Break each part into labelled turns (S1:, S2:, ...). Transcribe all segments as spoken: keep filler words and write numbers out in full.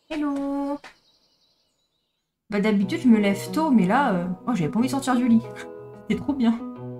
S1: Hello. Bah d'habitude je me lève tôt, mais là, euh... oh, j'avais pas envie de sortir du lit. C'est trop bien.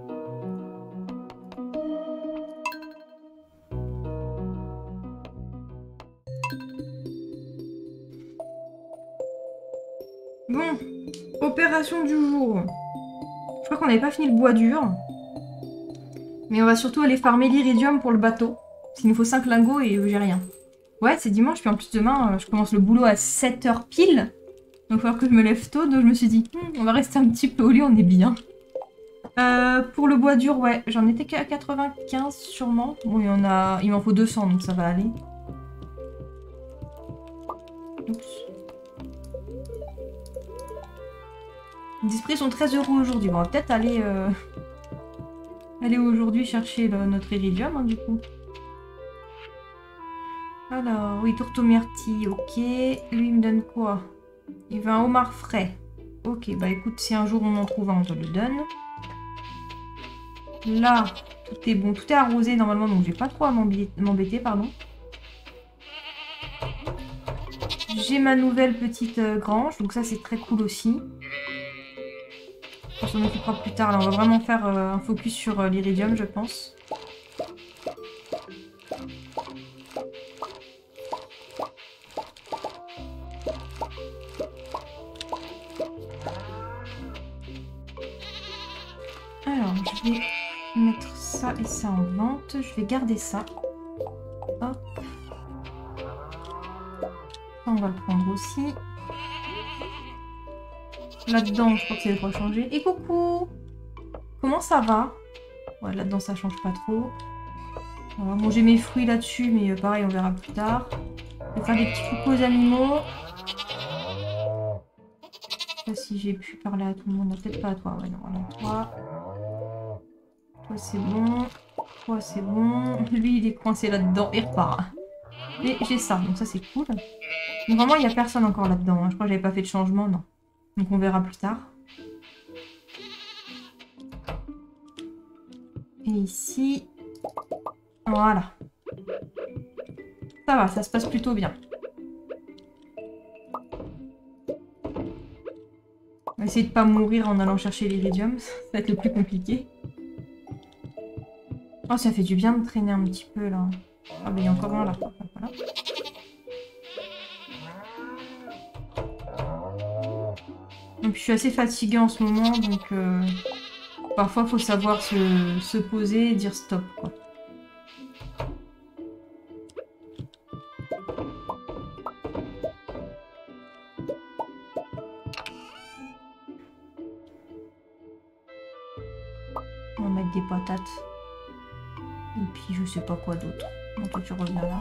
S1: Bon, opération du jour. Je crois qu'on n'avait pas fini le bois dur. Mais on va surtout aller farmer l'iridium pour le bateau. Parce qu'il nous faut cinq lingots et euh, j'ai rien. Ouais, c'est dimanche, puis en plus demain, euh, je commence le boulot à sept heures pile. Donc il va falloir que je me lève tôt, donc je me suis dit, hmm, on va rester un petit peu au lit, on est bien. Euh, pour le bois dur, ouais, j'en étais qu'à quatre-vingt-quinze sûrement. Bon, il y en a... il m'en faut deux cents, donc ça va aller. Oups. Les esprits sont très heureux aujourd'hui. Bon, on va peut-être aller, euh... aller aujourd'hui chercher le, notre iridium, hein, du coup. Alors, oui, tourteau-myrtille, ok. Lui, il me donne quoi? Il veut un homard frais. Ok, bah écoute, si un jour on en trouve un, on te le donne. Là, tout est bon. Tout est arrosé normalement, donc j'ai pas trop à m'embêter, pardon. J'ai ma nouvelle petite euh, grange, donc ça c'est très cool aussi. On s'en occupera plus tard. Là, on va vraiment faire euh, un focus sur euh, l'iridium, je pense. Alors, je vais mettre ça et ça en vente. Je vais garder ça. Hop. Ça, on va le prendre aussi. Là-dedans, je crois que c'est pas changé. Et coucou! Comment ça va? Ouais, là-dedans, ça change pas trop. On va manger mes fruits là-dessus, mais euh, pareil, on verra plus tard. Je vais faire des petits coucous aux animaux. Je sais pas si j'ai pu parler à tout le monde. Peut-être pas à toi. Ouais, non, alors toi. Toi, c'est bon. Toi, c'est bon. Lui, il est coincé là-dedans. Il repart. Et j'ai ça, donc ça, c'est cool. Donc, vraiment, il n'y a personne encore là-dedans. Hein. Je crois que j'avais pas fait de changement, non. Donc, on verra plus tard. Et ici... Voilà. Ça va, ça se passe plutôt bien. On va essayer de pas mourir en allant chercher l'iridium. Ça va être le plus compliqué. Oh, ça fait du bien de traîner un petit peu, là. Ah, mais il y a encore un, là. Voilà. Et puis, je suis assez fatiguée en ce moment, donc... Euh, parfois, il faut savoir se, se poser et dire stop, quoi. On va mettre des patates. Et puis, je sais pas quoi d'autre. Donc, toi, tu reviens là.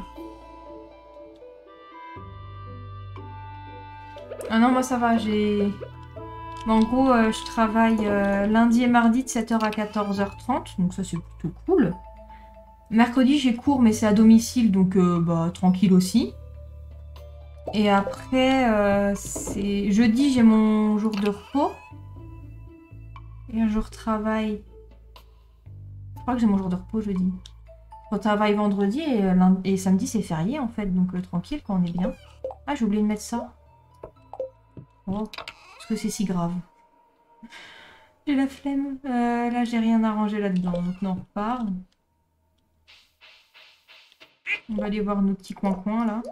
S1: Ah non, moi, ça va, j'ai... En gros, euh, je travaille euh, lundi et mardi de sept heures à quatorze heures trente, donc ça c'est plutôt cool. Mercredi j'ai cours mais c'est à domicile, donc euh, bah, tranquille aussi. Et après, euh, c'est jeudi j'ai mon jour de repos. Et un jour travail. Je crois que j'ai mon jour de repos jeudi. Je travaille vendredi et, euh, lundi... et samedi c'est férié en fait, donc euh, tranquille quand on est bien. Ah, j'ai oublié de mettre ça. Oh, est-ce que c'est si grave? J'ai la flemme. Euh, là, j'ai rien arrangé là-dedans. Donc, non, on repart. On va aller voir nos petits coins-coins, là.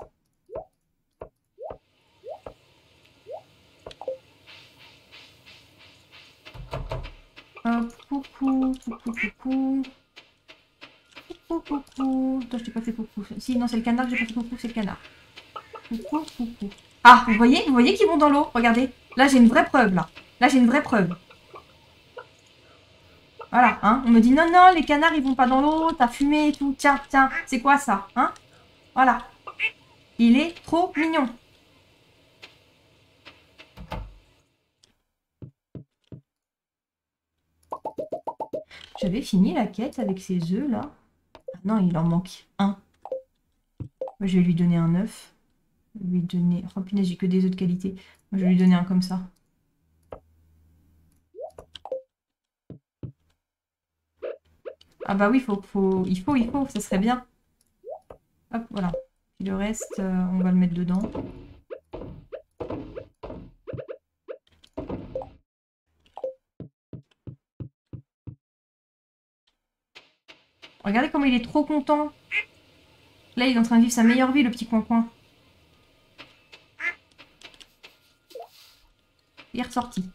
S1: Hop, coucou, coucou, coucou. Coucou, coucou. Attends, je t'ai pas fait coucou. Si, non, c'est le canard que j'ai pas fait coucou, c'est le canard. Coucou, coucou. Ah, vous voyez? Vous voyez qu'ils vont dans l'eau? Regardez. Là, j'ai une vraie preuve, là. Là, j'ai une vraie preuve. Voilà, hein. On me dit, non, non, les canards, ils vont pas dans l'eau, t'as fumé et tout. Tiens, tiens, c'est quoi ça, hein? Voilà. Il est trop mignon. J'avais fini la quête avec ces œufs, là. Ah non, il en manque un. Moi, je vais lui donner un œuf. Je vais lui donner... Oh punaise, j'ai que des œufs de qualité. Moi, je vais lui donner un comme ça. Ah bah oui, faut, faut... il faut, il faut, ça serait bien. Hop, voilà. Et le reste, euh, on va le mettre dedans. Regardez comment il est trop content. Là, il est en train de vivre sa meilleure vie, le petit coin-coin. Il est ressorti.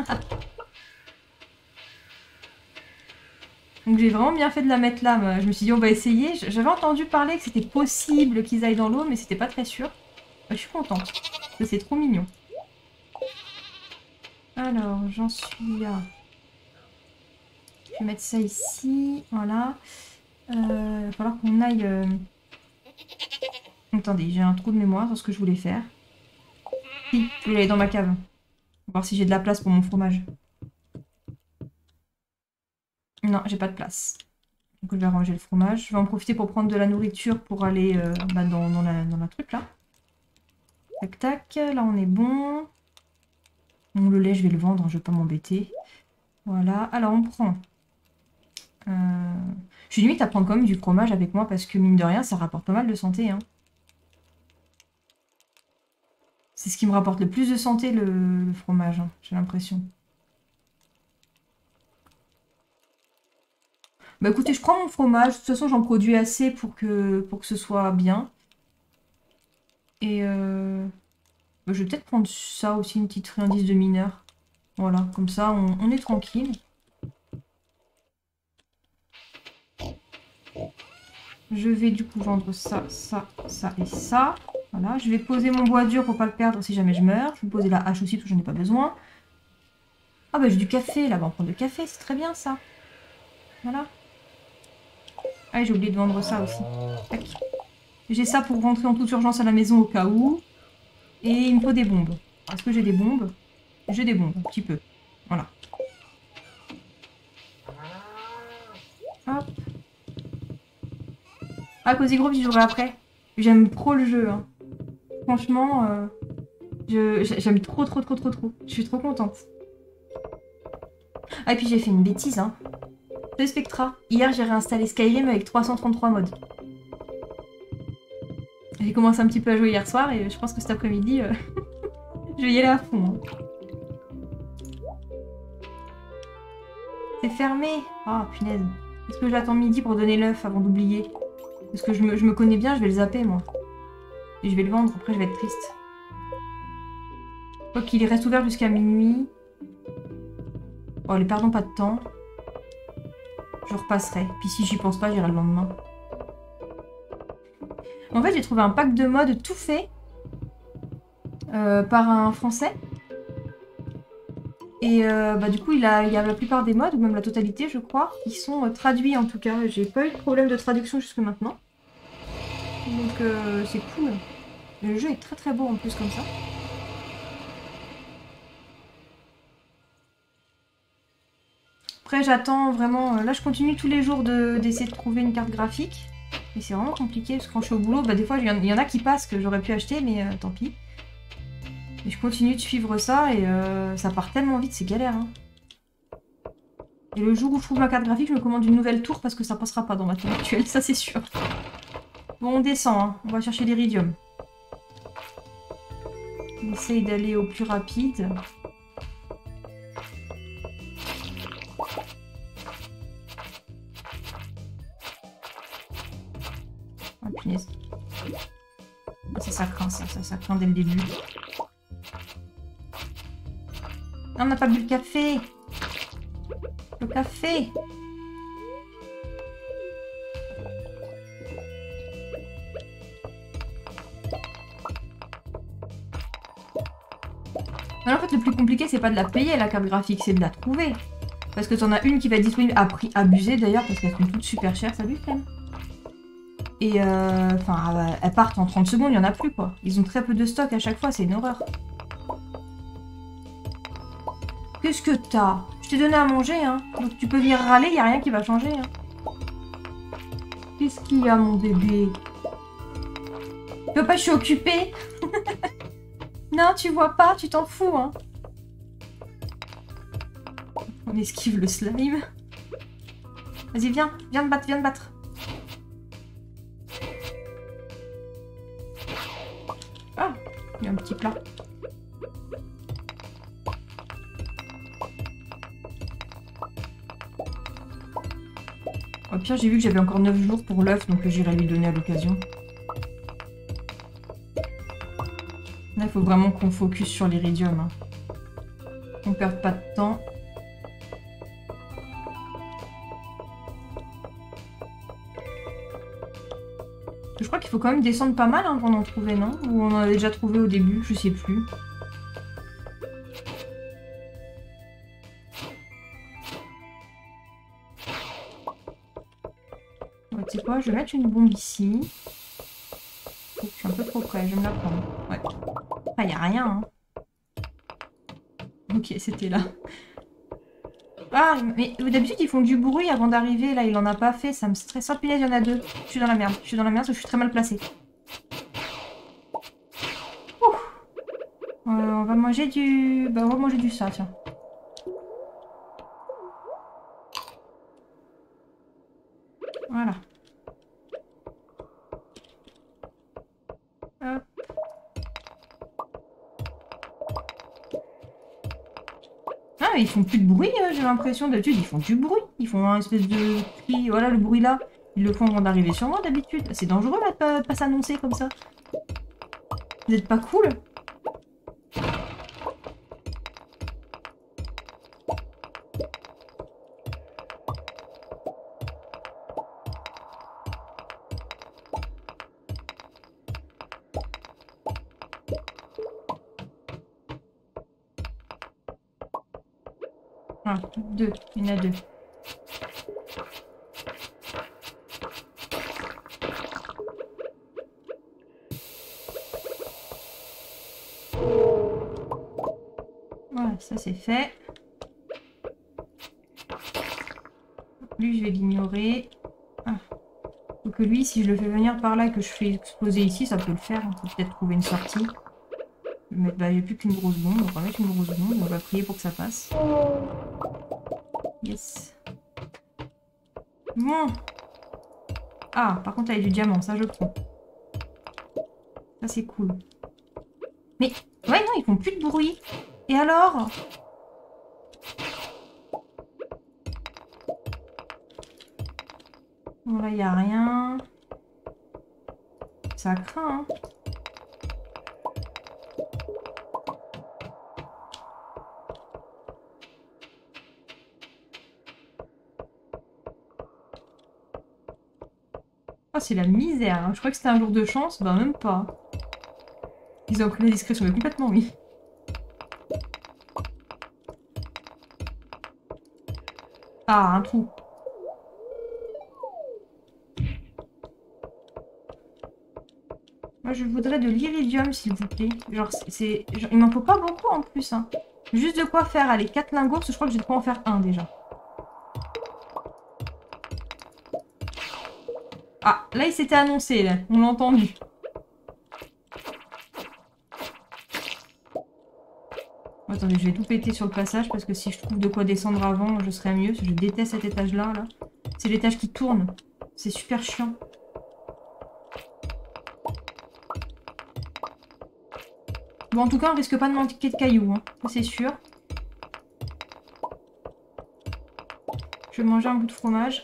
S1: Donc j'ai vraiment bien fait de la mettre là. Moi. Je me suis dit, on va essayer. J'avais entendu parler que c'était possible qu'ils aillent dans l'eau, mais c'était pas très sûr. Je suis contente. Parce que c'est trop mignon. Alors, j'en suis là. Je vais mettre ça ici. Voilà. Euh, il va falloir qu'on aille... Euh... Attendez, j'ai un trou de mémoire sur ce que je voulais faire. Si, je voulais aller dans ma cave. On va voir si j'ai de la place pour mon fromage. Non, j'ai pas de place. Donc je vais ranger le fromage. Je vais en profiter pour prendre de la nourriture pour aller euh, bah, dans, dans, la, dans la truc là. Tac tac, là on est bon. Bon, le lait je vais le vendre, je vais pas m'embêter. Voilà, alors on prend... Euh... Je suis limite à prendre quand même du fromage avec moi parce que mine de rien ça rapporte pas mal de santé. Hein. C'est ce qui me rapporte le plus de santé le, le fromage, hein, j'ai l'impression. Bah écoutez, je prends mon fromage. De toute façon, j'en produis assez pour que, pour que ce soit bien. Et euh... bah, je vais peut-être prendre ça aussi, une petite friandise de mineur. Voilà, comme ça, on, on est tranquille. Je vais du coup vendre ça, ça, ça et ça. Voilà, je vais poser mon bois dur pour pas le perdre si jamais je meurs. Je vais poser la hache aussi, parce que j'en ai pas besoin. Ah bah j'ai du café, là, on va prendre du café, c'est très bien ça. Voilà. Ah, j'ai oublié de vendre ça aussi. J'ai ça pour rentrer en toute urgence à la maison au cas où. Et il me faut des bombes. Est-ce que j'ai des bombes? J'ai des bombes, un petit peu. Voilà. Hop. Ah, Cozy Grove, j'y jouerai après. J'aime trop le jeu. Hein. Franchement, euh, j'aime trop, trop, trop, trop, trop. Je suis trop contente. Ah, et puis j'ai fait une bêtise, hein. De Spectra. Hier, j'ai réinstallé Skyrim avec trois cent trente-trois mods. J'ai commencé un petit peu à jouer hier soir et je pense que cet après-midi, euh, je vais y aller à fond. Hein. C'est fermé. Ah, oh, punaise. Est-ce que j'attends midi pour donner l'œuf avant d'oublier? Parce que je me, je me connais bien, je vais le zapper, moi. Et je vais le vendre, après je vais être triste. Quoi qu'il reste ouvert jusqu'à minuit. Oh, les perdons pas de temps. Je repasserai. Puis si j'y pense pas, j'irai le lendemain. En fait, j'ai trouvé un pack de mods tout fait. Euh, par un Français. Et euh, bah, du coup, il, a, il y a la plupart des mods, ou même la totalité, je crois, qui sont euh, traduits en tout cas. J'ai pas eu de problème de traduction jusque maintenant. Donc euh, c'est cool. Le jeu est très très beau en plus comme ça. Après j'attends vraiment... Là je continue tous les jours d'essayer de, de trouver une carte graphique. Mais c'est vraiment compliqué parce que quand je suis au boulot, bah, des fois il y, y en a qui passent que j'aurais pu acheter mais euh, tant pis. Et je continue de suivre ça et euh, ça part tellement vite, c'est galère. Hein. Et le jour où je trouve ma carte graphique, je me commande une nouvelle tour parce que ça passera pas dans ma tour actuelle, ça c'est sûr. Bon, on descend, hein. On va chercher l'iridium. On essaye d'aller au plus rapide. Oh punaise. Ça, ça craint, ça, ça, ça craint dès le début. Non, on n'a pas bu le café. Le café. Alors, en fait, le plus compliqué, c'est pas de la payer, la carte graphique, c'est de la trouver. Parce que t'en as une qui va être disponible à prix abusé, d'ailleurs, parce qu'elles sont toutes super chères, salut, Clem. Et euh, enfin, elles partent en trente secondes, il n'y en a plus, quoi. Ils ont très peu de stock à chaque fois, c'est une horreur. Qu'est-ce que t'as? Je t'ai donné à manger, hein. Donc tu peux venir râler, il n'y a rien qui va changer, hein. Qu'est-ce qu'il y a, mon bébé? Tu vois pas, je suis occupée. Non, tu vois pas, tu t'en fous, hein. On esquive le slime. Vas-y, viens, viens me battre, viens me battre. Ah, Il y a un petit plat. Au pire, j'ai vu que j'avais encore neuf jours pour l'œuf, donc j'irai lui donner à l'occasion. Là, il faut vraiment qu'on focus sur l'iridium. Hein. On perd pas de temps. Je crois qu'il faut quand même descendre pas mal hein, pour en trouver, non? Ou on en avait déjà trouvé au début, je sais plus. Ouais, tu sais quoi, je vais mettre une bombe ici. Oh, je suis un peu trop près, je vais me la prendre. Ouais. Ah, y a rien, hein. Ok, c'était là. Ah, mais d'habitude, ils font du bruit avant d'arriver. Là, il en a pas fait. Ça me stresse. Oh, punaise, il y en a deux. Je suis dans la merde. Je suis dans la merde parce que je suis très mal placée. Ouh. Euh, on va manger du... Bah, on va manger du ça, tiens. Voilà. Hop. Ah, mais ils font plus de bruit, euh, j'ai l'impression. D'habitude, ils font du bruit. Ils font un espèce de cri. Voilà, le bruit là. Ils le font avant d'arriver sur moi, d'habitude. C'est dangereux, là, de pas, pas s'annoncer comme ça. Vous êtes pas cool? Ah, deux. Il y en a deux. Voilà, ça c'est fait. Lui, je vais l'ignorer. Ah. Faut que lui, si je le fais venir par là et que je fais exploser ici, ça peut le faire. On peut peut-être trouver une sortie. Mais bah, il n'y a plus qu'une grosse bombe. On va mettre une grosse bombe. On va prier pour que ça passe. Yes. Bon. Ah, par contre, il y a du diamant. Ça, je prends. Ça, c'est cool. Mais, ouais, non, ils font plus de bruit. Et alors? Bon, là, il n'y a rien. Ça craint, hein. Oh, c'est la misère. Hein. Je crois que c'était un jour de chance. Bah, même pas. Ils ont pris la discrétion, mais complètement, oui. Ah, un trou. Moi, je voudrais de l'iridium, s'il vous plaît. Genre, c'est... Il m'en faut pas beaucoup, en plus. Hein. Juste de quoi faire. Allez, quatre lingots, je crois que j'ai de quoi en faire un, déjà. Ah, là, il s'était annoncé, là. On l'a entendu. Attendez, je vais tout péter sur le passage, parce que si je trouve de quoi descendre avant, je serais mieux. Parce que je déteste cet étage-là, là. C'est l'étage qui tourne. C'est super chiant. Bon, en tout cas, on risque pas de manquer de cailloux, hein. Ça, c'est sûr. Je vais manger un bout de fromage.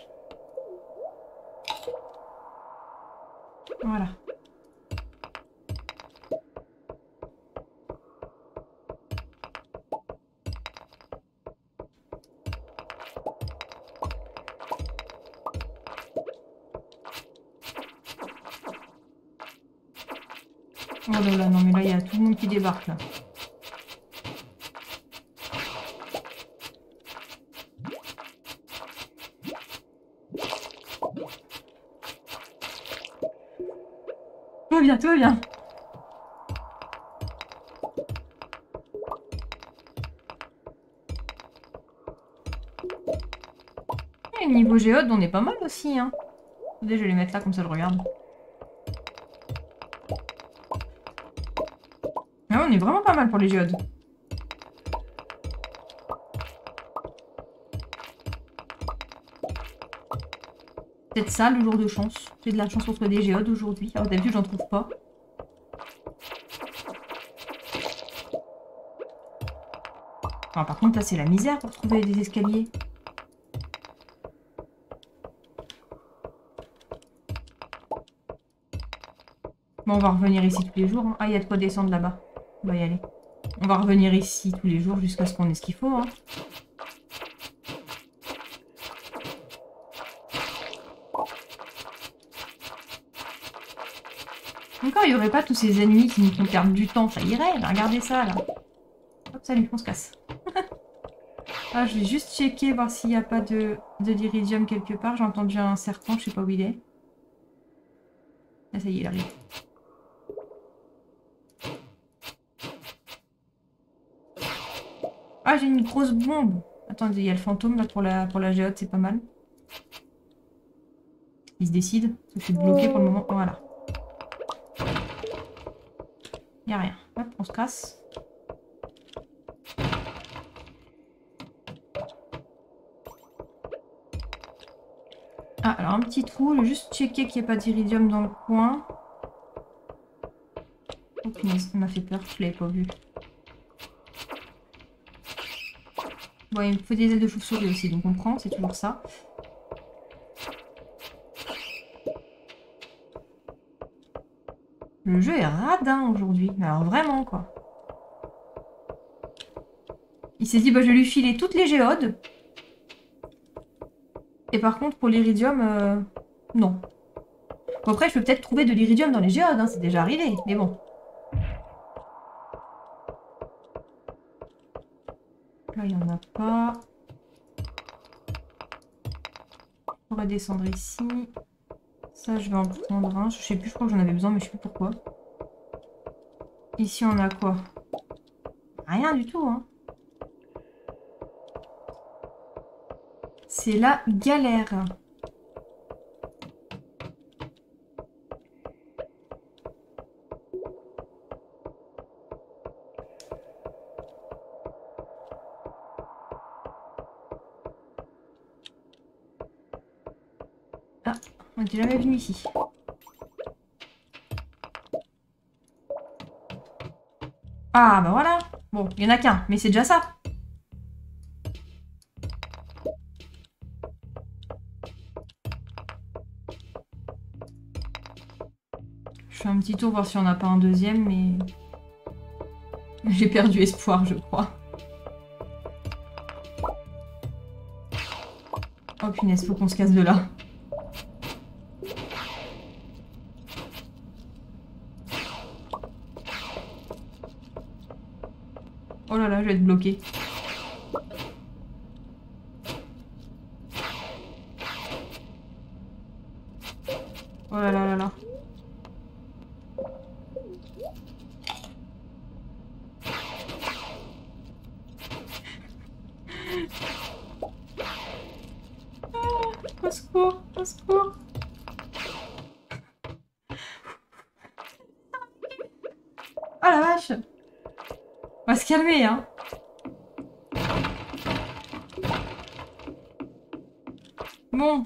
S1: Voilà. Oh là là, non mais là, il y a tout le monde qui débarque, là. Tout va bien, tout va bien. Et niveau géode, on est pas mal aussi, hein. Attendez, je vais les mettre là, comme ça je regarde. Ah, on est vraiment pas mal pour les géodes. Peut-être ça, le jour de chance. J'ai de la chance pour trouver des géodes aujourd'hui. Alors d'habitude, j'en trouve pas. Enfin, par contre, là, c'est la misère pour trouver des escaliers. Bon, on va revenir ici tous les jours. Hein. Ah, il y a de quoi descendre là-bas. On va y aller. On va revenir ici tous les jours jusqu'à ce qu'on ait ce qu'il faut. Hein. Encore, il n'y aurait pas tous ces ennemis qui nous font perdre du temps. Ça irait. Regardez ça, là. Hop, salut, on se casse. Ah, je vais juste checker, voir s'il n'y a pas de, de l'iridium quelque part. J'ai entendu un serpent, je sais pas où il est. Ah, ça y est, il arrive. Ah, j'ai une grosse bombe. Attendez, il y a le fantôme là pour la, pour la géode, c'est pas mal. Il se décide. Je suis bloqué pour le moment. Voilà. Il n'y a rien. Hop, on se casse. Ah, alors un petit trou. Je vais juste checker qu'il n'y ait pas d'iridium dans le coin. Oh punaise, ça m'a fait peur. Je l'avais pas vu. Bon, il me faut des ailes de chauve-souris aussi, donc on prend, c'est toujours ça. Le jeu est radin aujourd'hui, mais alors vraiment quoi. Il s'est dit, bah je vais lui filer toutes les géodes. Et par contre, pour l'iridium, euh, non. Bon, après, je peux peut-être trouver de l'iridium dans les géodes, hein, c'est déjà arrivé, mais bon. Là, il n'y en a pas. On va descendre ici. Ça, je vais en prendre un. Je sais plus, je crois que j'en avais besoin, mais je sais plus pourquoi. Ici, on a quoi? Rien du tout, hein. C'est la galère. Ah, on n'était jamais venu ici. Ah, bah voilà. Bon, il n'y en a qu'un, mais c'est déjà ça. Je fais un petit tour voir si on n'a pas un deuxième, mais... J'ai perdu espoir, je crois. Oh punaise, faut qu'on se casse de là. Oh là là, je vais être bloquée. Oh là là là là. Au secours, au secours. Oh la vache. On va se calmer, hein. Bon.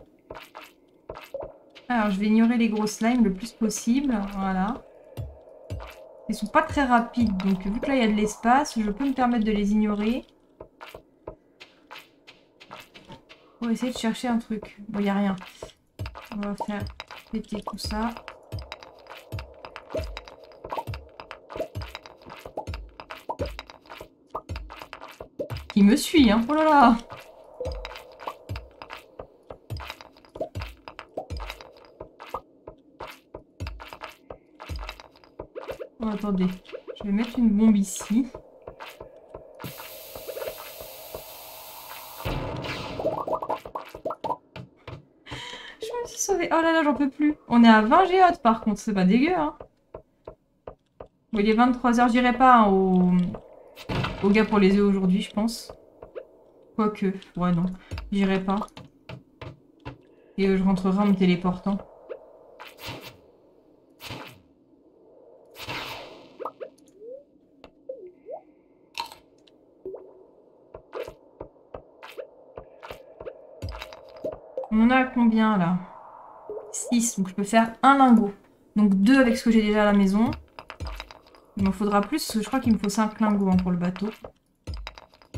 S1: Alors, je vais ignorer les gros slimes le plus possible. Voilà. Ils sont pas très rapides, donc vu que là, il y a de l'espace, je peux me permettre de les ignorer. Pour essayer de chercher un truc. Bon, il n'y a rien. On va faire péter tout ça. Il me suit, hein. Oh là là. Oh, attendez. Je vais mettre une bombe ici. Je me suis sauvée. Oh là là, j'en peux plus. On est à vingt géodes par contre. C'est pas dégueu, hein. Bon, il est vingt-trois heures. J'irai pas hein, au... au gars pour les œufs aujourd'hui, je pense. Quoique. Ouais, non. J'irai pas. Et euh, je rentrerai en me téléportant. On en a à combien là? six, donc je peux faire un lingot. Donc deux avec ce que j'ai déjà à la maison. Il m'en faudra plus, parce que je crois qu'il me faut cinq lingots hein, pour le bateau.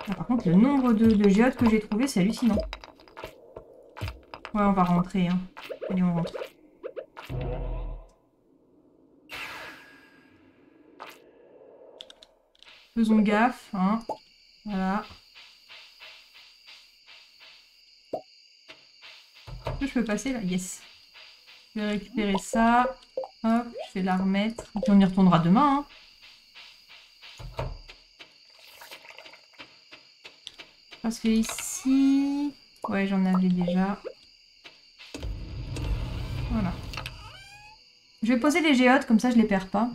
S1: Ah, par contre, le nombre de, de géodes que j'ai trouvé, c'est hallucinant. Ouais, on va rentrer. Hein. Allez, on rentre. Faisons gaffe. Hein. Voilà. Est-ce que je peux passer là? Yes. Je vais récupérer ça. Hop, je vais la remettre. Et puis on y retournera demain. Hein. Parce que ici... Ouais, j'en avais déjà. Voilà. Je vais poser les géodes, comme ça je les perds pas.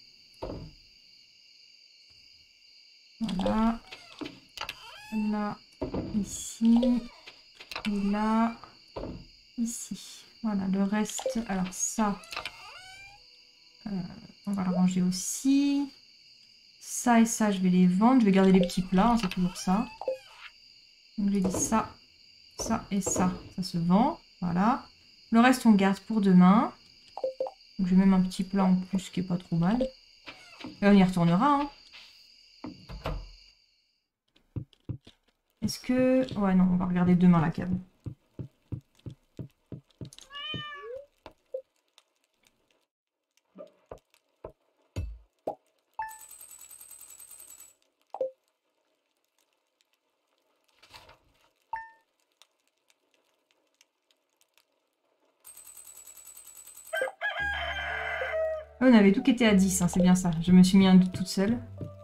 S1: Voilà. Là, ici. Et là, ici. Voilà, le reste... Alors ça, euh, on va le ranger aussi. Ça et ça, je vais les vendre. Je vais garder les petits plats, hein, c'est toujours ça. Donc j'ai dit ça, ça et ça. Ça se vend. Voilà. Le reste, on garde pour demain. Donc j'ai même un petit plat en plus qui est pas trop mal. Et on y retournera. Hein. Est-ce que... Ouais, non, on va regarder demain la cave. On avait tout qui était à dix, hein, c'est bien ça. Je me suis mis un doute toute seule.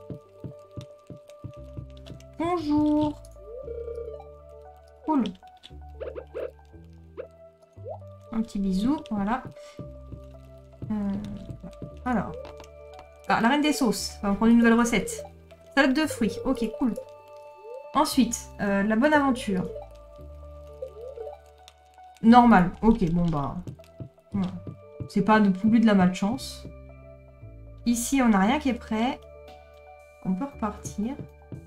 S1: Bonjour. Cool. Un petit bisou, voilà. Euh, alors. Ah, la reine des sauces. On va prendre une nouvelle recette. Salade de fruits. Ok, cool. Ensuite, euh, la bonne aventure. Normal. Ok, bon bah... Voilà. C'est pas de plus de la malchance. Ici, on n'a rien qui est prêt. On peut repartir.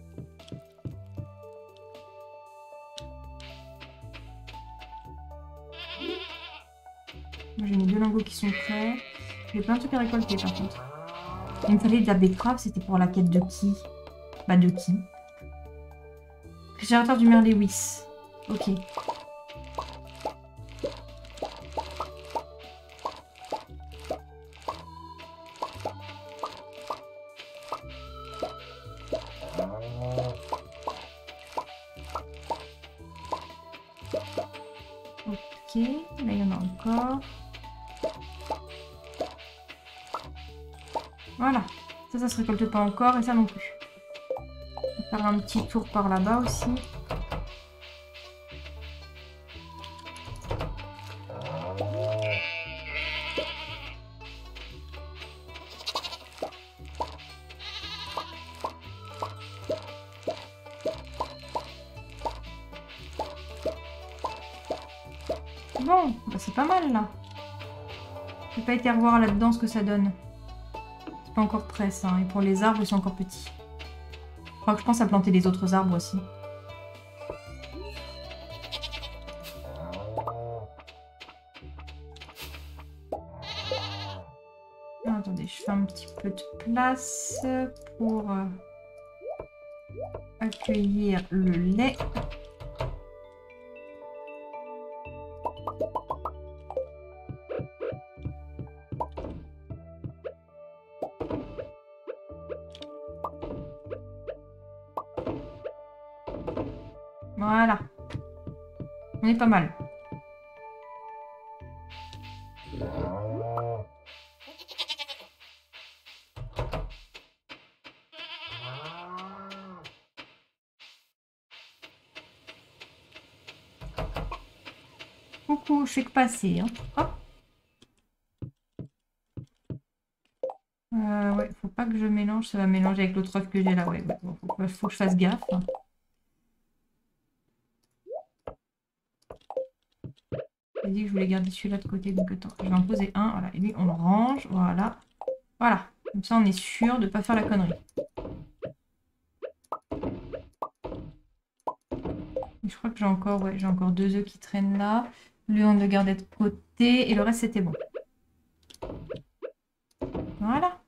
S1: J'ai mes deux lingots qui sont prêts. J'ai plein de trucs à récolter par contre. Il me fallait de la betterave, c'était pour la quête de qui? Bah de qui? Générateur du Merle Lewis. Ok. Ok, là il y en a encore. Voilà, ça, ça se récolte pas encore et ça non plus. On va faire un petit tour par là-bas aussi. Bon, bah c'est pas mal là. J'ai pas été revoir là-dedans ce que ça donne. C'est pas encore prêt ça. Hein. Et pour les arbres, ils sont encore petits. Je crois que je pense à planter les autres arbres aussi. Ah, attendez, je fais un petit peu de place pour euh, accueillir le lait. Voilà. On est pas mal. Coucou, je fais que passer. Hein. Hop. Euh, ouais, faut pas que je mélange. Ça va mélanger avec l'autre œuf que j'ai là. Ouais, ouais, faut, faut que je fasse gaffe. J'ai dit que je voulais garder celui-là de côté. Donc attends, je vais en poser un. Voilà. Et lui, on le range. Voilà. Voilà. Comme ça, on est sûr de ne pas faire la connerie. Et je crois que j'ai encore, ouais, j'ai encore deux œufs qui traînent là. Lui, on le gardait de côté. Et le reste, c'était bon. Voilà.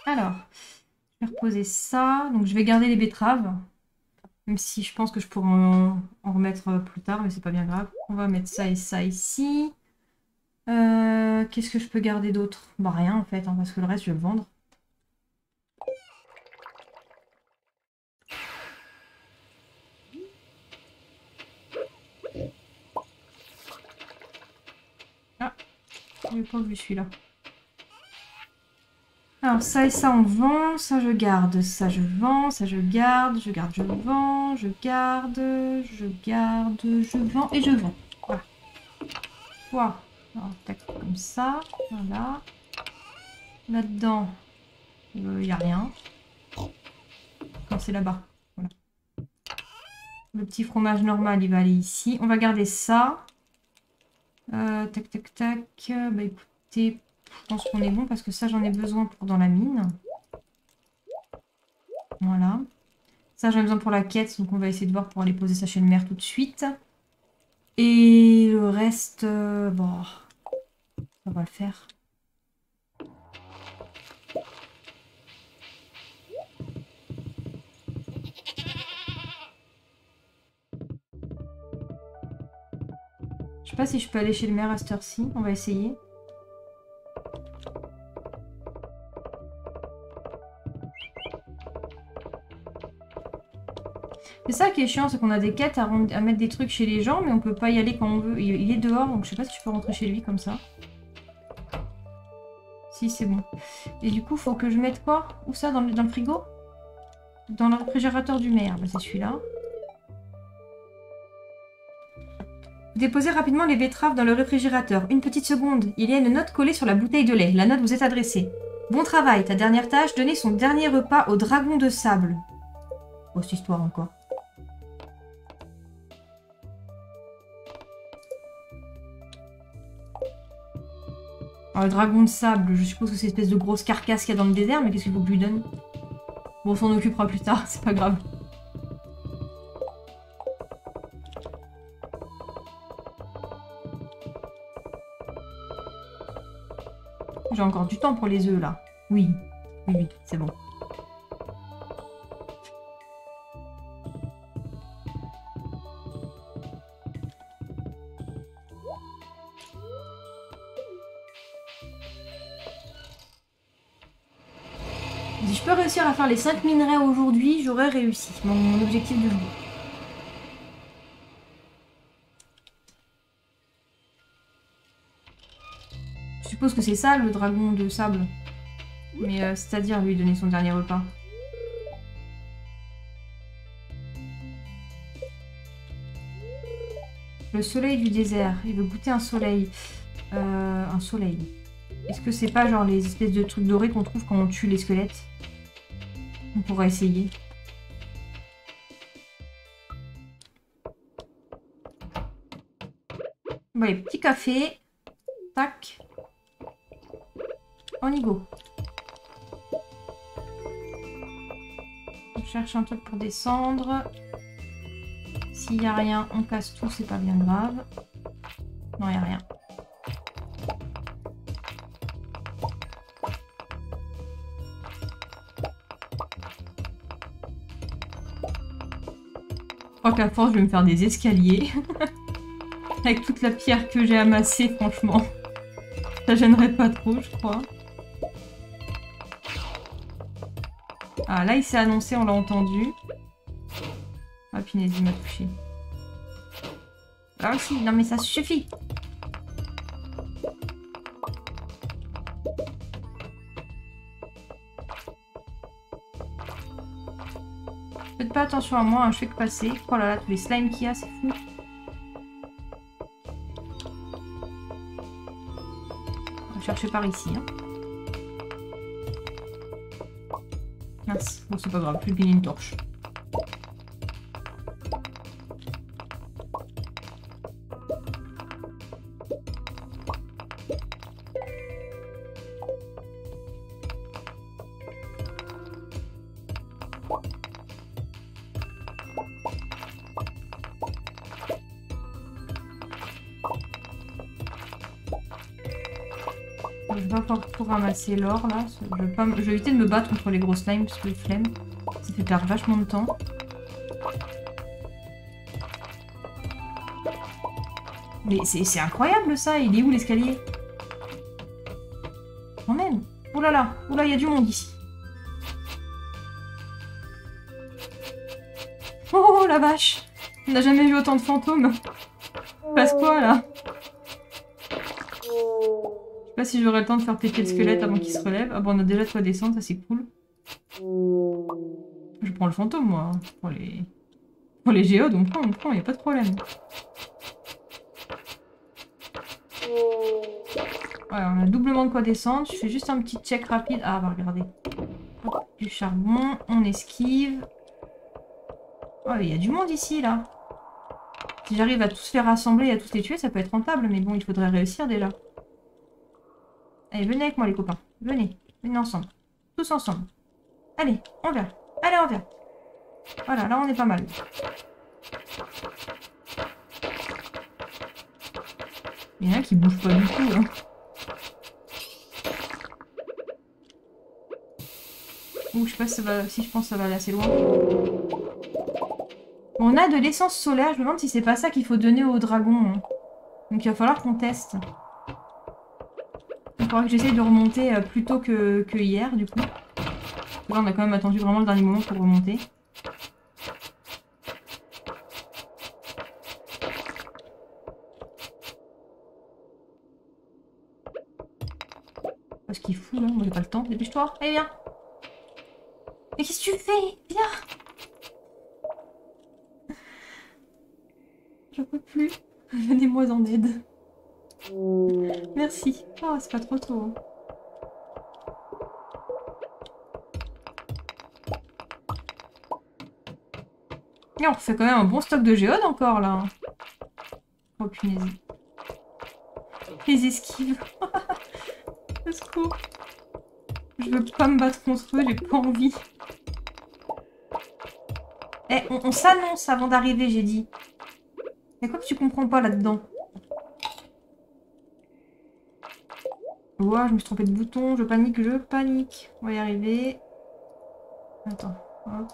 S1: Alors, je vais reposer ça. Donc, je vais garder les betteraves. Même si je pense que je pourrais en, en remettre plus tard, mais c'est pas bien grave. On va mettre ça et ça ici. Euh, Qu'est-ce que je peux garder d'autre? Bah rien en fait, hein, parce que le reste je vais le vendre. Ah, j'ai pas vu celui-là. Alors ça et ça on vend, ça je garde, ça je vends, ça je garde, je garde, je vends, je garde, je garde, je vends et je vends. Voilà. Voilà. Alors, tac, comme ça, voilà. Là-dedans, il euh, n'y a rien. Non, c'est là-bas. Voilà. Le petit fromage normal, il va aller ici. On va garder ça. Euh, tac, tac, tac. Bah écoutez, je pense qu'on est bon parce que ça, j'en ai besoin pour dans la mine. Voilà. Ça, j'en ai besoin pour la quête, donc on va essayer de voir pour aller poser ça chez le maire tout de suite. Et le reste, euh, bon, ça va le faire. Je sais pas si je peux aller chez le maire à cette heure-ci. On va essayer. C'est ça qui est chiant, c'est qu'on a des quêtes à, à mettre des trucs chez les gens, mais on peut pas y aller quand on veut. Il, il est dehors, donc je sais pas si je peux rentrer chez lui comme ça. Si, c'est bon. Et du coup, faut que je mette quoi? Où ça? Dans le, dans le frigo? Dans le réfrigérateur du maire. Bah, c'est celui-là. Déposez rapidement les betteraves dans le réfrigérateur. Une petite seconde. Il y a une note collée sur la bouteille de lait. La note vous est adressée. Bon travail. Ta dernière tâche, donner son dernier repas au dragon de sable. Oh, cette histoire encore. Alors, le dragon de sable, je suppose que c'est une espèce de grosse carcasse qu'il y a dans le désert, mais qu'est-ce qu'il faut que je lui donne? Bon, on s'en occupera plus tard, c'est pas grave. J'ai encore du temps pour les œufs, là. Oui, oui, oui, c'est bon. Si je peux réussir à faire les cinq minerais aujourd'hui, j'aurais réussi. Mon, mon objectif du jour. Je suppose que c'est ça, le dragon de sable. Mais euh, c'est-à-dire lui donner son dernier repas. Le soleil du désert. Il veut goûter un soleil. Euh, un soleil. Est-ce que c'est pas genre les espèces de trucs dorés qu'on trouve quand on tue les squelettes? On pourra essayer. Bon, allez, petit café. Tac. On y go. On cherche un truc pour descendre. S'il n'y a rien, on casse tout, c'est pas bien grave. Non, il n'y a rien. Je crois qu'à force, je vais me faire des escaliers. Avec toute la pierre que j'ai amassée, franchement. Ça gênerait pas trop, je crois. Ah, là, il s'est annoncé, on l'a entendu. Ah, punaise, il m'a touché. Ah aussi, non mais ça suffit. Faites pas attention à moi, hein, je fais que passer. Oh là là, tous les slimes qu'il y a, c'est fou. On va chercher par ici. Hein. Mince, bon c'est pas grave, je vais gagner une torche. Je vais pas pouvoir tout ramasser l'or là. Je vais, pas... je vais éviter de me battre contre les gros slimes parce que les flemmes, ça fait perdre vachement de temps. Mais c'est incroyable ça, il est où l'escalier? Quand même. Oh là là, oh là, il y a du monde ici. Oh la vache! On n'a jamais vu autant de fantômes. Il passe quoi là? Je sais pas si j'aurai le temps de faire péter le squelette avant qu'il se relève. Ah bon, on a déjà de quoi descendre, ça c'est cool. Je prends le fantôme moi. Pour les, pour les géodes, on prend, on prend, y a pas de problème. Voilà, on a doublement de quoi descendre. Je fais juste un petit check rapide. Ah bah regardez. Hop, du charbon, on esquive. Oh, il y a du monde ici là. Si j'arrive à tous les rassembler et à tous les tuer, ça peut être rentable, mais bon, il faudrait réussir déjà. Allez, venez avec moi les copains. Venez. Venez ensemble. Tous ensemble. Allez, on vient. Allez, on vient. Voilà, là on est pas mal. Il y en a qui bougent pas du tout. Hein. Ouh, je sais pas si, ça va... si je pense que ça va aller assez loin. On a de l'essence solaire. Je me demande si c'est pas ça qu'il faut donner aux dragons. Hein. Donc il va falloir qu'on teste. Il faudra que j'essaye de remonter plus tôt que, que hier, du coup. Là, on a quand même attendu vraiment le dernier moment pour remonter. Parce qu'il fout là, moi j'ai pas le temps. Dépêche-toi, allez viens. Mais qu'est-ce que tu fais? Viens. Je peux plus. Venez-moi en aide. Merci. Oh, c'est pas trop tôt. Et on refait quand même un bon stock de géodes encore là. Oh punaise. Les esquives. Au secours. Je veux pas me battre contre eux, j'ai pas envie. Eh, on, on s'annonce avant d'arriver, j'ai dit. Y'a quoi que tu comprends pas là-dedans? Ouah, je me suis trompée de bouton, je panique, je panique. On va y arriver. Attends, hop.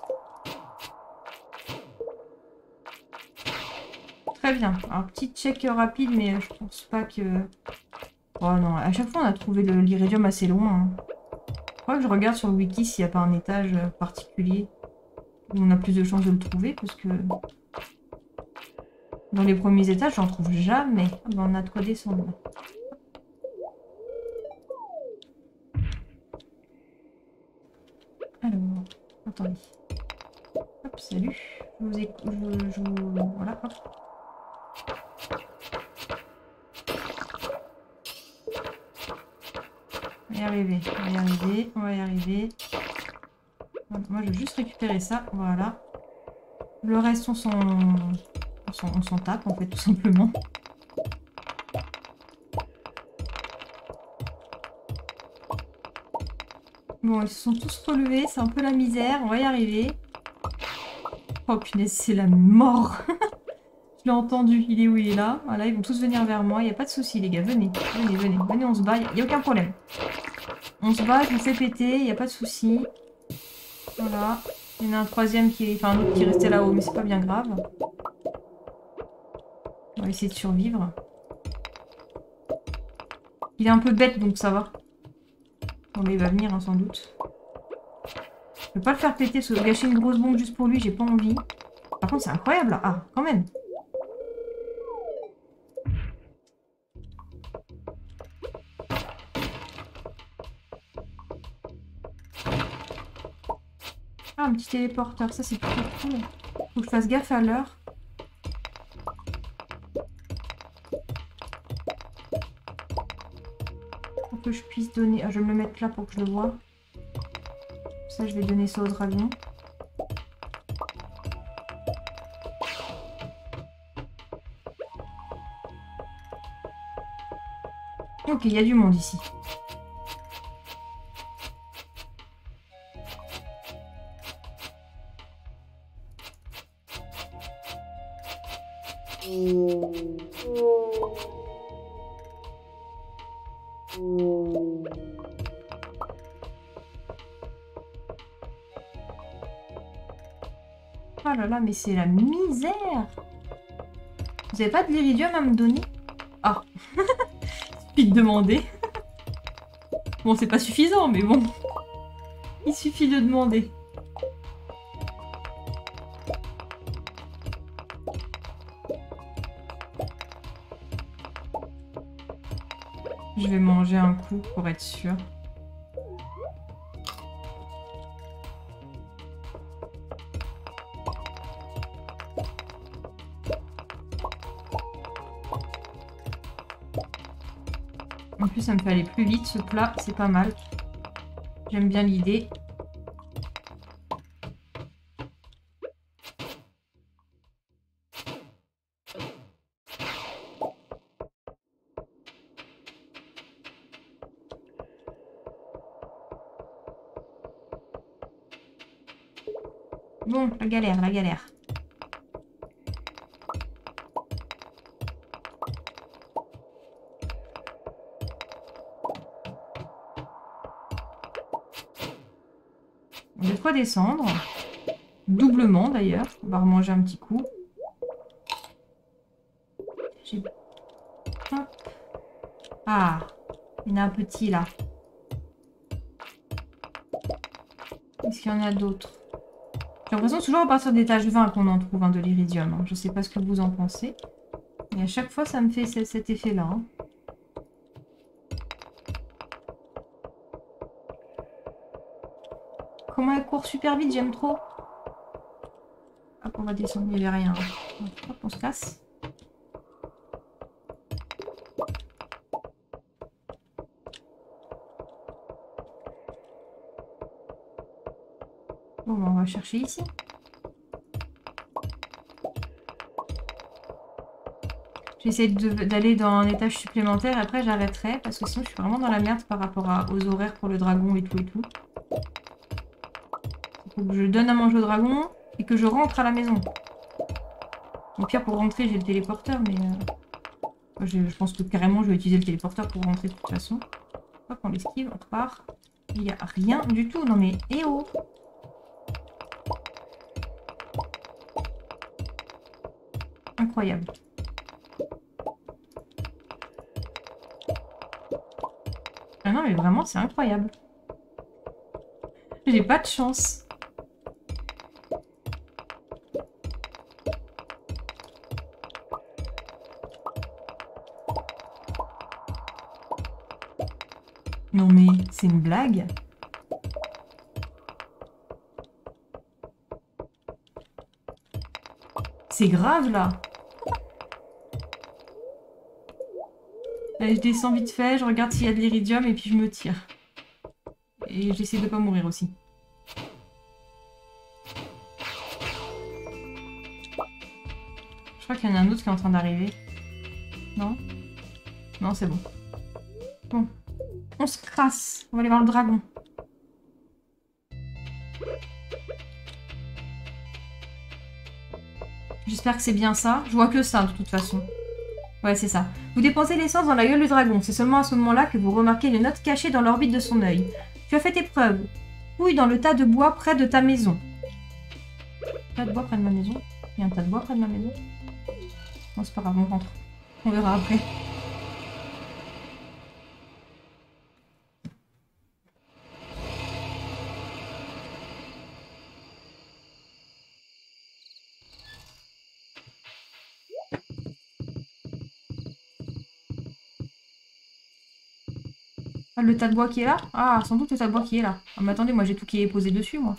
S1: Très bien. Alors, petit check rapide, mais je pense pas que... Oh non, à chaque fois on a trouvé l'iridium assez loin. Hein. Je crois que je regarde sur le wiki s'il n'y a pas un étage particulier où on a plus de chances de le trouver, parce que... Dans les premiers étages, j'en trouve jamais. Ah ben, on a de quoi descendre. Là. Alors, attendez. Hop, salut. Je vous ai... Je, je vous... Voilà, hop. On va y arriver, on va y arriver, on va y arriver. Voilà, moi, je veux juste récupérer ça, voilà. Le reste, on s'en... On s'en tape, en fait, tout simplement. Bon, ils se sont tous relevés, c'est un peu la misère, on va y arriver. Oh punaise, c'est la mort. Je l'ai entendu, il est où? Il est là. Voilà, ils vont tous venir vers moi, il n'y a pas de souci les gars, venez, venez, venez, venez, on se bat, il n'y a aucun problème. On se bat, je vous fais péter, il n'y a pas de souci. Voilà, il y en a un troisième qui est... Enfin, un autre qui est resté là-haut, mais c'est pas bien grave. On va essayer de survivre. Il est un peu bête, donc ça va. Bon, mais il va venir, hein, sans doute. Je peux pas le faire péter, parce que gâcher une grosse bombe juste pour lui, j'ai pas envie. Par contre, c'est incroyable, là. Ah, quand même. Ah, un petit téléporteur, ça c'est plutôt cool. Faut que je fasse gaffe à l'heure. Pour que je puisse donner... Ah, je vais me le mettre là pour que je le vois. Ça, je vais donner ça au dragon. Ok, il y a du monde ici. Oh là là, mais c'est la misère. Vous avez pas de l'iridium à me donner? Ah. Suffit de demander. Bon, c'est pas suffisant, mais bon. Il suffit de demander. Je vais manger un coup pour être sûr. En plus, ça me fait aller plus vite ce plat, c'est pas mal. J'aime bien l'idée. Bon, la galère, la galère. On va de quoi descendre. Doublement d'ailleurs. On va remanger un petit coup. J'ai... Hop. Ah, il y en a un petit là. Est-ce qu'il y en a d'autres? J'ai l'impression toujours à partir d'étage vingt qu'on en trouve un de l'iridium. Hein. Je sais pas ce que vous en pensez. Mais à chaque fois, ça me fait cet effet-là. Hein. Comment elle court super vite, j'aime trop. Hop, on va descendre, il n'y avait rien. Hop, on se casse. Bon, ben, on va chercher ici. J'essaie d'aller dans un étage supplémentaire. Après, j'arrêterai parce que sinon, je suis vraiment dans la merde par rapport à, aux horaires pour le dragon et tout et tout. Il faut que je donne à manger au dragon et que je rentre à la maison. Au pire, pour rentrer, j'ai le téléporteur, mais... Euh, je, je pense que carrément, je vais utiliser le téléporteur pour rentrer de toute façon. Hop, on l'esquive, on repart. Il n'y a rien du tout. Non mais, eh oh! Incroyable. Ah non, mais vraiment, c'est incroyable. J'ai pas de chance. Non mais, c'est une blague. C'est grave, là. Allez, je descends vite fait, je regarde s'il y a de l'iridium et puis je me tire. Et j'essaie de pas mourir aussi. Je crois qu'il y en a un autre qui est en train d'arriver. Non? Non, c'est bon. Bon. On se crasse. On va aller voir le dragon. J'espère que c'est bien ça. Je vois que ça, de toute façon. Ouais, c'est ça. Vous dépensez l'essence dans la gueule du dragon. C'est seulement à ce moment-là que vous remarquez une note cachée dans l'orbite de son œil. Tu as fait tes preuves. Fouille dans le tas de bois près de ta maison. Tas de bois près de ma maison? Il y a un tas de bois près de ma maison? Non, c'est pas grave, on rentre. On verra après. Ah, le tas de bois qui est là? Ah, sans doute le tas de bois qui est là. Ah, mais attendez, moi j'ai tout qui est posé dessus, moi.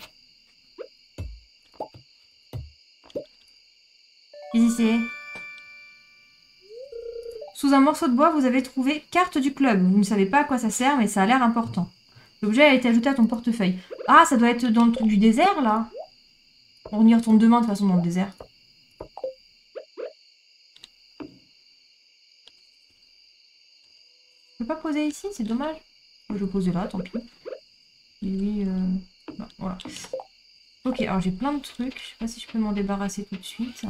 S1: Qu'est-ce que c'est? Sous un morceau de bois, vous avez trouvé carte du club. Vous ne savez pas à quoi ça sert, mais ça a l'air important. L'objet a été ajouté à ton portefeuille. Ah, ça doit être dans le truc du désert, là. On y retourne demain, de toute façon, dans le désert. Je peux pas poser ici, c'est dommage. Je vais poser là, tant pis. Et lui, euh... non, voilà. Ok, alors j'ai plein de trucs. Je sais pas si je peux m'en débarrasser tout de suite.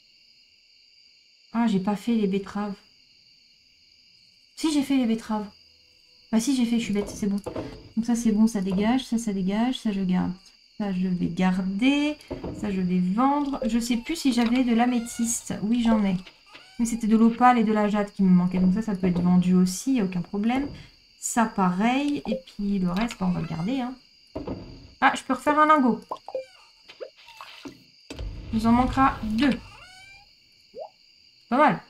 S1: Ah, j'ai pas fait les betteraves. Si, j'ai fait les betteraves. Bah si, j'ai fait, je suis bête, c'est bon. Donc ça, c'est bon, ça dégage. Ça, ça dégage. Ça, je garde. Ça, je vais garder. Ça, je vais vendre. Je sais plus si j'avais de l'améthyste. Oui, j'en ai. Mais c'était de l'opale et de la jade qui me manquaient. Donc ça, ça peut être vendu aussi, y a aucun problème. Ça, pareil. Et puis le reste, bah, on va le garder. Hein. Ah, je peux refaire un lingot. Il nous en manquera deux. Pas mal.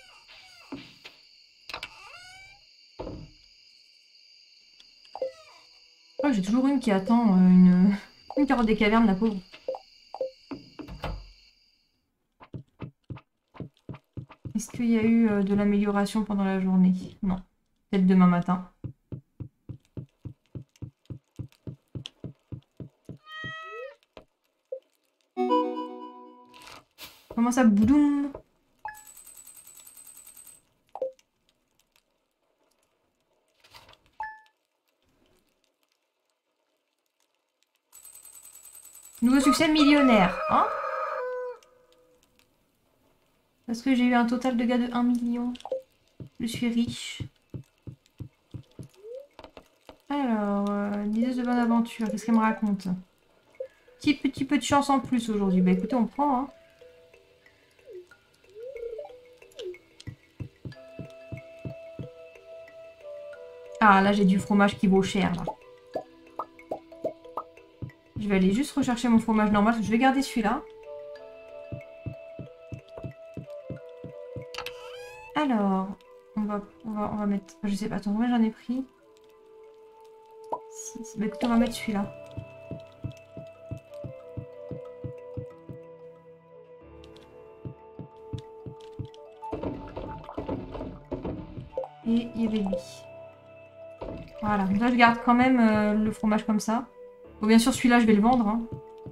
S1: Oh, j'ai toujours une qui attend euh, une... une carotte des cavernes, la pauvre. Est-ce qu'il y a eu euh, de l'amélioration pendant la journée? Non. Peut-être demain matin. Comment ça, boudoum? Nouveau succès millionnaire, hein? Parce que j'ai eu un total de gars de un million. Je suis riche. Alors, euh, diseuse de bonne aventure, qu'est-ce qu'elle me raconte? Petit petit peu de chance en plus aujourd'hui. Bah écoutez, on prend, hein. Ah, là j'ai du fromage qui vaut cher, là. Je vais aller juste rechercher mon fromage normal, je vais garder celui-là. Alors, on va, on, va, on va mettre... Je sais pas, attends, combien j'en ai pris? six. Bah écoute, on va mettre celui-là. Et il y avait lui. Voilà, donc là je garde quand même euh, le fromage comme ça. Bon, bien sûr, celui-là, je vais le vendre. Hein.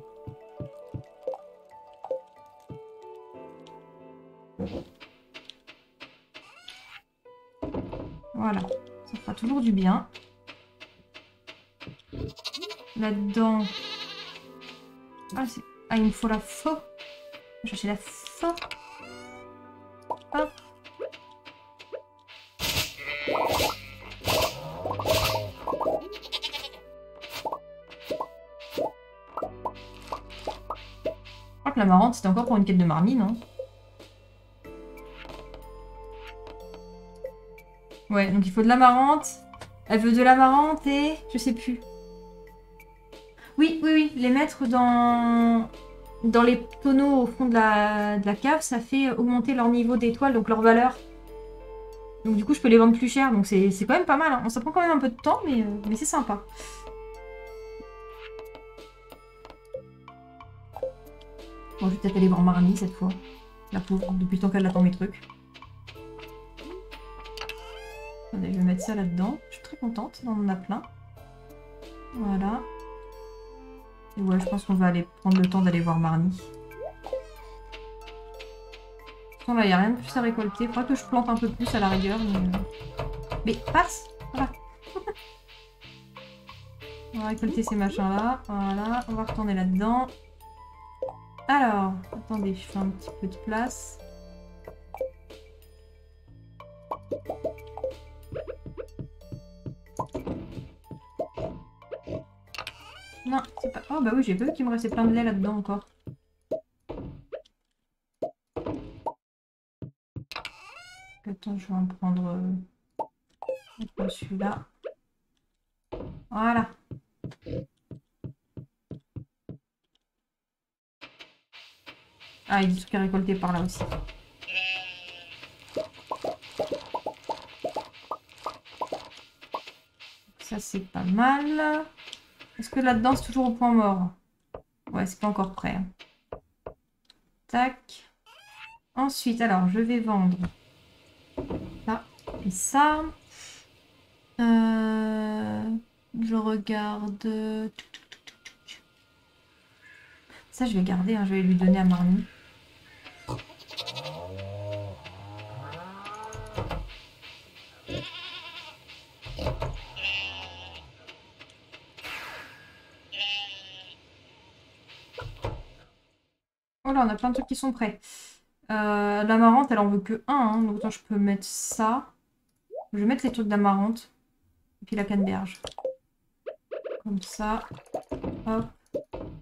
S1: Voilà, ça fera toujours du bien. Là-dedans... Ah, ah, il me faut la faux. Je vais chercher la faux. Hop. Je crois que la marrante, c'était encore pour une quête de marmite, non? Ouais, donc il faut de la marrante. Elle veut de la marrante et... Je sais plus. Oui, oui, oui. Les mettre dans... Dans les tonneaux au fond de la... de la cave, ça fait augmenter leur niveau d'étoile, donc leur valeur. Donc du coup, je peux les vendre plus cher. Donc c'est quand même pas mal. Hein. Ça prend quand même un peu de temps, mais, euh, mais c'est sympa. Bon, je vais peut-être aller voir Marnie cette fois. La pauvre, depuis le temps qu'elle attend mes trucs. Attendez, je vais mettre ça là-dedans. Je suis très contente, on en a plein. Voilà. Et ouais, je pense qu'on va aller prendre le temps d'aller voir Marnie. Là, il n'y a rien de plus à récolter. Il faudra que je plante un peu plus à la rigueur. Mais, mais passe. Voilà. On va récolter ces machins-là. Voilà, on va retourner là-dedans. Alors, attendez, je fais un petit peu de place. Non, c'est pas... Oh bah oui, j'ai pas vu qu'il me restait plein de lait là-dedans encore. Attends, je vais en prendre... Euh... celui-là. Voilà. Ah, il y a des trucs à récolter par là aussi. Ça, c'est pas mal. Est-ce que là-dedans, c'est toujours au point mort? Ouais, c'est pas encore prêt. Hein. Tac. Ensuite, alors, je vais vendre ça et ça. Euh, je regarde... Ça, je vais garder. Hein, je vais lui donner à Marnie. Oh là, on a plein de trucs qui sont prêts. Euh, l'amarante, elle en veut que un. Hein, donc, attends, je peux mettre ça. Je vais mettre les trucs d'amarante. Et puis la canneberge. Comme ça. Hop.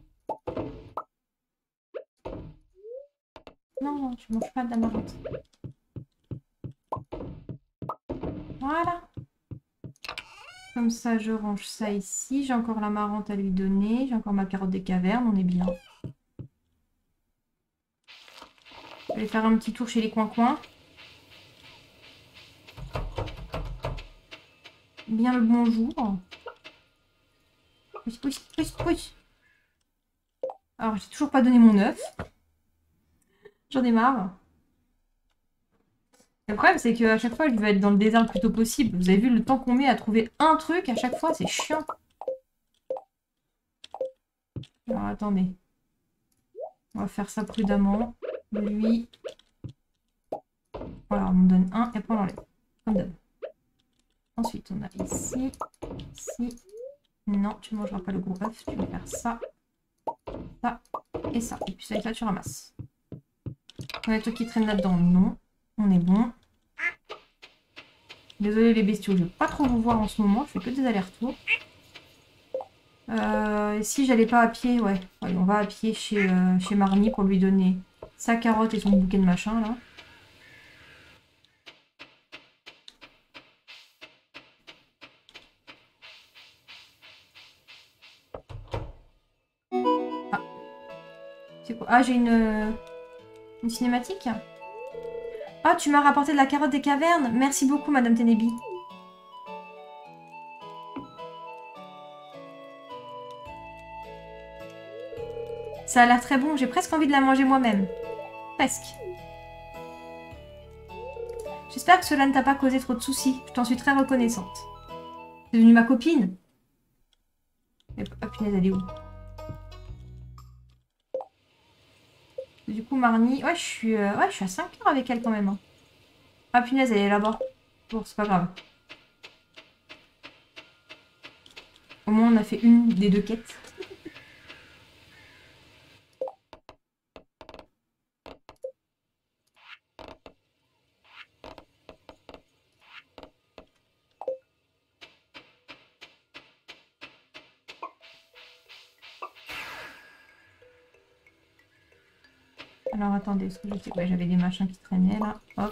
S1: Non, non, tu manges pas de la marante. Voilà. Comme ça, je range ça ici. J'ai encore la marante à lui donner. J'ai encore ma carotte des cavernes. On est bien. Je vais faire un petit tour chez les coins-coins. Bien le bonjour. Pousse, pousse, pousse, pousse. Alors, j'ai toujours pas donné mon œuf. J'en ai marre. Le problème, c'est qu'à chaque fois, je vais être dans le désert le plus tôt possible. Vous avez vu le temps qu'on met à trouver un truc à chaque fois, c'est chiant. Alors, attendez. On va faire ça prudemment. Lui. Voilà, on en donne un et après on l'enlève. Comme d'hab. Ensuite, on a ici, ici. Non, tu ne mangeras pas le gros œuf. Tu vas faire ça, ça et ça. Et puis ça, avec ça, tu ramasses. On a des trucs qui traînent là-dedans. Non, on est bon. Désolé les bestiaux, je ne vais pas trop vous voir en ce moment. Je fais que des allers-retours. Euh, et si j'allais pas à pied, ouais. Ouais, on va à pied chez, euh, chez Marnie pour lui donner sa carotte et son bouquet de machin, là. Ah, c'est quoi? Ah, j'ai une, une cinématique. Ah, tu m'as rapporté de la carotte des cavernes. Merci beaucoup, Madame Tenebi. Ça a l'air très bon. J'ai presque envie de la manger moi-même. Presque. J'espère que cela ne t'a pas causé trop de soucis. Je t'en suis très reconnaissante. C'est devenu ma copine. Ah, punaise, elle est où? Du coup, Marnie... Ouais, je suis, euh... ouais, je suis à cinq heures avec elle quand même. Hein. Ah, punaise, elle est là-bas. Bon, c'est pas grave. Au moins, on a fait une des deux quêtes. Alors, attendez, est-ce que je sais... Ouais, j'avais des machins qui traînaient, là. Hop.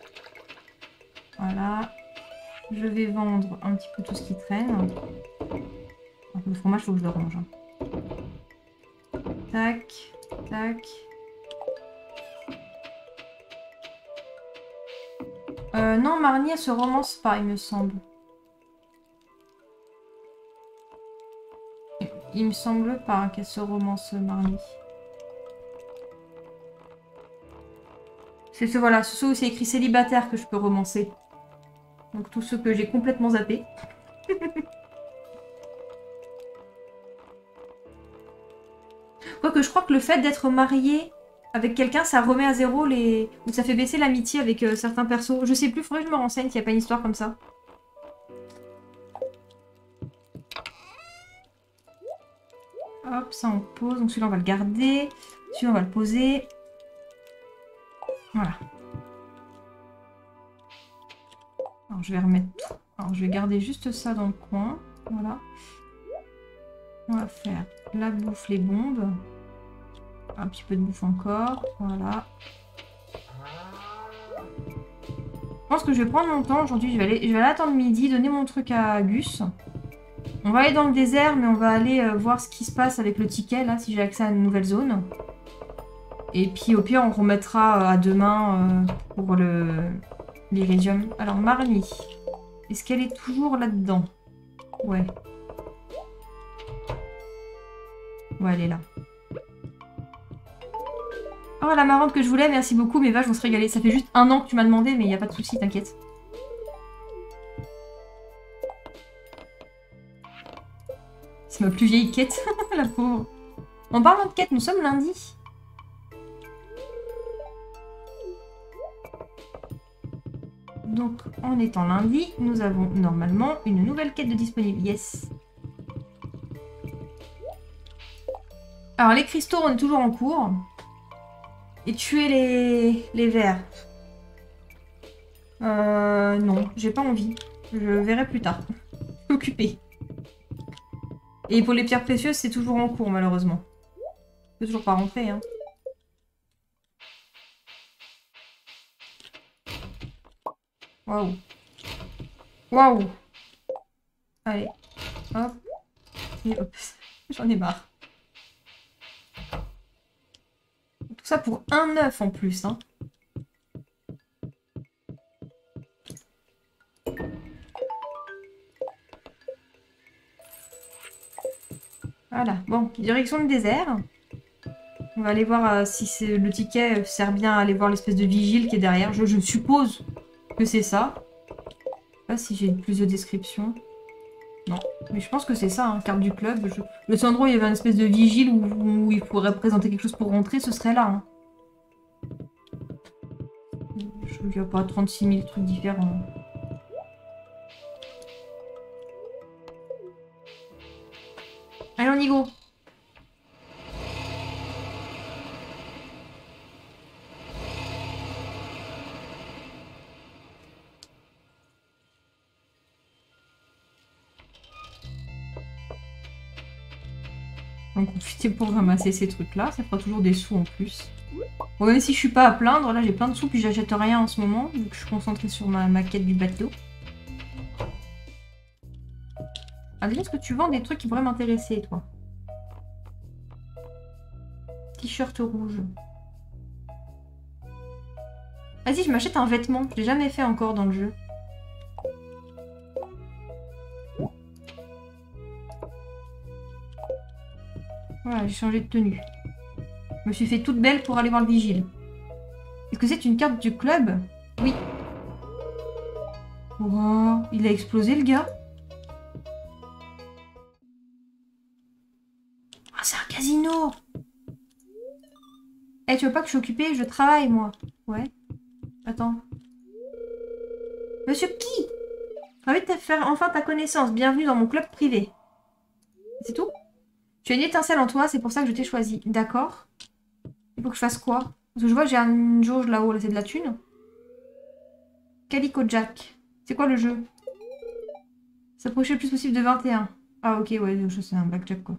S1: Voilà. Je vais vendre un petit peu tout ce qui traîne. Le fromage, il faut que je le range. Tac, tac. Euh, non, Marnie, elle se romance pas, il me semble. Il me semble pas qu'elle se romance, Marnie. C'est ce, voilà, ceux où c'est écrit célibataire que je peux romancer. Donc tous ceux que j'ai complètement zappés. Quoique je crois que le fait d'être marié avec quelqu'un, ça remet à zéro les... ou ça fait baisser l'amitié avec euh, certains persos. Je sais plus, faudrait que je me renseigne s'il n'y a pas une histoire comme ça. Hop, ça on pose. Donc celui-là on va le garder. Celui-là on va le poser. Voilà. Alors je vais remettre tout. Alors je vais garder juste ça dans le coin. Voilà. On va faire la bouffe, les bombes. Un petit peu de bouffe encore. Voilà. Je pense que je vais prendre mon temps aujourd'hui. Je vais aller, je vais aller attendre midi, donner mon truc à Gus. On va aller dans le désert, mais on va aller euh, voir ce qui se passe avec le ticket, là, si j'ai accès à une nouvelle zone. Et puis au pire, on remettra euh, à demain euh, pour le l'Iridium. Alors, Marnie, est-ce qu'elle est toujours là-dedans? Ouais. Ouais, elle est là. Oh, la marrante que je voulais, merci beaucoup, mes vaches vont se régaler. Ça fait juste un an que tu m'as demandé, mais il n'y a pas de souci, t'inquiète. C'est ma plus vieille quête, la pauvre. En parlant de quête, nous sommes lundi. Donc, en étant lundi, nous avons normalement une nouvelle quête de disponible. Yes. Alors, les cristaux, on est toujours en cours. Et tuer les, les vers. Euh, non, j'ai pas envie. Je verrai plus tard. Je suis occupée. Et pour les pierres précieuses, c'est toujours en cours, malheureusement. Je peux toujours pas rentrer, hein. Waouh. Waouh. Allez. Hop. Et hop. J'en ai marre. Tout ça pour un œuf en plus, hein. Voilà. Bon, direction le désert. On va aller voir euh, si le ticket sert bien à aller voir l'espèce de vigile qui est derrière. Je, je suppose que c'est ça. Je sais pas si j'ai plus de description. Non, mais je pense que c'est ça, hein, carte du club. Je... Le seul endroit où il y avait une espèce de vigile où, où il faudrait présenter quelque chose pour rentrer, ce serait là. Hein. Je n'y a pas trente-six mille trucs différents. Allez, on y go. Donc profitez pour ramasser ces trucs-là, ça fera toujours des sous en plus. Bon, même si je suis pas à plaindre, là j'ai plein de sous puis j'achète rien en ce moment, donc je suis concentrée sur ma, ma quête du bateau. Ah déjà, est-ce que tu vends des trucs qui pourraient m'intéresser, toi? T-shirt rouge. Vas-y, je m'achète un vêtement, je l'ai jamais fait encore dans le jeu. Voilà, j'ai changé de tenue. Je me suis fait toute belle pour aller voir le vigile. Est-ce que c'est une carte du club? Oui. Oh, il a explosé le gars. Ah, c'est un casino. Eh, hey, tu vois pas que je suis occupée? Je travaille, moi. Ouais. Attends. Monsieur qui? Ravi de te faire enfin ta connaissance. Bienvenue dans mon club privé. C'est tout? Tu as une étincelle en toi, c'est pour ça que je t'ai choisi. D'accord. Il faut que je fasse quoi? Parce que je vois que j'ai une jauge là-haut, là, c'est de la thune. Calico Jack. C'est quoi le jeu? S'approcher le plus possible de vingt et un. Ah ok, ouais, c'est un blackjack quoi.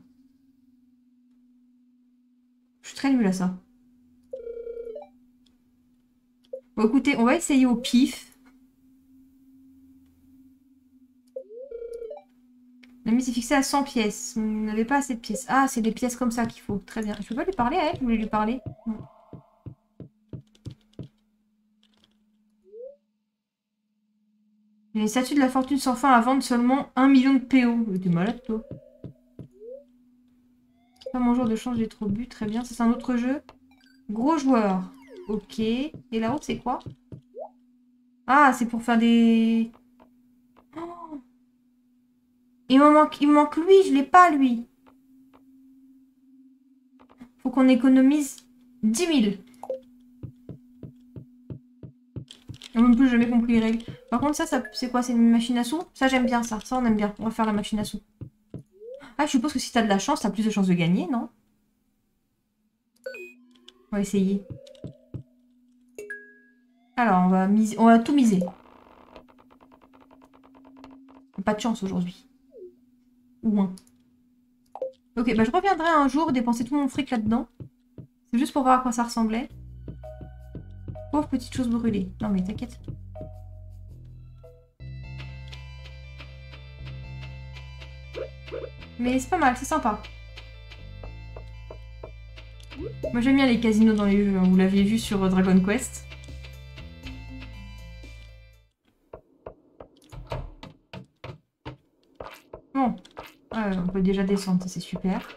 S1: Je suis très nulle à ça. Bon écoutez, on va essayer au pif. La mise est fixée à cent pièces. On n'avait pas assez de pièces. Ah, c'est des pièces comme ça qu'il faut. Très bien. Je peux pas lui parler à elle? Je voulais lui parler. Non. Les statues de la fortune sans fin à vendre seulement un million de P O. T'es malade, toi. Pas mon jour de change des trop bu. Très bien. Ça, c'est un autre jeu. Gros joueur. Ok. Et la route, c'est quoi? Ah, c'est pour faire des... Oh. Il me manque, il me manque lui. Je l'ai pas, lui. Faut qu'on économise dix mille. Non plus, j'ai jamais compris les règles. Par contre, ça, ça c'est quoi? C'est une machine à sous? Ça, j'aime bien ça. Ça, on aime bien. On va faire la machine à sous. Ah, je suppose que si t'as de la chance, t'as plus de chances de gagner, non? On va essayer. Alors, on va, miser... on va tout miser. Pas de chance aujourd'hui. Ou un. Ok, bah je reviendrai un jour dépenser tout mon fric là-dedans. C'est juste pour voir à quoi ça ressemblait. Pauvre petite chose brûlée. Non mais t'inquiète. Mais c'est pas mal, c'est sympa. Moi j'aime bien les casinos dans les jeux, hein. Vous l'aviez vu sur Dragon Quest. Bon, euh, on peut déjà descendre, c'est super.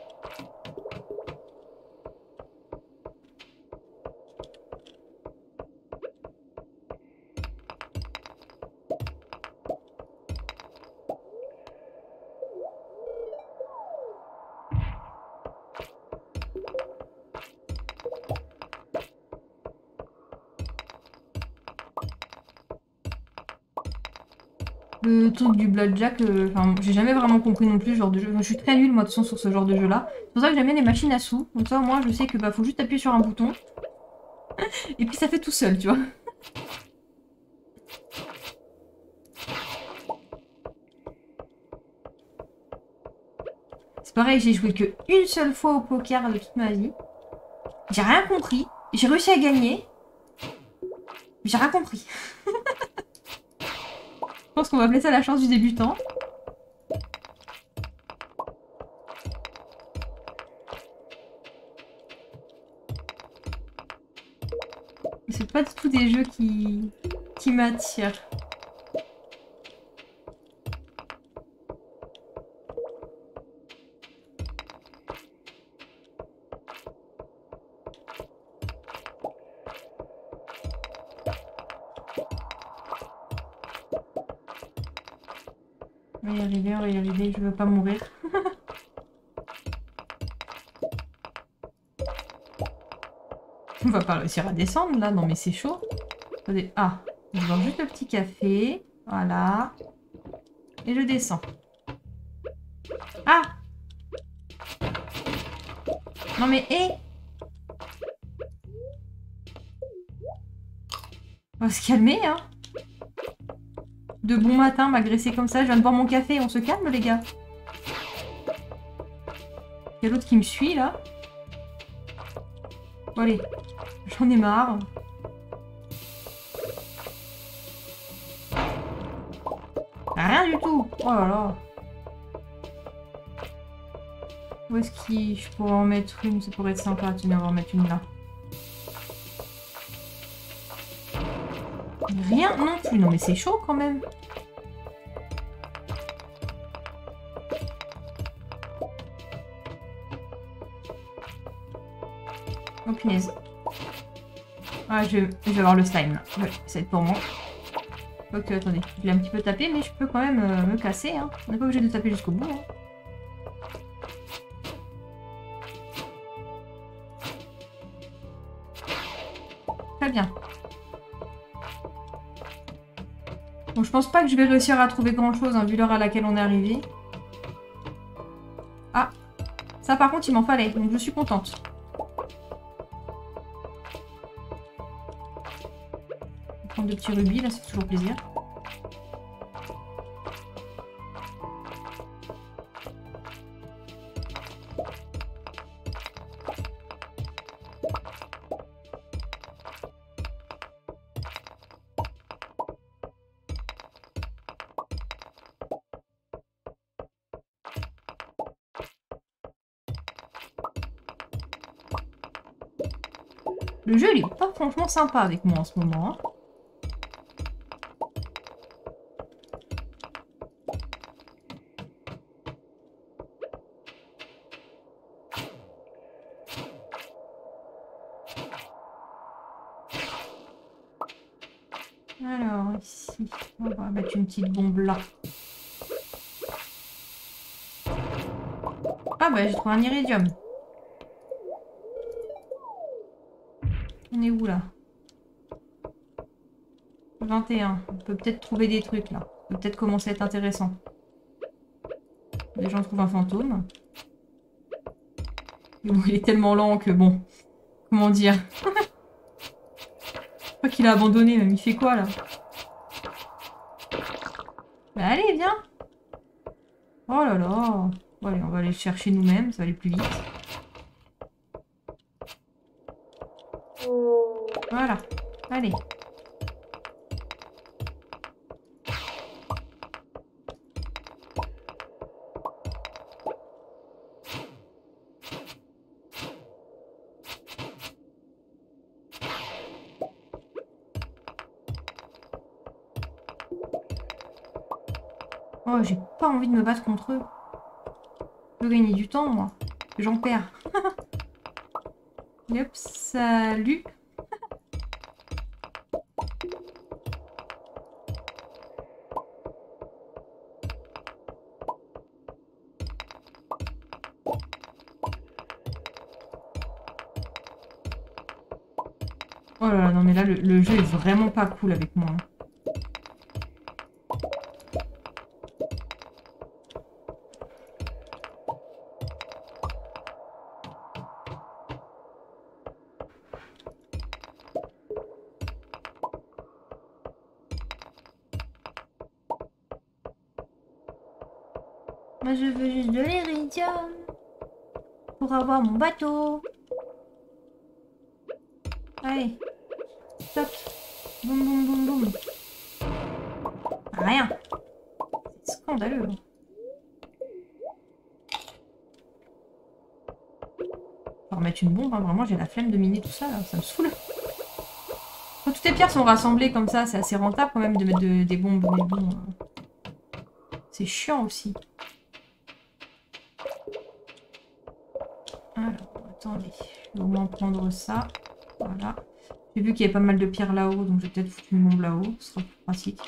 S1: Le truc du blackjack, euh, enfin, j'ai jamais vraiment compris non plus ce genre de jeu. Enfin, je suis très nulle moi de toute façon sur ce genre de jeu là. C'est pour ça que j'aime bien les machines à sous. Comme ça au moins je sais que bah faut juste appuyer sur un bouton. Et puis ça fait tout seul, tu vois. C'est pareil, j'ai joué que une seule fois au poker de toute ma vie. J'ai rien compris. J'ai réussi à gagner. J'ai rien compris. pense qu'on va appeler ça la chance du débutant. C'est pas du tout des jeux qui, qui m'attirent. On va y arriver, on va y arriver, je veux pas mourir. On va pas réussir à descendre là, non mais c'est chaud. Attendez, ah, je vais juste le petit café, voilà. Et je descends. Ah! Non mais hé! On va se calmer, hein. De bon matin, m'agresser comme ça, je viens de boire mon café, on se calme les gars. Il y a l'autre qui me suit là. Bon allez, j'en ai marre. Rien du tout. Oh là là. Où est-ce que je pourrais en mettre une? Ça pourrait être sympa. Tiens, on va en mettre une là. Rien non plus. Non mais c'est chaud quand même. Oh punaise. Ah, je, je vais avoir le slime là. Ouais, ça va être pour moi. Ok, attendez. Je l'ai un petit peu tapé, mais je peux quand même euh, me casser. Hein. On n'est pas obligé de taper jusqu'au bout. Hein. Très bien. Bon, je pense pas que je vais réussir à trouver grand chose, hein, vu l'heure à laquelle on est arrivé. Ah, ça par contre il m'en fallait, donc je suis contente. On va prendre deux petits rubis, là, ça fait toujours plaisir. Le jeu, il est pas franchement sympa avec moi en ce moment. Hein. Alors, ici, on va mettre une petite bombe là. Ah bah, j'ai trouvé un iridium. On est où là? vingt et un. On peut peut-être trouver des trucs là. Ça peut peut-être commencer à être intéressant. Les gens trouvent un fantôme. Bon, il est tellement lent que bon. Comment dire? Je crois qu'il a abandonné même. Il fait quoi là? Bah allez, viens! Oh là là! Bon, allez, on va aller le chercher nous-mêmes, ça va aller plus vite. Voilà, allez. Oh, j'ai pas envie de me battre contre eux. Je veux gagner du temps, moi. J'en perds. Hop, salut. Oh là là, non mais là, le, le jeu est vraiment pas cool avec moi. Hein. Moi, je veux juste de l'iridium pour avoir mon bateau. Allez. Stop. Boum, boum, boum, boum. Rien. Scandaleux. On va remettre une bombe, hein. Vraiment j'ai la flemme de miner tout ça, là. Ça me saoule. Quand toutes les pierres sont rassemblées comme ça, c'est assez rentable quand même de mettre de, des bombes, mais bon... Euh, c'est chiant aussi. Alors, attendez, je vais au moins prendre ça. Voilà. J'ai vu qu'il y avait pas mal de pierres là-haut, donc je vais peut-être foutre une bombe là-haut, ce sera plus pratique.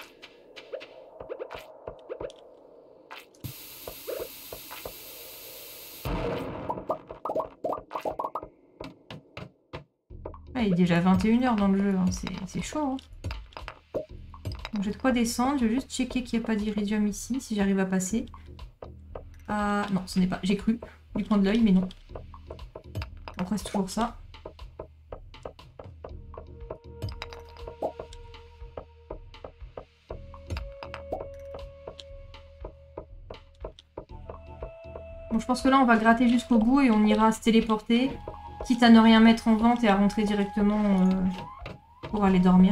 S1: Ah, il est déjà vingt et une heures dans le jeu, hein. C'est chaud. Hein. Donc j'ai de quoi descendre, je vais juste checker qu'il n'y a pas d'iridium ici, si j'arrive à passer. Ah non, ce n'est pas, j'ai cru du coin de l'œil, mais non. Après c'est toujours ça. Bon, je pense que là on va gratter jusqu'au bout et on ira se téléporter, quitte à ne rien mettre en vente et à rentrer directement euh, pour aller dormir.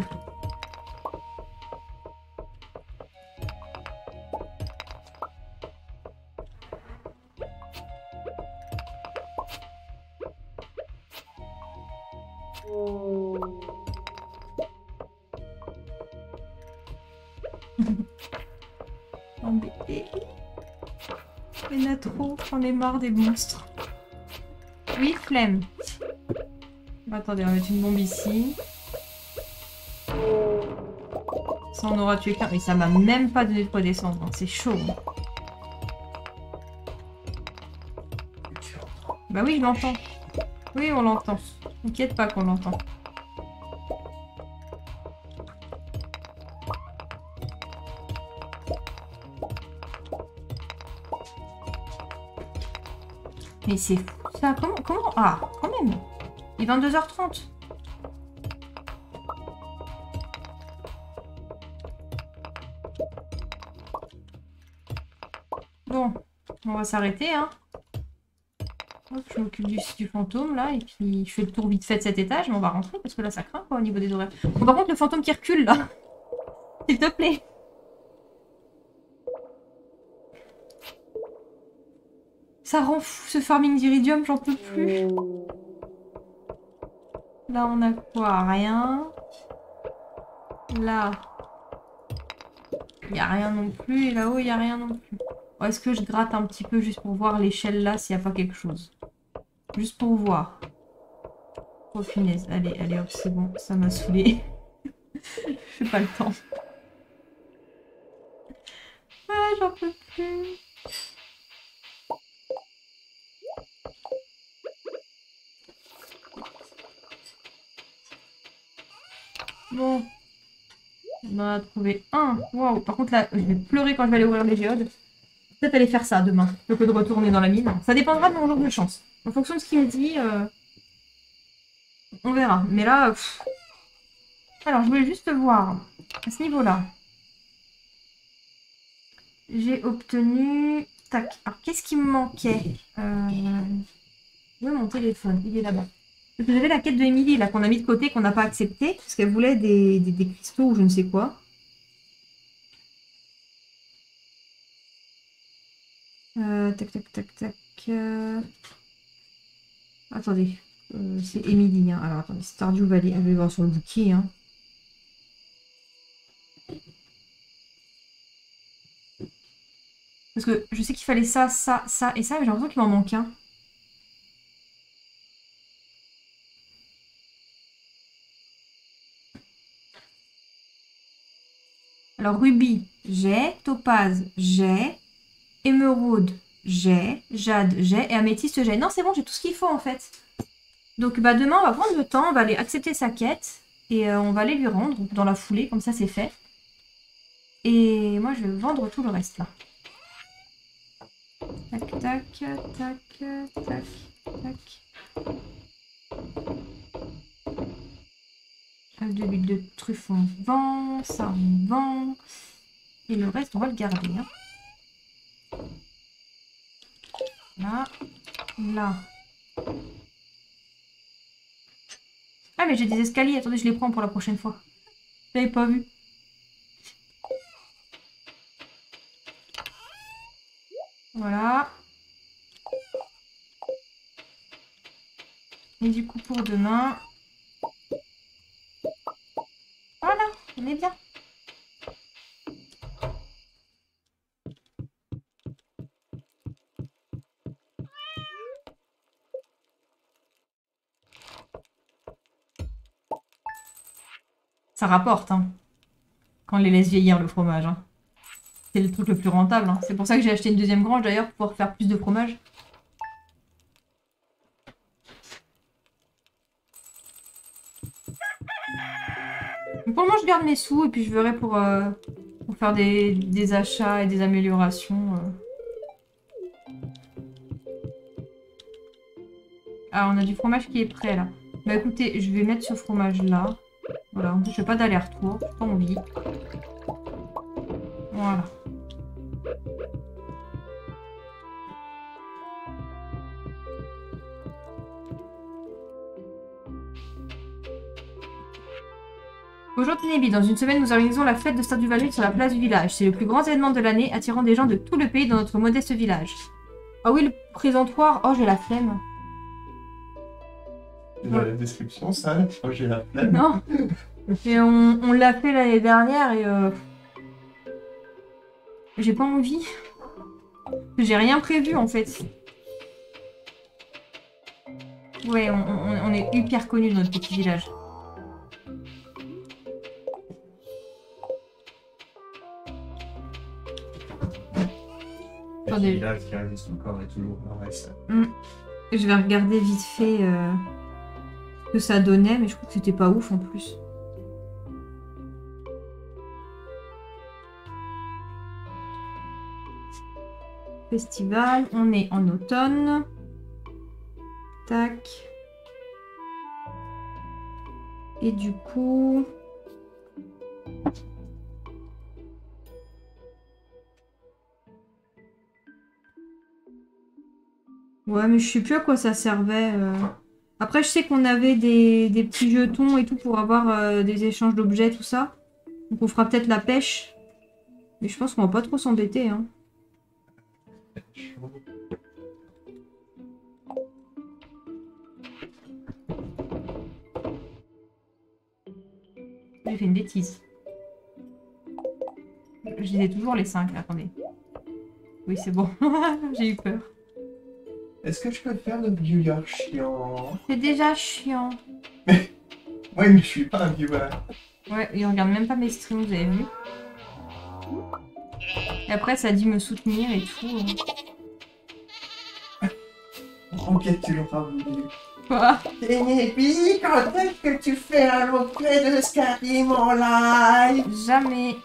S1: Embêté. Il y en a trop, j'en ai marre des monstres. Oui, flemme. Attendez, on va mettre une bombe ici. Ça, on aura tué qu'un. Mais ça m'a même pas donné de quoi descendre. Hein. C'est chaud. Hein. Bah oui, je l'entends. Oui, on l'entend. T'inquiète pas qu'on l'entend. Mais c'est fou ça. Comment, comment... Ah, quand même. Il est vingt-deux heures trente. Bon, on va s'arrêter, hein. Hop, je m'occupe du, du fantôme, là, et puis je fais le tour vite fait de cet étage, mais on va rentrer, parce que là, ça craint, quoi, au niveau des horaires. Bon, par contre, le fantôme qui recule, là, s'il te plaît. Ça rend fou, ce farming d'iridium, j'en peux plus. Là, on a quoi? Rien. Là, il n'y a rien non plus, et là-haut, il n'y a rien non plus. Est-ce que je gratte un petit peu juste pour voir l'échelle là, s'il n'y a pas quelque chose? Juste pour voir. Oh punaise, allez, allez hop, c'est bon, ça m'a saoulé. Je n'ai pas le temps. Ah, j'en peux plus. Bon. On en a trouvé un. Waouh. Par contre là, je vais pleurer quand je vais aller ouvrir les géodes. Peut-être aller faire ça demain, plutôt que de retourner dans la mine. Ça dépendra de mon jour de chance. En fonction de ce qu'il me dit, euh, on verra. Mais là... Pff... Alors, je voulais juste voir, à ce niveau-là, j'ai obtenu... Tac. Alors, qu'est-ce qui me manquait euh... Où est mon téléphone? Il est là-bas. Parce que j'avais la quête de Emily, là, qu'on a mis de côté, qu'on n'a pas accepté, parce qu'elle voulait des, des, des cristaux ou je ne sais quoi. Euh, tac, tac, tac, tac. Euh... Attendez. Euh, c'est Emily, hein. Alors, attendez, Stardew Valley. Je vais voir sur le bouquet, hein. Parce que je sais qu'il fallait ça, ça, ça et ça, mais j'ai l'impression qu'il m'en manque un. Alors, rubis, j'ai. Topaz, j'ai. Émeraude, j'ai. Jade, j'ai. Et améthyste, j'ai. Non, c'est bon, j'ai tout ce qu'il faut, en fait. Donc, bah, demain, on va prendre le temps, on va aller accepter sa quête. Et euh, on va aller lui rendre dans la foulée, comme ça, c'est fait. Et moi, je vais vendre tout le reste, là. Tac, tac, tac, tac, tac. Œuf de l'huile de truffe, on vend. Ça, on vend. Et le reste, on va le garder. Hein. Là. Là. Ah, mais j'ai des escaliers. Attendez, je les prends pour la prochaine fois. Je l'avais pas vu. Voilà. Et du coup, pour demain... Voilà, on est bien. Ça rapporte, hein, quand on les laisse vieillir, le fromage. Hein. C'est le truc le plus rentable. Hein. C'est pour ça que j'ai acheté une deuxième grange, d'ailleurs, pour pouvoir faire plus de fromage. Donc pour le moment, je garde mes sous, et puis je verrai pour, euh, pour faire des, des achats et des améliorations. Euh. Ah, on a du fromage qui est prêt, là. Bah écoutez, je vais mettre ce fromage-là. Voilà, en plus, je fais pas d'aller-retour, j'ai pas envie. Voilà. Bonjour Ténébi, dans une semaine nous organisons la fête de Stardew Valley sur la place du village. C'est le plus grand événement de l'année, attirant des gens de tout le pays dans notre modeste village. Ah oui, le présentoir. Oh, j'ai la flemme.
S2: C'est dans la description, ça. Oh, j'ai la flemme.
S1: Non. Et on, on l'a fait l'année dernière et euh... j'ai pas envie. J'ai rien prévu en fait. Ouais, on, on, on est hyper connus dans notre petit village.
S2: Le village qui résiste encore et toujours dans reste.
S1: Mmh. Je vais regarder vite fait euh, ce que ça donnait, mais je crois que c'était pas ouf en plus. Festival, on est en automne. Tac. Et du coup... Ouais, mais je sais plus à quoi ça servait. Euh... Après, je sais qu'on avait des, des petits jetons et tout pour avoir euh, des échanges d'objets, tout ça. Donc on fera peut-être la pêche. Mais je pense qu'on va pas trop s'embêter, hein. J'ai fait une bêtise. Je disais toujours les cinq, attendez. Oui, c'est bon. J'ai eu peur.
S2: Est-ce que je peux faire le viewer chiant?
S1: C'est déjà chiant.
S2: Mais... Ouais, mais je suis pas un viewer.
S1: Ouais, il regarde même pas mes streams, vous avez vu. Et après, ça dit me soutenir et tout.
S2: Ok, tu l'auras voulu.
S1: Quoi?
S2: Ténébi, quand est-ce que tu fais un replay de Skyrim en live?
S1: Jamais.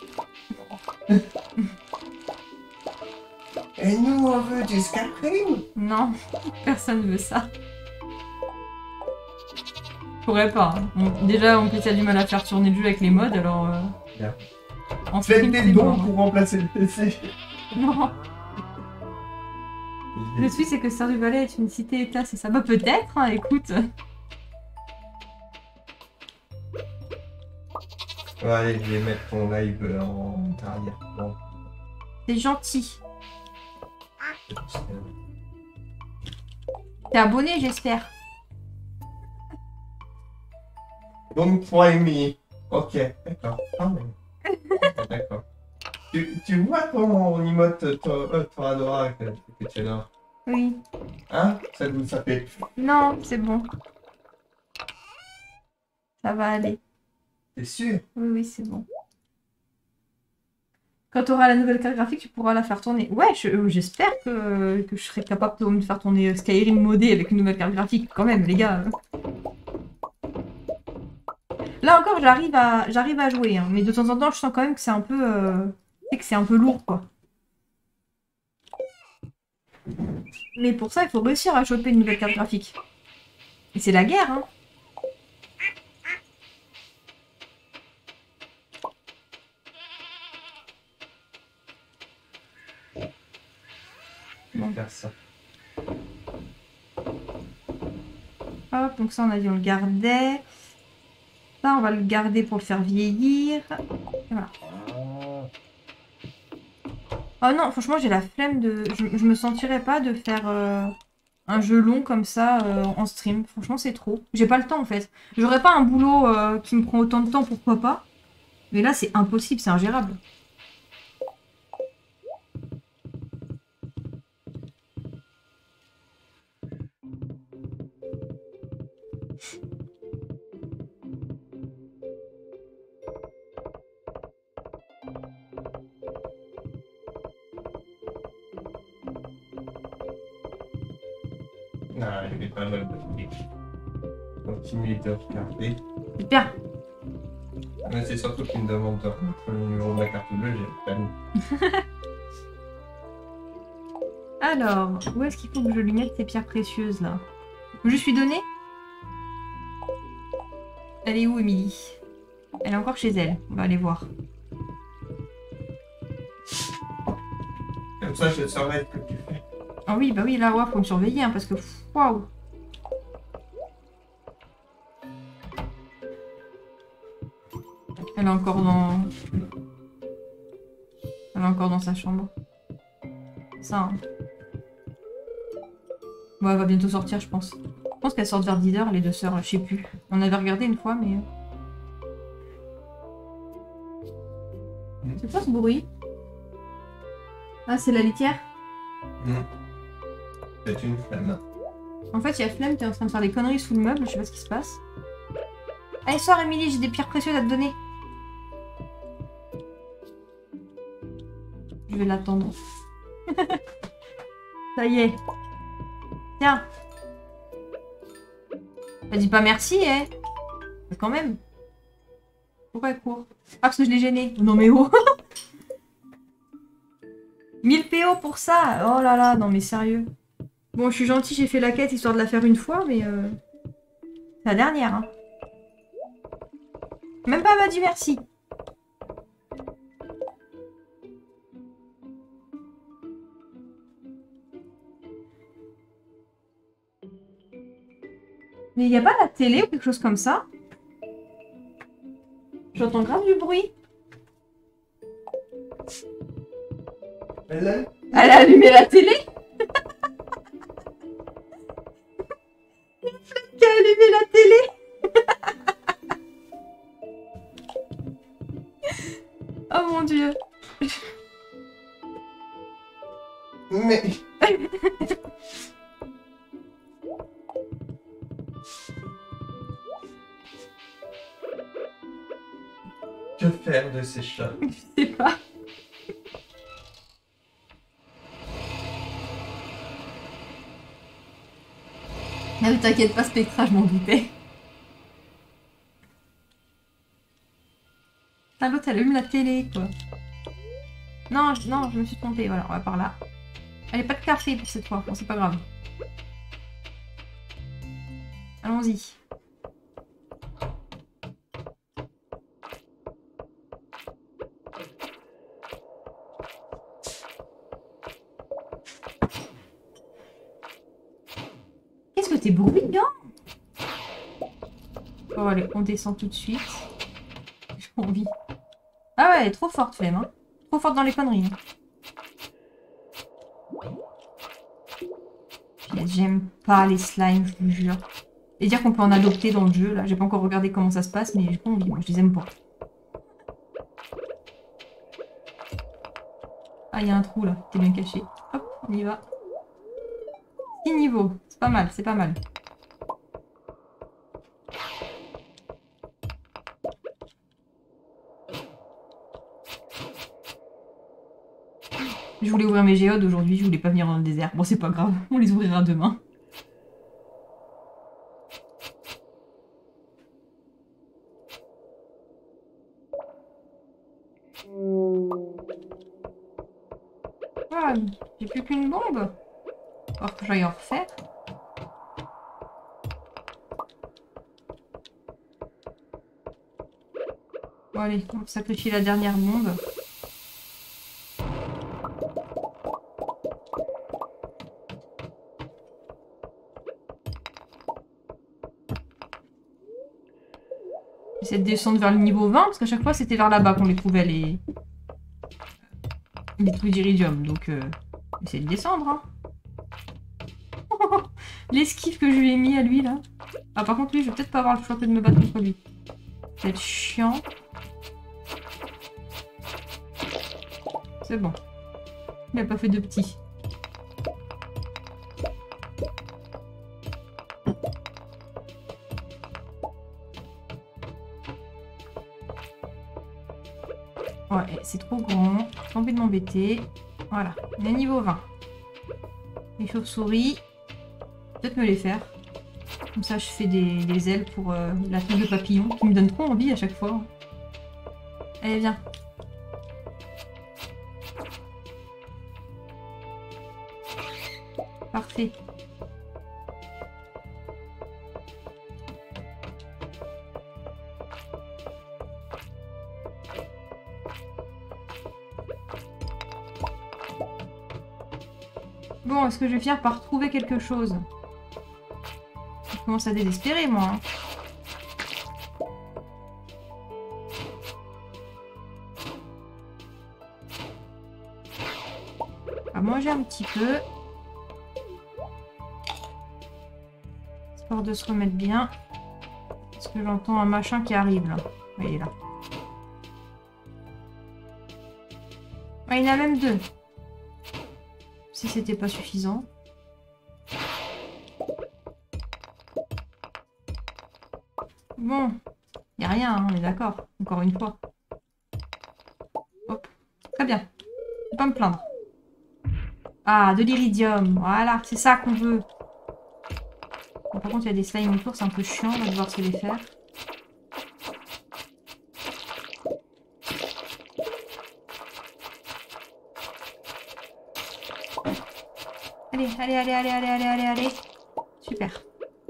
S2: Et nous, on veut du Skyrim?
S1: Non, personne veut ça. Je pourrais pas. Hein. On, déjà, en plus, il y a du mal à faire tourner le jeu avec les mods, alors... Euh...
S2: Bien.
S1: En
S2: Faites
S1: stream,
S2: des
S1: c'est
S2: dons
S1: mort.
S2: pour remplacer le P C.
S1: Non. Le truc, c'est que Stardew Valley est une cité-état, c'est ça. Bah peut-être, hein, écoute.
S2: Ouais, allez, je vais mettre ton live en arrière. Bon.
S1: C'est gentil. T'es abonné, j'espère.
S2: Donc, toi et me. Ok, d'accord. Ah, mais... D'accord. Tu, tu vois ton emote euh, Toradora que, que tu adores?
S1: Oui.
S2: Hein? Ça nous ça fait.
S1: Non, c'est bon. Ça va aller.
S2: T'es sûr?
S1: Oui, oui, c'est bon. Quand tu auras la nouvelle carte graphique, tu pourras la faire tourner. Ouais, je- j'espère que, que je serai capable de me faire tourner Skyrim modé avec une nouvelle carte graphique, quand même, les gars. Là encore, j'arrive à, j'arrive à jouer, hein, mais de temps en temps, je sens quand même que c'est un peu, euh, que c'est un peu lourd, quoi. Mais pour ça, il faut réussir à choper une nouvelle carte graphique. Et c'est la guerre, hein. Bon.
S2: Faire ça.
S1: Hop, donc ça, on a dit on le gardait. Ça, on va le garder pour le faire vieillir. Et voilà. Oh non, franchement, j'ai la flemme de... Je, je me sentirais pas de faire euh, un jeu long comme ça euh, en stream. Franchement, c'est trop. J'ai pas le temps, en fait. J'aurais pas un boulot euh, qui me prend autant de temps, pourquoi pas. Mais là, c'est impossible, c'est ingérable.
S2: Ah, il est pas mal de trucs. Continue de regarder.
S1: Super.
S2: Mais c'est surtout qu'il me demande de remettre le numéro de ma carte bleue, j'ai pas.
S1: Alors, où est-ce qu'il faut que je lui mette ces pierres précieuses, là? Je suis donné? Elle est où, Émilie? Elle est encore chez elle. On va aller voir.
S2: Comme ça, je saurai ce que tu fais.
S1: Ah oui, bah oui, là, ouais, faut me surveiller, hein, parce que... Waouh! Elle est encore dans... Elle est encore dans sa chambre. Ça, hein. Bon, elle va bientôt sortir, je pense. Je pense qu'elle sort vers dix heures, les deux sœurs, là, je sais plus. On avait regardé une fois, mais... C'est quoi ce bruit? Ah, c'est la litière?
S2: Mmh. C'est une flamme.
S1: En fait, il y a Flemme qui est en train de faire des conneries sous le meuble, je sais pas ce qui se passe. Allez, sors, Émilie, j'ai des pierres précieuses à te donner. Je vais l'attendre. Ça y est. Tiens. Elle dit pas merci, hein. Mais quand même. Pourquoi elle court? Ah, parce que je l'ai gênée. Non mais oh. mille P O pour ça. Oh là là, non mais sérieux. Bon, je suis gentille, j'ai fait la quête histoire de la faire une fois, mais... Euh... C'est la dernière, hein. Même pas elle m'a dit merci. Mais il n'y a pas la télé ou quelque chose comme ça? J'entends grave du bruit.
S2: Elle a...
S1: Elle a allumé la télé? Qui a allumé la télé? Oh mon dieu.
S2: Mais... Que faire de ces chats?
S1: Je sais pas. Ah mais t'inquiète pas, Spectra, je m'en doutais. Ah, l'autre, elle allume la télé, quoi. Non, je, non, je me suis trompée. Voilà, on va par là. Allez, pas de café pour cette fois. Bon, c'est pas grave. Allons-y. Qu'est-ce que t'es bruyant? Bon, allez, on descend tout de suite. J'ai envie. Ah ouais, elle est trop forte, Flemme. Hein. Trop forte dans les conneries. Hein. J'aime pas les slimes, je vous jure. Et dire qu'on peut en adopter dans le jeu, là. J'ai pas encore regardé comment ça se passe, mais j'ai pas envie. Moi, je les aime pas. Ah, il y a un trou, là. T'es bien caché. Hop, on y va. six niveaux. C'est pas mal, c'est pas mal. Je voulais ouvrir mes géodes aujourd'hui, je voulais pas venir dans le désert. Bon, c'est pas grave, on les ouvrira demain. Ah, j'ai plus qu'une bombe. Alors que j'aille en refaire. Bon, allez, on va sacrifier la dernière bombe. J'essaie de descendre vers le niveau vingt, parce qu'à chaque fois c'était vers là-bas qu'on les trouvait, les... détruit d'iridium, donc euh, essayez de descendre. Hein. L'esquive que je lui ai mis à lui là. Ah par contre lui je vais peut-être pas avoir le choix que de me battre contre lui. Ça va être chiant. C'est bon. Il a pas fait de petit. Ouais, c'est trop grand. J'ai envie de m'embêter. Voilà, on est niveau vingt. Les chauves-souris. Peut-être me les faire. Comme ça, je fais des, des ailes pour euh, la toile de papillon qui me donne trop envie à chaque fois. Allez, viens. Parfait. Bon, est-ce que je vais finir par trouver quelque chose? Je commence à désespérer, moi. Hein. À manger un petit peu. Histoire de se remettre bien. Parce que j'entends un machin qui arrive, là. Oui, il est là. Ah, il y en a même deux. Si c'était pas suffisant. Bon, il n'y a rien, hein, on est d'accord. Encore une fois. Hop. Très bien. Je vais pas me plaindre. Ah, de l'iridium. Voilà, c'est ça qu'on veut. Bon, par contre, il y a des slimes autour, c'est un peu chiant, on va devoir se les faire. Allez, allez, allez, allez, allez, allez, allez, allez. Super.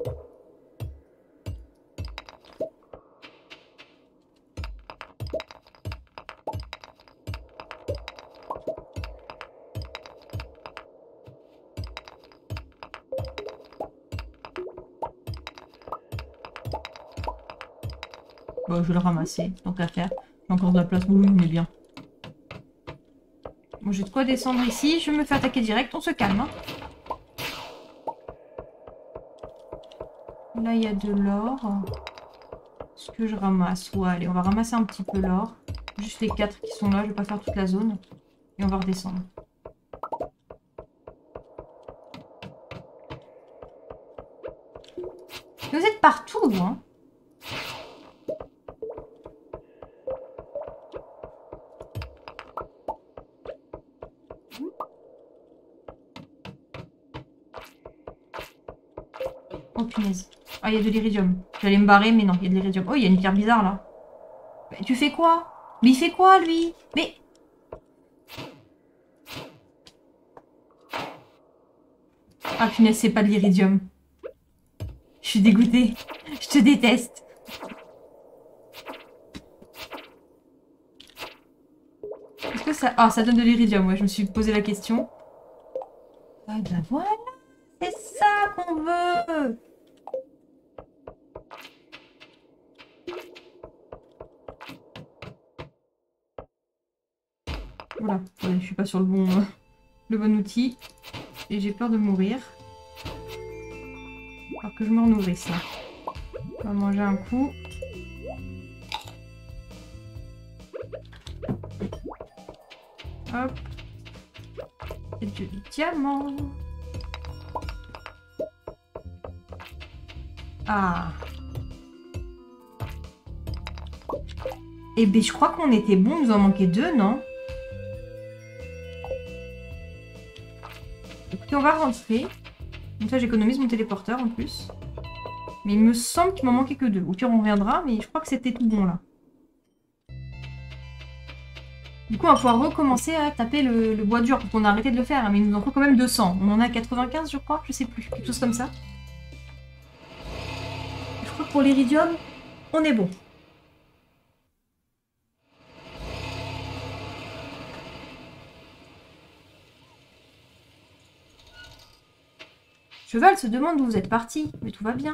S1: Bon, je vais le ramasser, tant qu'à faire. J'ai encore de la place, oui, mais bien. Bon, j'ai de quoi descendre ici. Je me fais attaquer direct, on se calme. Hein. Là, il y a de l'or. Est-ce que je ramasse? Ouais, allez, on va ramasser un petit peu l'or. Juste les quatre qui sont là, je vais pas faire toute la zone. Et on va redescendre. Vous êtes partout, hein? Oh punaise. Ah, il y a de l'iridium. J'allais me barrer, mais non, il y a de l'iridium. Oh, il y a une pierre bizarre, là. Mais tu fais quoi? Mais il fait quoi, lui? Mais... Ah punaise, c'est pas de l'iridium. Je suis dégoûtée. Je te déteste. Est-ce que ça... Ah, ça donne de l'iridium, ouais, je me suis posé la question. Ah ben voilà, c'est ça qu'on veut. Voilà, ouais, je suis pas sur le bon, euh, le bon outil. Et j'ai peur de mourir. Alors que je me renourrisse là. On va manger un coup. Hop. Et du diamant. Ah. Eh bien, je crois qu'on était bon. Il nous en manquait deux, non? Écoutez, on va rentrer. Comme ça, j'économise mon téléporteur en plus. Mais il me semble qu'il m'en manquait que deux. Au pire, on reviendra, mais je crois que c'était tout bon là. Du coup, on va pouvoir recommencer à taper le, le bois dur, parce qu'on a arrêté de le faire, hein, mais il nous en faut quand même deux cents. On en a quatre-vingt-quinze, je crois, je sais plus, quelque chose comme ça. Je crois que pour l'iridium, on est bon. Cheval se demande où vous êtes parti, mais tout va bien.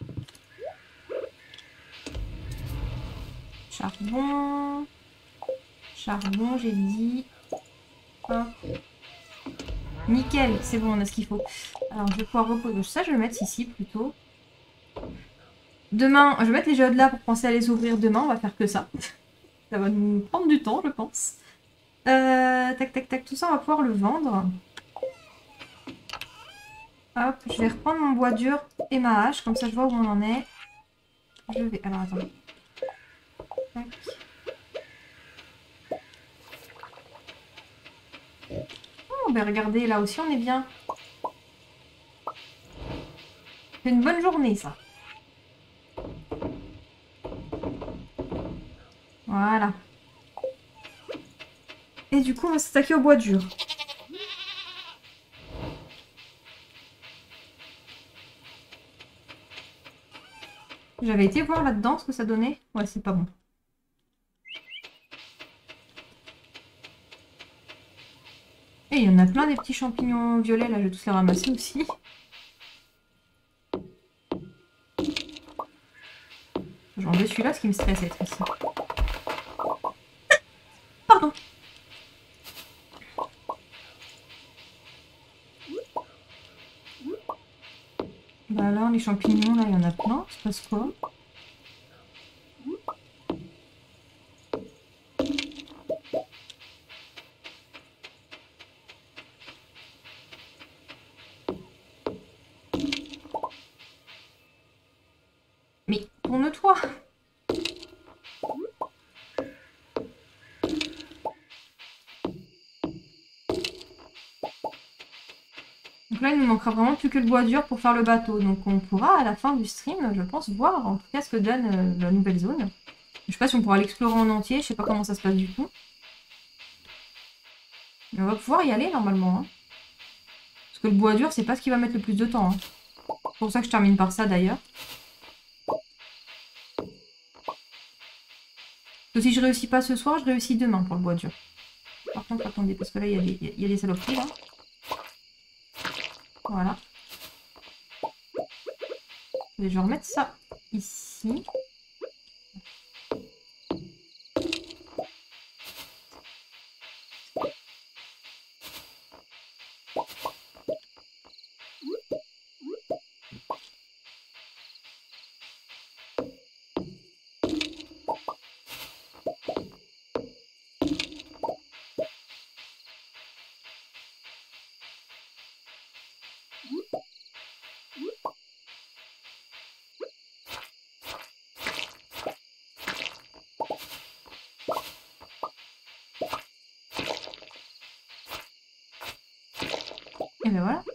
S1: Charbon. Charbon, j'ai dit. Hop. Nickel, c'est bon, on a ce qu'il faut. Alors, je vais pouvoir reposer. Ça, je vais le mettre ici plutôt. Demain, je vais mettre les géodes là pour penser à les ouvrir demain. On va faire que ça. Ça va nous prendre du temps, je pense. Euh, tac, tac, tac. Tout ça, on va pouvoir le vendre. Hop, je vais reprendre mon bois dur et ma hache. Comme ça, je vois où on en est. Je vais... Alors, attendez. Tac. Oh, ben regardez, là aussi, on est bien. C'est une bonne journée, ça. Voilà. Et du coup, on va s'attaquer au bois dur. J'avais été voir là-dedans ce que ça donnait. Ouais, c'est pas bon. Et il y en a plein des petits champignons violets, là, je vais tous les ramasser aussi. J'en veux celui-là, ce qui me stresse être ici. Pardon. Bah alors, les champignons, là, il y en a plein. Ça se passe quoi? Mais tourne-toi. Donc là, il nous manquera vraiment plus que le bois dur pour faire le bateau. Donc on pourra, à la fin du stream, je pense, voir en tout cas ce que donne euh, la nouvelle zone. Je sais pas si on pourra l'explorer en entier, je sais pas comment ça se passe du tout. Mais on va pouvoir y aller normalement. Hein. Parce que le bois dur, c'est pas ce qui va mettre le plus de temps. Hein. C'est pour ça que je termine par ça d'ailleurs. Que si je réussis pas ce soir, je réussis demain pour le bois dur. Par contre, attendez, parce que là, il y a des, il y a des saloperies là. Voilà. Je vais remettre ça ici. Et ben voilà.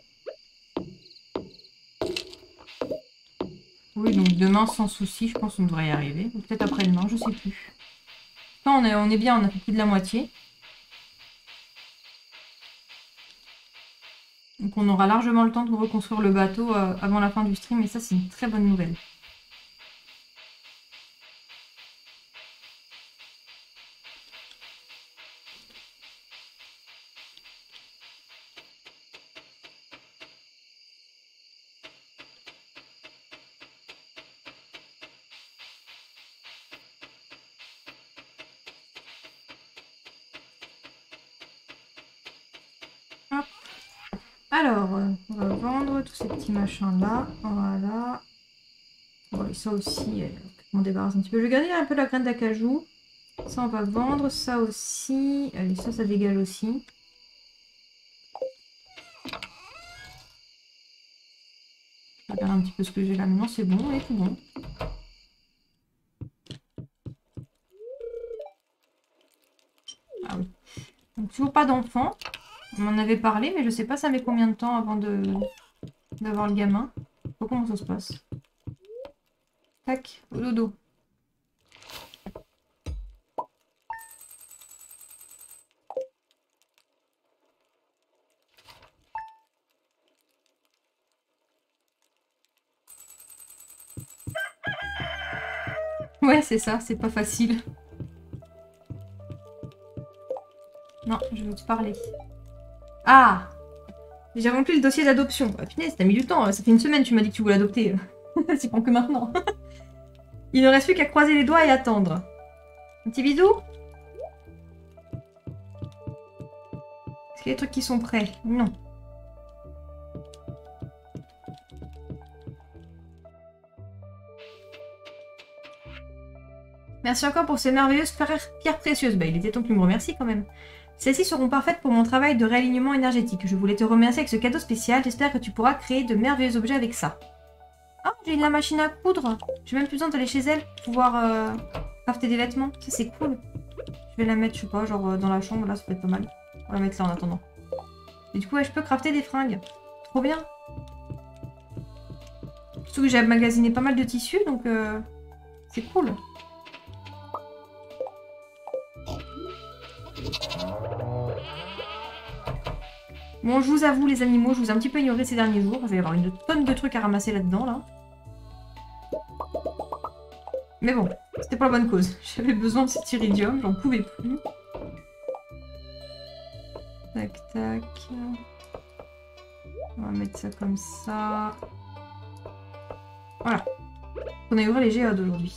S1: Oui, donc demain, sans souci, je pense qu'on devrait y arriver. Ou peut-être après-demain, je sais plus. Non, on est, on est bien, on a fait plus de la moitié. Donc on aura largement le temps de reconstruire le bateau euh, avant la fin du stream, et ça, c'est une très bonne nouvelle. Alors, euh, on va vendre tous ces petits machins-là. Voilà. Bon, et ça aussi, euh, on débarrasse un petit peu. Je vais garder un peu la graine d'acajou. Ça, on va vendre. Ça aussi. Allez, ça, ça dégage aussi. Je regarde un petit peu ce que j'ai là. Maintenant, c'est bon. Et tout bon. Ah oui. Donc, toujours pas d'enfant. On m'en avait parlé, mais je sais pas ça met combien de temps avant de d'avoir le gamin. Je sais pas comment ça se passe. Tac, au dodo. Ouais, c'est ça, c'est pas facile. Non, je veux te parler. Ah! J'ai rempli le dossier d'adoption. Ah, punaise, t'as mis du temps. Ça fait une semaine que tu m'as dit que tu voulais adopter. C'est pas que maintenant. Il ne reste plus qu'à croiser les doigts et attendre. Un petit bisou? des trucs qui sont prêts. Non. Merci encore pour ces merveilleuses pierres précieuses. Bah, il était temps que tu me remercies quand même. Celles-ci seront parfaites pour mon travail de réalignement énergétique. Je voulais te remercier avec ce cadeau spécial. J'espère que tu pourras créer de merveilleux objets avec ça. Ah, j'ai la machine à coudre. J'ai même plus besoin d'aller chez elle pour pouvoir euh, crafter des vêtements. Ça, c'est cool. Je vais la mettre, je sais pas, genre dans la chambre. Là, ça peut être pas mal. On va la mettre là en attendant. Et du coup, ouais, je peux crafter des fringues. Trop bien. Surtout que j'ai magasiné pas mal de tissus, donc euh, c'est cool. Bon, je vous avoue, les animaux, je vous ai un petit peu ignoré ces derniers jours. Il va y avoir une tonne de trucs à ramasser là-dedans, là. Mais bon, c'était pour la bonne cause. J'avais besoin de cet iridium, j'en pouvais plus. Tac, tac. On va mettre ça comme ça. Voilà. On a ouvert les géodes aujourd'hui.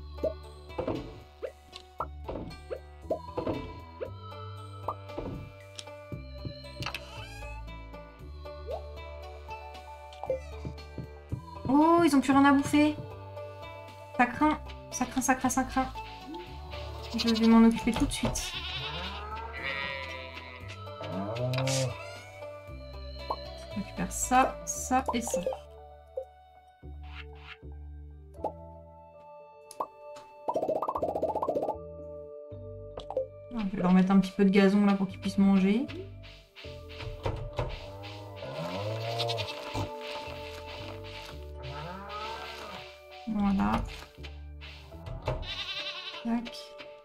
S1: Oh, ils ont plus rien à bouffer. Ça craint, ça craint, ça craint, ça craint. Je vais m'en occuper tout de suite. Je récupère ça, ça et ça. Je vais leur mettre un petit peu de gazon là pour qu'ils puissent manger. Voilà. Tac.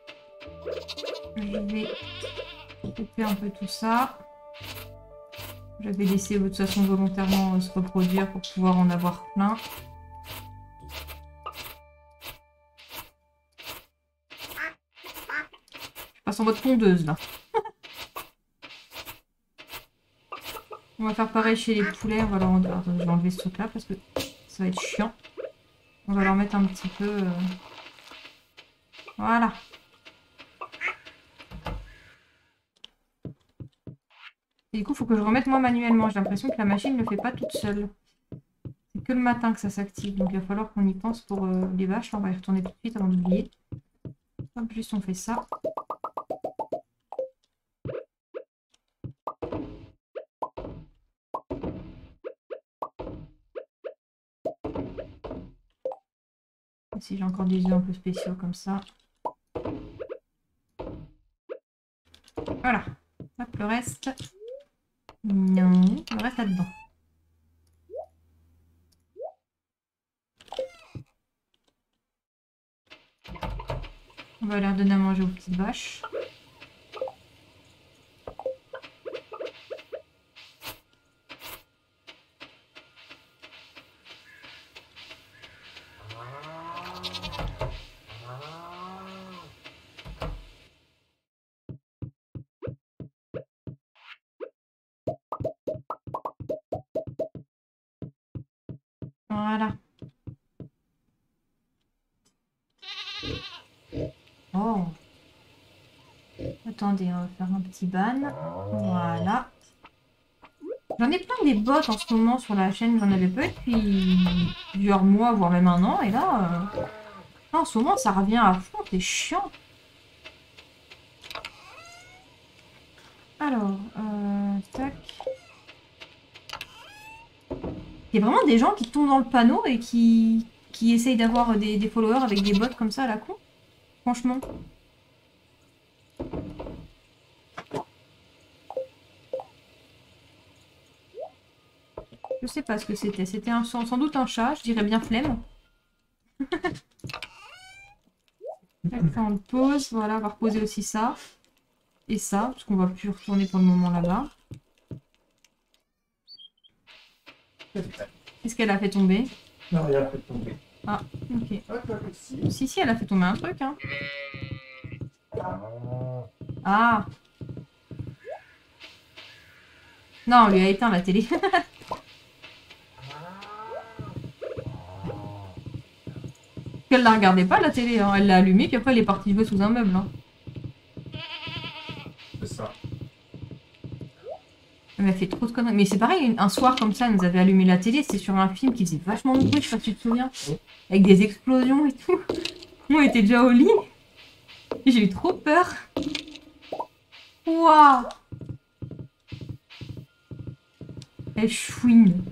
S1: Je vais couper un peu tout ça. J'avais laissé de toute façon volontairement se reproduire pour pouvoir en avoir plein. Je passe en mode tondeuse là. On va faire pareil chez les poulets. On va leur... Attends, je vais enlever ce truc là parce que ça va être chiant. On va leur mettre un petit peu... Euh... Voilà. Et du coup, il faut que je remette moi manuellement. J'ai l'impression que la machine ne le fait pas toute seule. C'est que le matin que ça s'active. Donc il va falloir qu'on y pense pour euh, les vaches. Là, on va y retourner tout de suite avant d'oublier. Hop, juste on fait ça. Si j'ai encore des œufs un peu spéciaux comme ça. Voilà. Hop, le reste. Non, le reste là-dedans. On va leur donner à manger aux petites vaches. Voilà. Oh. Attendez, on va faire un petit ban. Voilà. J'en ai plein des bots en ce moment sur la chaîne. J'en avais pas depuis plusieurs mois, voire même un an. Et là, euh... en ce moment, ça revient à fond. C'est chiant. Alors, euh... tac. Il y a vraiment des gens qui tombent dans le panneau et qui, qui essayent d'avoir des, des followers avec des bots comme ça à la con. Franchement. Je sais pas ce que c'était. C'était sans, sans doute un chat. Je dirais bien flemme. On le pose. Voilà, on va reposer aussi ça. Et ça, parce qu'on va plus retourner pour le moment là-bas. Qu'est-ce qu'elle a fait tomber?
S2: Non, rien fait tomber.
S1: Ah, ok.
S2: Ah, toi aussi.
S1: Si, si, elle a fait tomber un truc, hein. Ah. Non, on lui a éteint la télé. Elle la regardait pas la télé, hein. Elle l'a allumée, puis après elle est partie jouer sous un meuble. Hein.
S2: C'est ça.
S1: Elle m'a fait trop de conneries. Mais c'est pareil, un soir comme ça, elle nous avait allumé la télé. C'était sur un film qui faisait vachement de bruit, je sais pas si tu te souviens. Avec des explosions et tout. On était déjà au lit. J'ai eu trop peur. Waouh! Elle chouine.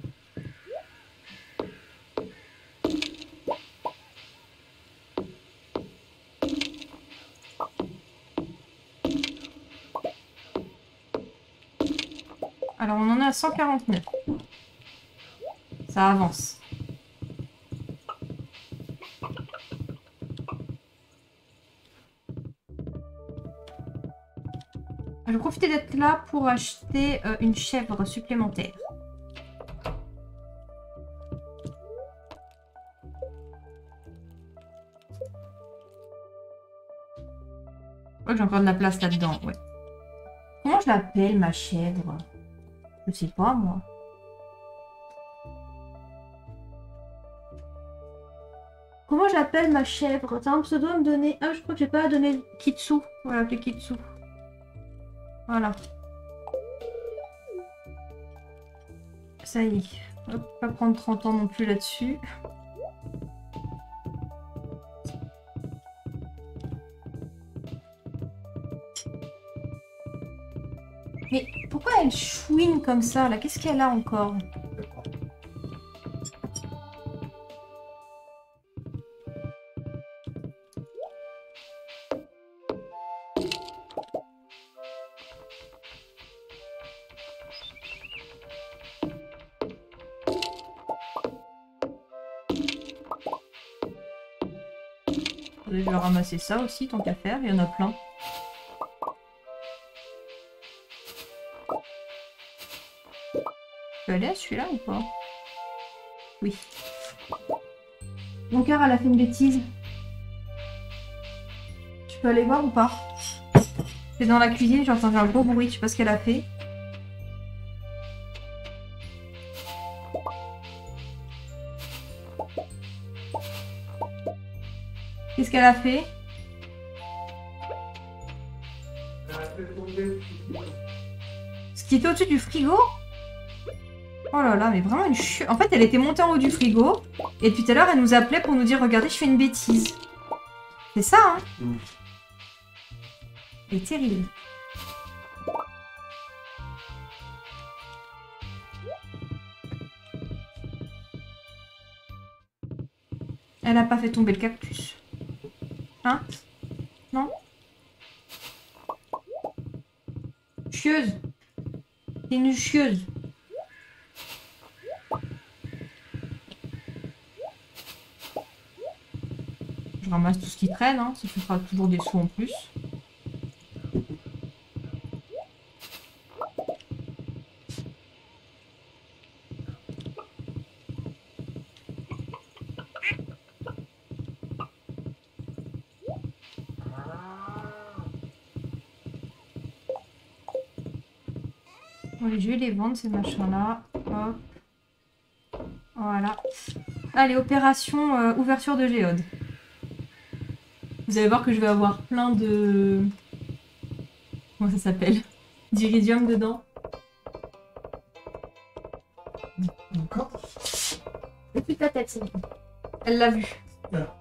S1: Alors on en est à cent quarante-neuf. Ça avance. Je vais profiter d'être là pour acheter euh, une chèvre supplémentaire. Oh, j'ai encore de la place là-dedans, ouais. Comment je l'appelle, ma chèvre? Je sais pas, moi. Comment je l'appelle, ma chèvre? T'as un pseudo à me donner? Ah, je crois que j'ai pas à donner Kitsu. On va l'appeler Kitsu. Voilà. Ça y est. Hop, pas prendre trente ans non plus là-dessus. Mais pourquoi elle chouine comme ça, là? Qu'est-ce qu'elle a encore? Je vais ramasser ça aussi, tant qu'à faire. Il y en a plein. Je peux aller à celui-là ou pas? Oui. Mon cœur, elle a fait une bêtise. Tu peux aller voir ou pas? C'est dans la cuisine, j'ai entendu un gros bruit. Je sais pas ce qu'elle a fait. Qu'est-ce qu'elle a fait? Ce qui était au-dessus du frigo? Oh là là, mais vraiment une chute. En fait, elle était montée en haut du frigo. Et depuis tout à l'heure, elle nous appelait pour nous dire, regardez, je fais une bêtise. C'est ça, hein? Mm. Elle est terrible. Elle a pas fait tomber le cactus. Hein? Non? Chieuse. C'est une chieuse. Je ramasse tout ce qui traîne, hein. Ça fera toujours des sous en plus. Allez, je vais les vendre, ces machins-là. Hop. Voilà. Allez, opération euh, ouverture de géode. Vous allez voir que je vais avoir plein de... Comment ça s'appelle? D'iridium dedans.
S2: Encore?
S1: Depuis ta tête, c'est bon. Elle l'a vu.
S2: Voilà.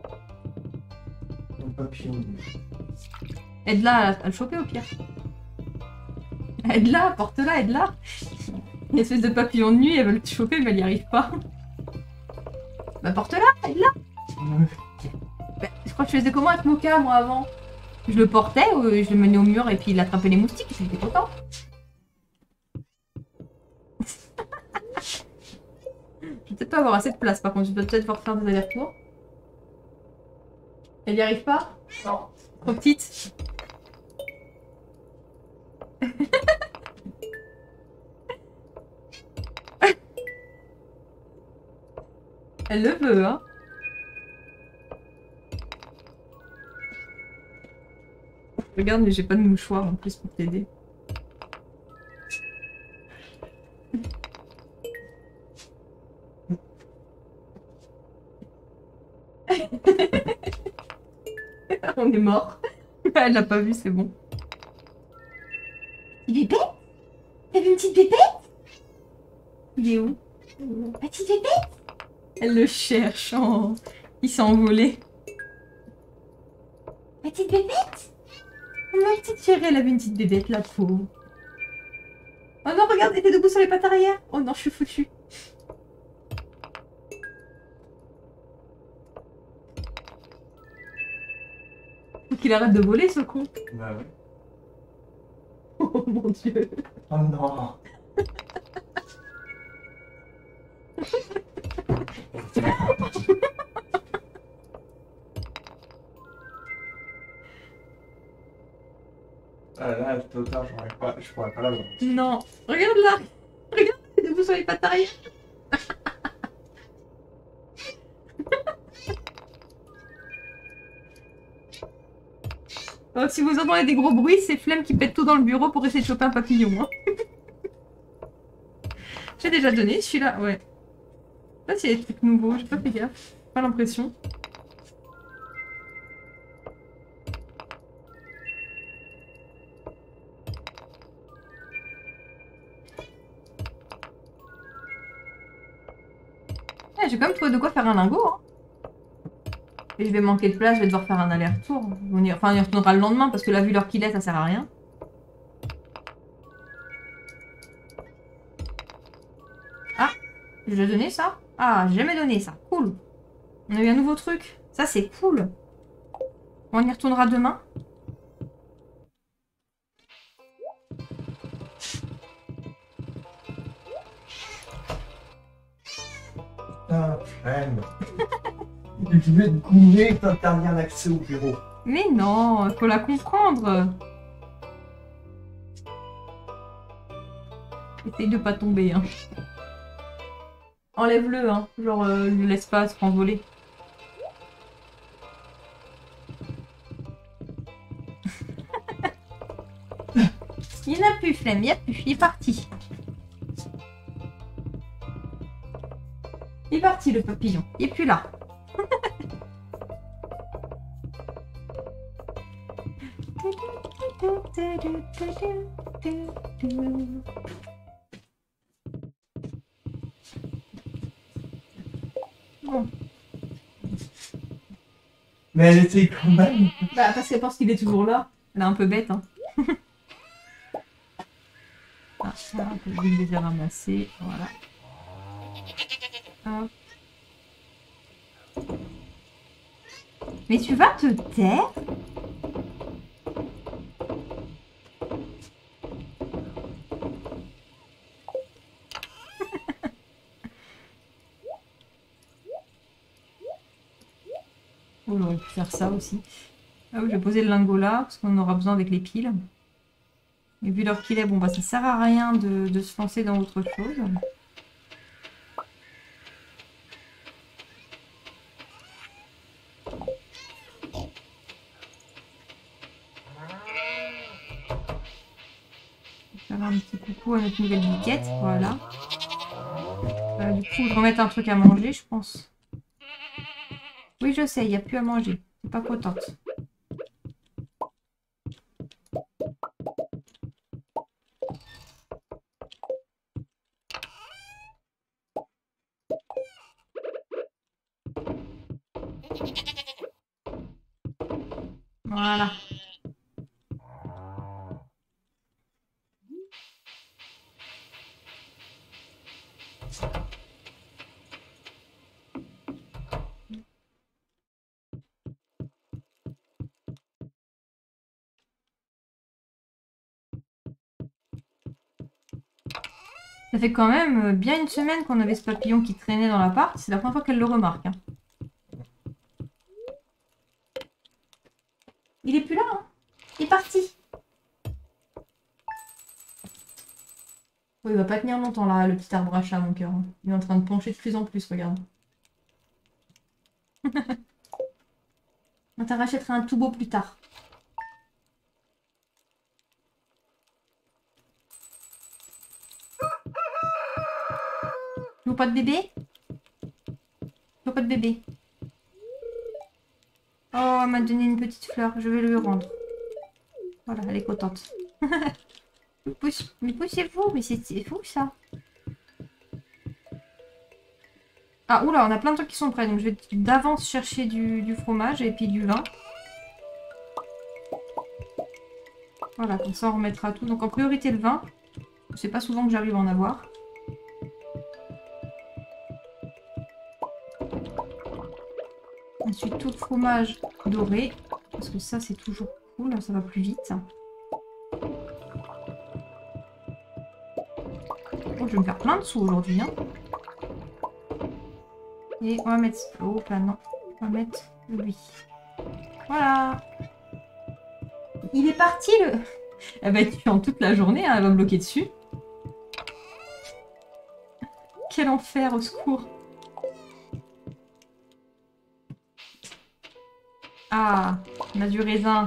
S2: Un papillon.
S1: Aide-la à, à le choper au pire. Aide-la, porte-la, aide-la. Une espèce de papillon de nuit, elle veut le choper, mais elle n'y arrive pas. Bah porte-la, aide-la.
S2: Ouais.
S1: Bah, je crois que je faisais comment avec Moka, moi, avant? Je le portais, ou je le menais au mur et puis il attrapait les moustiques, et puis il était content. Je vais peut-être pas avoir assez de place, par contre, je vais peut-être devoir faire des allers-retours. Elle n'y arrive pas?
S2: Non.
S1: Trop petite. Elle le veut, hein. Regarde, mais j'ai pas de mouchoir en plus pour t'aider. On est mort. Elle l'a pas vu, c'est bon. Il est bête. T'as vu une petite pépette? Il est où? Petite pépette? Elle le cherche. Oh. Il s'est envolé. Petite bébête? Ma petite chérie, elle avait une petite bébête, la pauvre. Oh non, regarde, elle était debout sur les pattes arrière. Oh non, je suis foutue. Faut qu'il arrête de voler, ce con.
S2: Bah oui.
S1: Oh mon dieu.
S2: Oh non. Ah là, le total, je pourrais pas, je pourrais pas l'avoir.
S1: Non. Regarde là. Regarde, elle est debout sur les pattes arrière. Oh, si vous entendez des gros bruits, c'est Flemme qui pète tout dans le bureau pour essayer de choper un papillon. Hein. J'ai déjà donné celui-là, ouais. Je sais pas s'il y a des trucs nouveaux, j'ai pas fait gaffe. Pas l'impression. Ouais, j'ai quand même trouvé de quoi faire un lingot. Hein. Et je vais manquer de place, je vais devoir faire un aller-retour. On y... Enfin, on y retournera le lendemain parce que là, vu l'heure qu'il est, ça sert à rien. Ah, je l'ai donné ça? Ah, j'ai jamais donné ça. Cool. On a eu un nouveau truc. Ça, c'est cool. On y retournera demain.
S2: Putain, Flemme. Je vais te goumer quand t'as rien accès au bureau.
S1: Mais non, il faut la comprendre. Essaye de pas tomber. Hein. Enlève-le, hein. Genre, euh, ne laisse pas se envoler. Il n'y en a plus, Flemme, il n'y a plus, il est parti. Il est parti, le papillon. Il est plus là. Bon.
S2: Mais elle était quand même.
S1: Bah, parce qu'elle pense qu'il est toujours là. Elle est un peu bête, hein. Ah, ça, on peut déjà ramasser. Voilà. Hop. Mais tu vas te taire? Oh, j'aurais pu faire ça aussi. Ah oui, je vais poser le lingot là, parce qu'on aura besoin avec les piles. Et vu l'heure qu'il est, bon bah ça sert à rien de, de se lancer dans autre chose. Faire un petit coucou à notre nouvelle biquette, voilà. Euh, du coup, je vais remettre un truc à manger, je pense. Oui, je sais, il n'y a plus à manger. C'est pas contente. Voilà. Ça fait quand même bien une semaine qu'on avait ce papillon qui traînait dans l'appart. C'est la première fois qu'elle le remarque. Hein. Il est plus là, hein. Il est parti. Oh, il va pas tenir longtemps là, le petit arbre à chat, mon cœur. Il est en train de pencher de plus en plus, regarde. On t'en rachètera un tout beau plus tard. Tu veux pas de bébé? Tu veux pas de bébé? Oh, elle m'a donné une petite fleur. Je vais lui rendre. Voilà, elle est contente. Pousse- Mais poussez-vous, mais c'est c'est fou ça. Ah, oula, on a plein de trucs qui sont prêts, donc je vais d'avance chercher du, du fromage et puis du vin. Voilà, comme ça on remettra tout. Donc en priorité le vin. C'est pas souvent que j'arrive à en avoir. Ensuite tout le fromage doré. Parce que ça c'est toujours cool, ça va plus vite. Oh, je vais me faire plein de sous aujourd'hui. Hein. Et on va mettre... Oh là non. On va mettre lui. Voilà. Il est parti le... Elle va être chiante toute la journée, hein, elle va me bloquer dessus. Quel enfer, au secours. Ah, on a du raisin.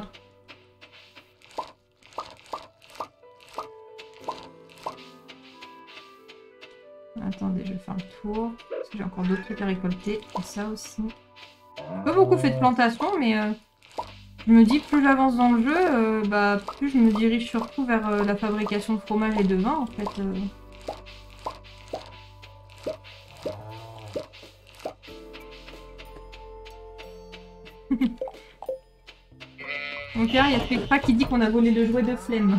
S1: Attendez, je vais faire le tour. Parce que j'ai encore d'autres trucs à récolter. Et ça aussi. J'ai pas beaucoup fait de plantation, mais euh, je me dis plus j'avance dans le jeu, euh, bah, plus je me dirige surtout vers euh, la fabrication de fromage et de vin en fait. Euh. Donc là, il y a Spectra qui dit qu'on a volé le jouet de flemme.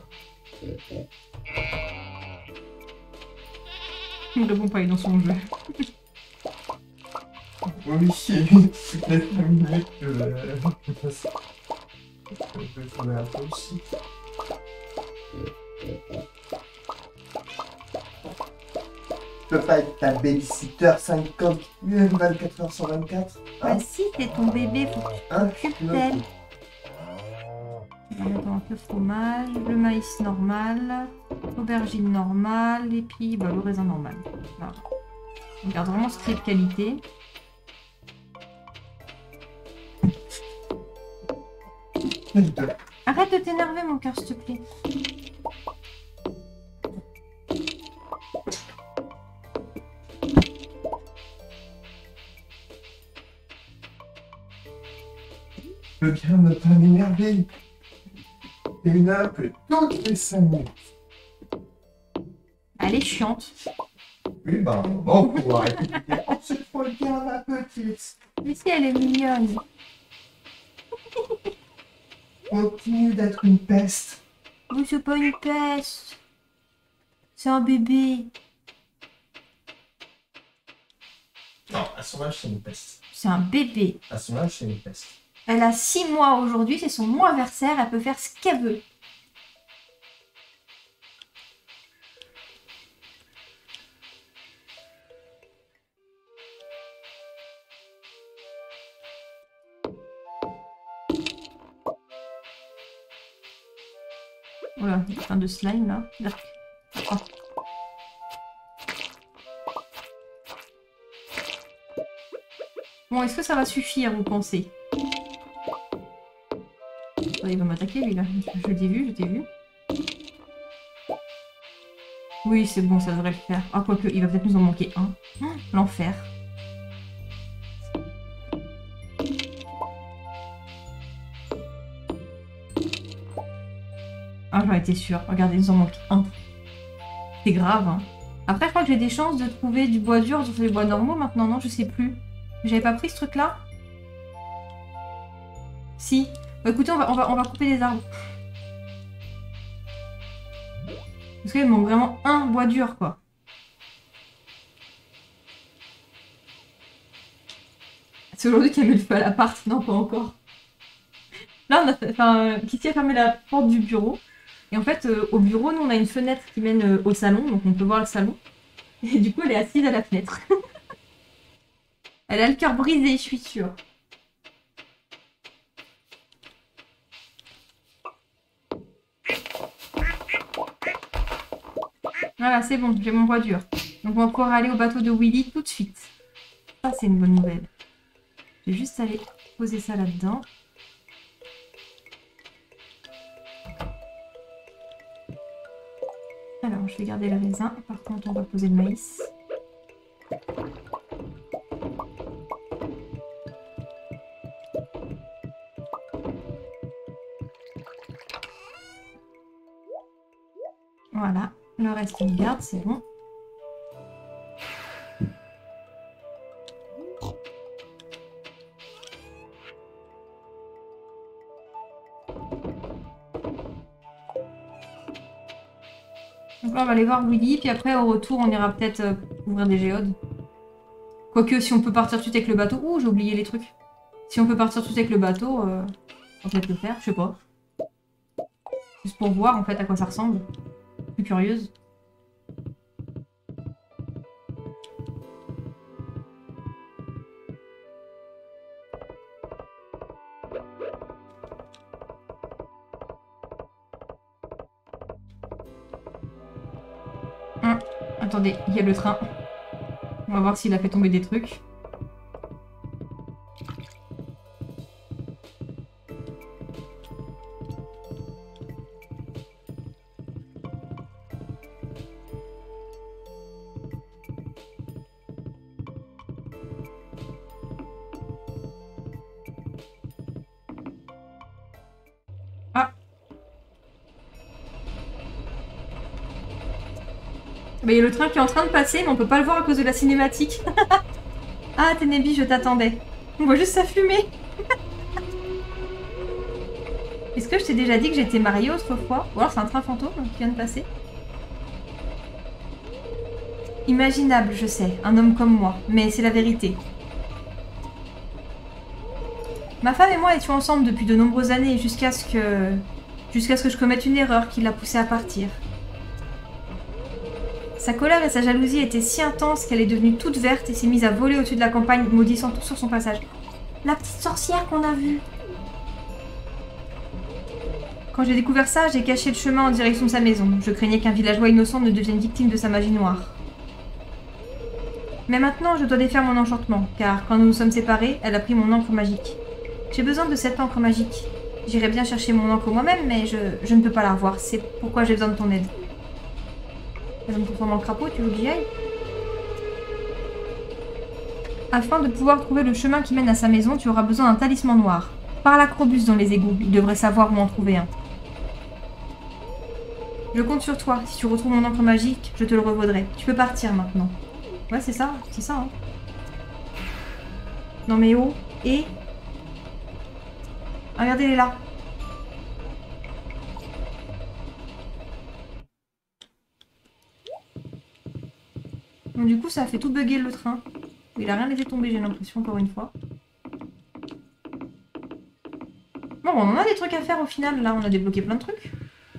S1: Il ne répond pas, il est dans son jeu.
S2: Oui, toutes les cinq minutes que je fasse. Je vais trouver un peu aussi. Je peux pas être ta babysitter cinquante, vingt-quatre heures sur vingt-quatre.
S1: Bah si, c'est ton bébé, faut que tu
S2: Hein
S1: t'occupes d'elle. On va mettre donc le fromage, le maïs normal, l'aubergine normale et puis bah, le raisin normal. Voilà. On garde vraiment ce trait de qualité. Arrête de t'énerver mon cœur s'il te plaît.
S2: Je veux bien ne pas m'énerver. C'est une heure que toutes les cinq minutes.
S1: Elle est chiante.
S2: Oui, ben, bon, pour arrêter de dire, oh, c'est trop bien, ma petite.
S1: Mais si elle est mignonne.
S2: Continue d'être une peste.
S1: Oui, c'est pas une peste. C'est un bébé.
S2: Non, à son âge, c'est une peste.
S1: C'est un bébé.
S2: À son âge, c'est une peste.
S1: Elle a six mois aujourd'hui, c'est son mois anniversaire, elle peut faire ce qu'elle veut. Voilà, il y a plein de slime là. Oh. Bon, est-ce que ça va suffire, vous pensez? Oh, il va m'attaquer lui là, je, je l'ai vu, je t'ai vu. Oui, c'est bon, ça devrait le faire. Ah, quoique, il va peut-être nous en manquer un. Oh, l'enfer. Ah, j'en étais sûre. Regardez, il nous en manque un. C'est grave, hein. Après, je crois que j'ai des chances de trouver du bois dur sur les bois normaux maintenant, non? Je sais plus. J'avais pas pris ce truc-là? Si. Bah, écoutez, on va, on, va, on va couper les arbres. Parce qu'il me manque vraiment un bois dur, quoi. C'est aujourd'hui qu'il y a mis le feu à l'appart. Non, pas encore. Là, on a fait, enfin, Kitty a fermé la porte du bureau. Et en fait, euh, au bureau, nous, on a une fenêtre qui mène euh, au salon. Donc, on peut voir le salon. Et du coup, elle est assise à la fenêtre. Elle a le cœur brisé, je suis sûre. Voilà, c'est bon, j'ai mon bois dur. Donc, on va pouvoir aller au bateau de Willy tout de suite. Ça, c'est une bonne nouvelle. Je vais juste aller poser ça là-dedans. Alors, je vais garder le raisin. Par contre, on va poser le maïs. Voilà. Le reste, on garde, c'est bon. Donc là, on va aller voir Willy, puis après, au retour, on ira peut-être euh, ouvrir des géodes. Quoique, si on peut partir tout de suite avec le bateau... Ouh, j'ai oublié les trucs. Si on peut partir tout de suite avec le bateau, euh, on va peut-être le faire, je sais pas. Juste pour voir, en fait, à quoi ça ressemble. Je suis curieuse. Hum, attendez, il y a le train. On va voir s'il a fait tomber des trucs. Ah. Bah, il y a le train qui est en train de passer, mais on peut pas le voir à cause de la cinématique. Ah, Ténébi, je t'attendais. On voit juste sa fumée. Est-ce que je t'ai déjà dit que j'étais mariée autrefois? Ou alors c'est un train fantôme qui vient de passer? Imaginable, je sais, un homme comme moi, mais c'est la vérité. Ma femme et moi étions ensemble depuis de nombreuses années, jusqu'à ce que... jusqu'à ce que je commette une erreur qui l'a poussée à partir. Sa colère et sa jalousie étaient si intenses qu'elle est devenue toute verte et s'est mise à voler au-dessus de la campagne, maudissant tout sur son passage. La petite sorcière qu'on a vue. Quand j'ai découvert ça, j'ai caché le chemin en direction de sa maison. Je craignais qu'un villageois innocent ne devienne victime de sa magie noire. Mais maintenant, je dois défaire mon enchantement, car quand nous nous sommes séparés, elle a pris mon encre magique. J'ai besoin de cette encre magique. J'irais bien chercher mon encre moi-même, mais je, je ne peux pas la revoir. C'est pourquoi j'ai besoin de ton aide. Elle va me transformer en crapaud, tu veux que j'y aille? Afin de pouvoir trouver le chemin qui mène à sa maison, tu auras besoin d'un talisman noir. Parle à Krobus dans les égouts, il devrait savoir où en trouver un. Je compte sur toi, si tu retrouves mon encre magique, je te le revaudrai. Tu peux partir maintenant. Ouais, c'est ça, c'est ça, hein. Non mais oh, et... Regardez, elle est là. Donc du coup, ça a fait tout bugger le train. Il a rien laissé tomber, j'ai l'impression, encore une fois. Bon, on en a des trucs à faire au final, là, on a débloqué plein de trucs.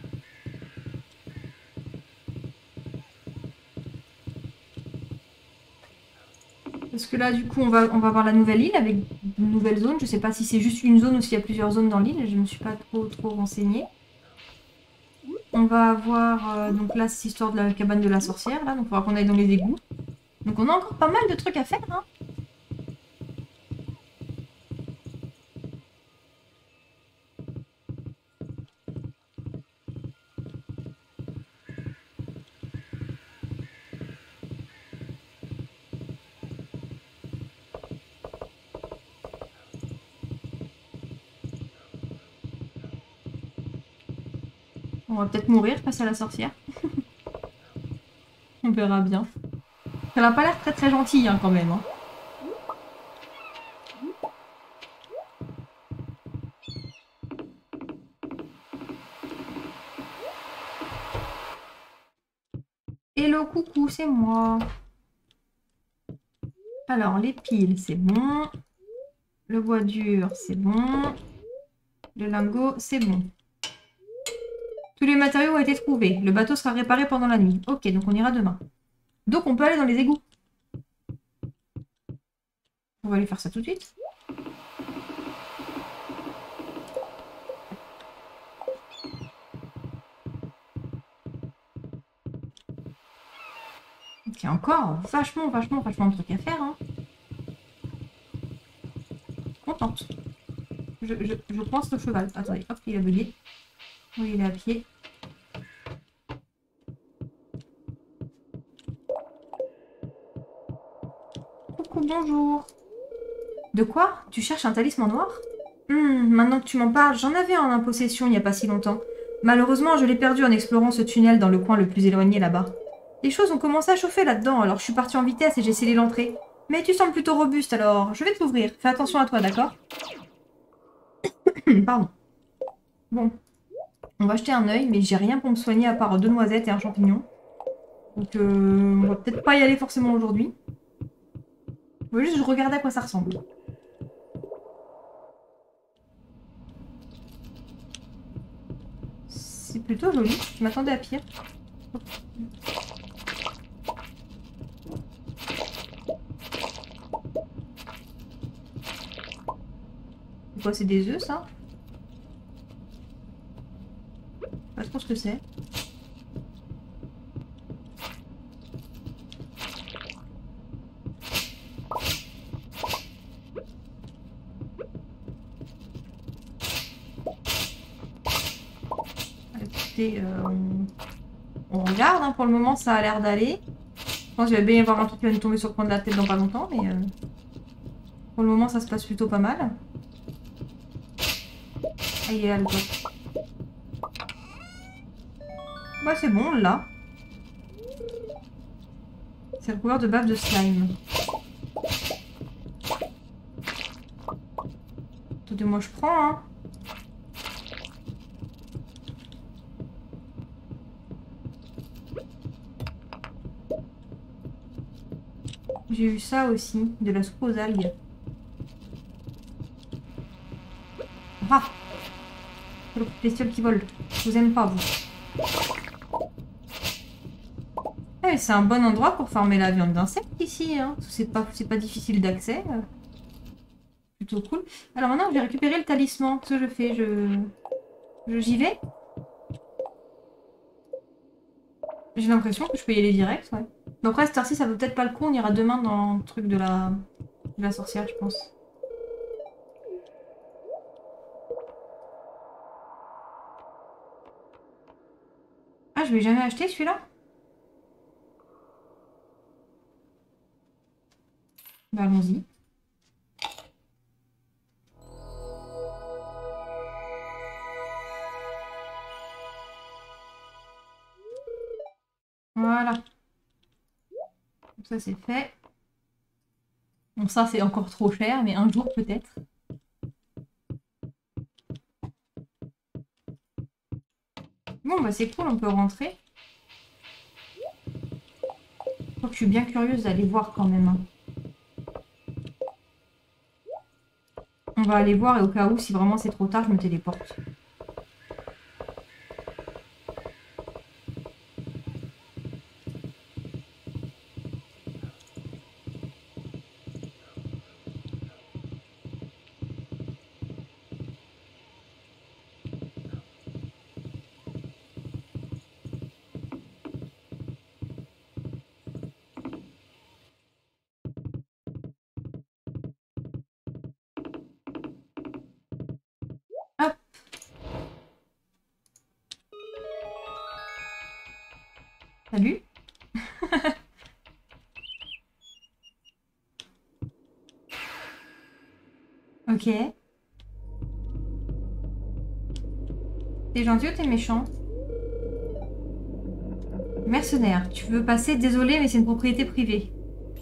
S1: Parce que là, du coup, on va, on va voir la nouvelle île avec une nouvelle zone. Je sais pas si c'est juste une zone ou s'il y a plusieurs zones dans l'île. Je ne me suis pas trop, trop renseignée. On va avoir, euh, donc là, cette histoire de la cabane de la sorcière, là. Donc, il faudra qu'on aille dans les égouts. Donc, on a encore pas mal de trucs à faire, hein. On va peut-être mourir face à la sorcière. On verra bien. Elle a pas l'air très très gentille, hein, quand même. Hein. Hello, coucou, c'est moi. Alors, les piles, c'est bon. Le bois dur, c'est bon. Le lingot, c'est bon. Tous les matériaux ont été trouvés. Le bateau sera réparé pendant la nuit. Ok, donc on ira demain. Donc on peut aller dans les égouts. On va aller faire ça tout de suite. Ok, encore vachement, vachement, vachement de trucs à faire. Hein. Contente. Je, je, je pense le cheval. Attendez, hop, il a bugué. Oui, il est à pied. Coucou, bonjour. De quoi? Tu cherches un talisman noir? Hmm, maintenant que tu m'en parles, j'en avais un en possession il n'y a pas si longtemps. Malheureusement, je l'ai perdu en explorant ce tunnel dans le coin le plus éloigné là-bas. Les choses ont commencé à chauffer là-dedans, alors je suis partie en vitesse et j'ai scellé l'entrée. Mais tu sembles plutôt robuste, alors je vais te l'ouvrir. Fais attention à toi, d'accord? Pardon. Bon, on va jeter un œil, mais j'ai rien pour me soigner à part deux noisettes et un champignon. Donc, euh, on va peut-être pas y aller forcément aujourd'hui. On va juste regarder à quoi ça ressemble. C'est plutôt joli. Je m'attendais à pire. C'est quoi, c'est des œufs, ça? Pas trop ce que c'est. Écoutez, euh, on... on regarde, hein. Pour le moment, ça a l'air d'aller. Je pense qu'il va bien y avoir un truc qui va nous tomber sur le coin de la tête dans pas longtemps, mais euh, pour le moment, ça se passe plutôt pas mal. Ah, il est là, le pote. Bah, c'est bon, là. C'est recouvert de bave de slime. Attendez, moi je prends, hein. J'ai eu ça aussi, de la soupe aux algues. Ah! C'est le bestiole qui vole. Je vous aime pas, vous. Eh, c'est un bon endroit pour farmer la viande d'insectes ici, hein. C'est pas, c'est pas difficile d'accès. euh. Plutôt cool. Alors maintenant, je vais récupérer le talisman. Ce que je fais, je... je j'y vais. J'ai l'impression que je peux y aller direct, ouais. Donc après, cette heure-ci, ça vaut peut-être pas le coup. On ira demain dans le truc de la, de la sorcière, je pense. Ah, je vais jamais acheter celui-là? Bah allons-y. Voilà. Donc ça, c'est fait. Bon, ça, c'est encore trop cher, mais un jour peut-être. Bon, bah c'est cool, on peut rentrer. Je suis bien curieuse d'aller voir quand même, hein. On va aller voir et au cas où, si vraiment c'est trop tard, je me téléporte. Hop. Salut. Ok. T'es gentil ou t'es méchant? Mercenaire, tu veux passer? Désolé, mais c'est une propriété privée.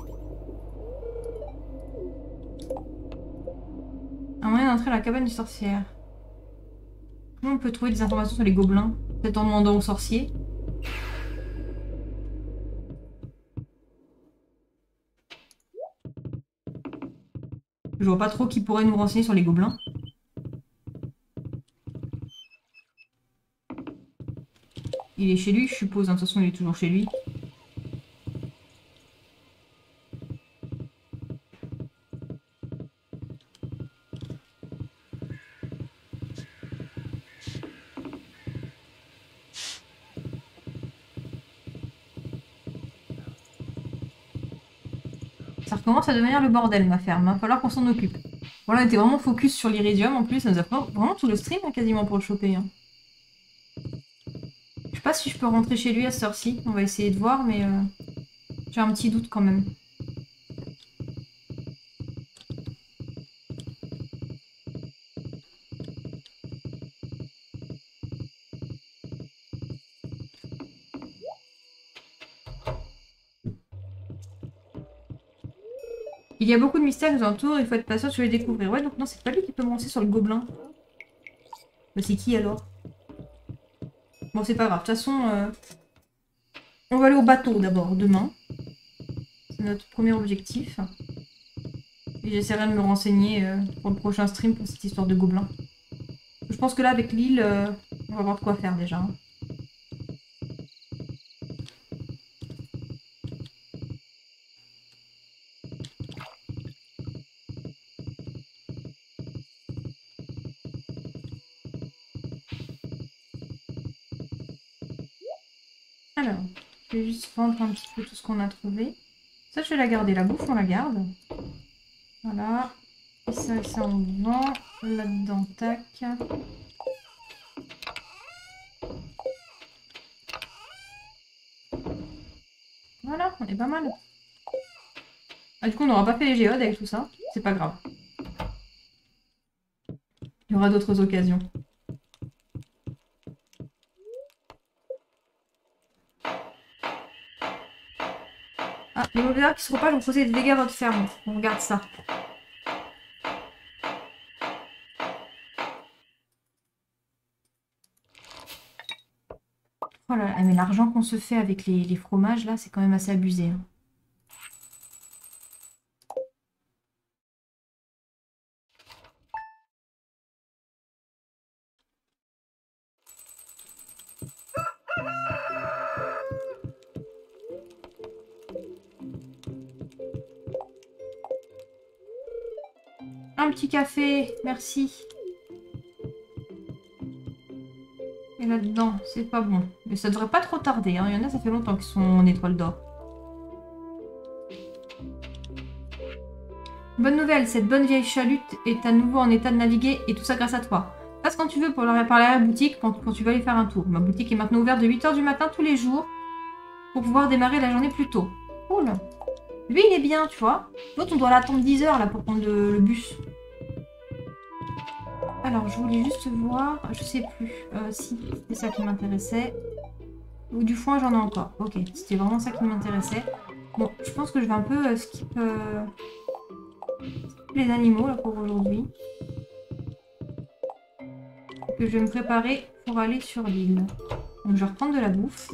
S1: Un moyen d'entrer à la cabane du sorcière. Comment on peut trouver des informations sur les gobelins? Peut-être en demandant aux sorciers. Je vois pas trop qui pourrait nous renseigner sur les gobelins. Il est chez lui, je suppose. Hein. De toute façon, il est toujours chez lui. Ça recommence à devenir le bordel, ma ferme. Il va falloir qu'on s'en occupe. Voilà, on était vraiment focus sur l'iridium en plus. Ça nous a pris vraiment tout le stream hein, quasiment pour le choper. Hein. Je sais pas si je peux rentrer chez lui à cette heure-ci. On va essayer de voir, mais euh, j'ai un petit doute quand même. Il y a beaucoup de mystères qui nous entourent, il faut être patient sur les découvrir. Ouais, donc non, c'est pas lui qui peut me lancer sur le gobelin. Mais c'est qui alors? Bon, c'est pas grave. De toute façon, euh, on va aller au bateau d'abord, demain. C'est notre premier objectif. Et j'essaierai de me renseigner euh, pour le prochain stream pour cette histoire de gobelin. Je pense que là, avec l'île, euh, on va voir de quoi faire déjà. Hein. Alors, je vais juste vendre un petit peu tout ce qu'on a trouvé. Ça, je vais la garder. La bouffe, on la garde. Voilà. Et ça, et ça, on vend. Là-dedans, tac. Voilà, on est pas mal. Ah, du coup, on n'aura pas fait les géodes avec tout ça. C'est pas grave. Il y aura d'autres occasions. Ah, les mauvais qui se repâchent vont causer des dégâts à votre ferme. On regarde ça. Oh là là, mais l'argent qu'on se fait avec les, les fromages, là, c'est quand même assez abusé. Hein. Un petit café, merci. Et là-dedans, c'est pas bon. Mais ça devrait pas trop tarder. Hein. Il y en a, ça fait longtemps qu'ils sont en étoile d'or. Bonne nouvelle, cette bonne vieille chalute est à nouveau en état de naviguer et tout ça grâce à toi. Passe quand tu veux pour leur par la boutique quand, quand tu vas aller faire un tour. Ma boutique est maintenant ouverte de huit heures du matin tous les jours pour pouvoir démarrer la journée plus tôt. Cool. Lui, il est bien, tu vois. L'autre, on doit l'attendre dix heures là pour prendre le, le bus. Alors, je voulais juste voir... Je sais plus. Euh, si, c'est ça qui m'intéressait. Ou du foin, j'en ai encore. Ok, c'était vraiment ça qui m'intéressait. Bon, je pense que je vais un peu euh, skip... Euh... les animaux là pour aujourd'hui. Que je vais me préparer pour aller sur l'île. Donc je vais reprendre de la bouffe.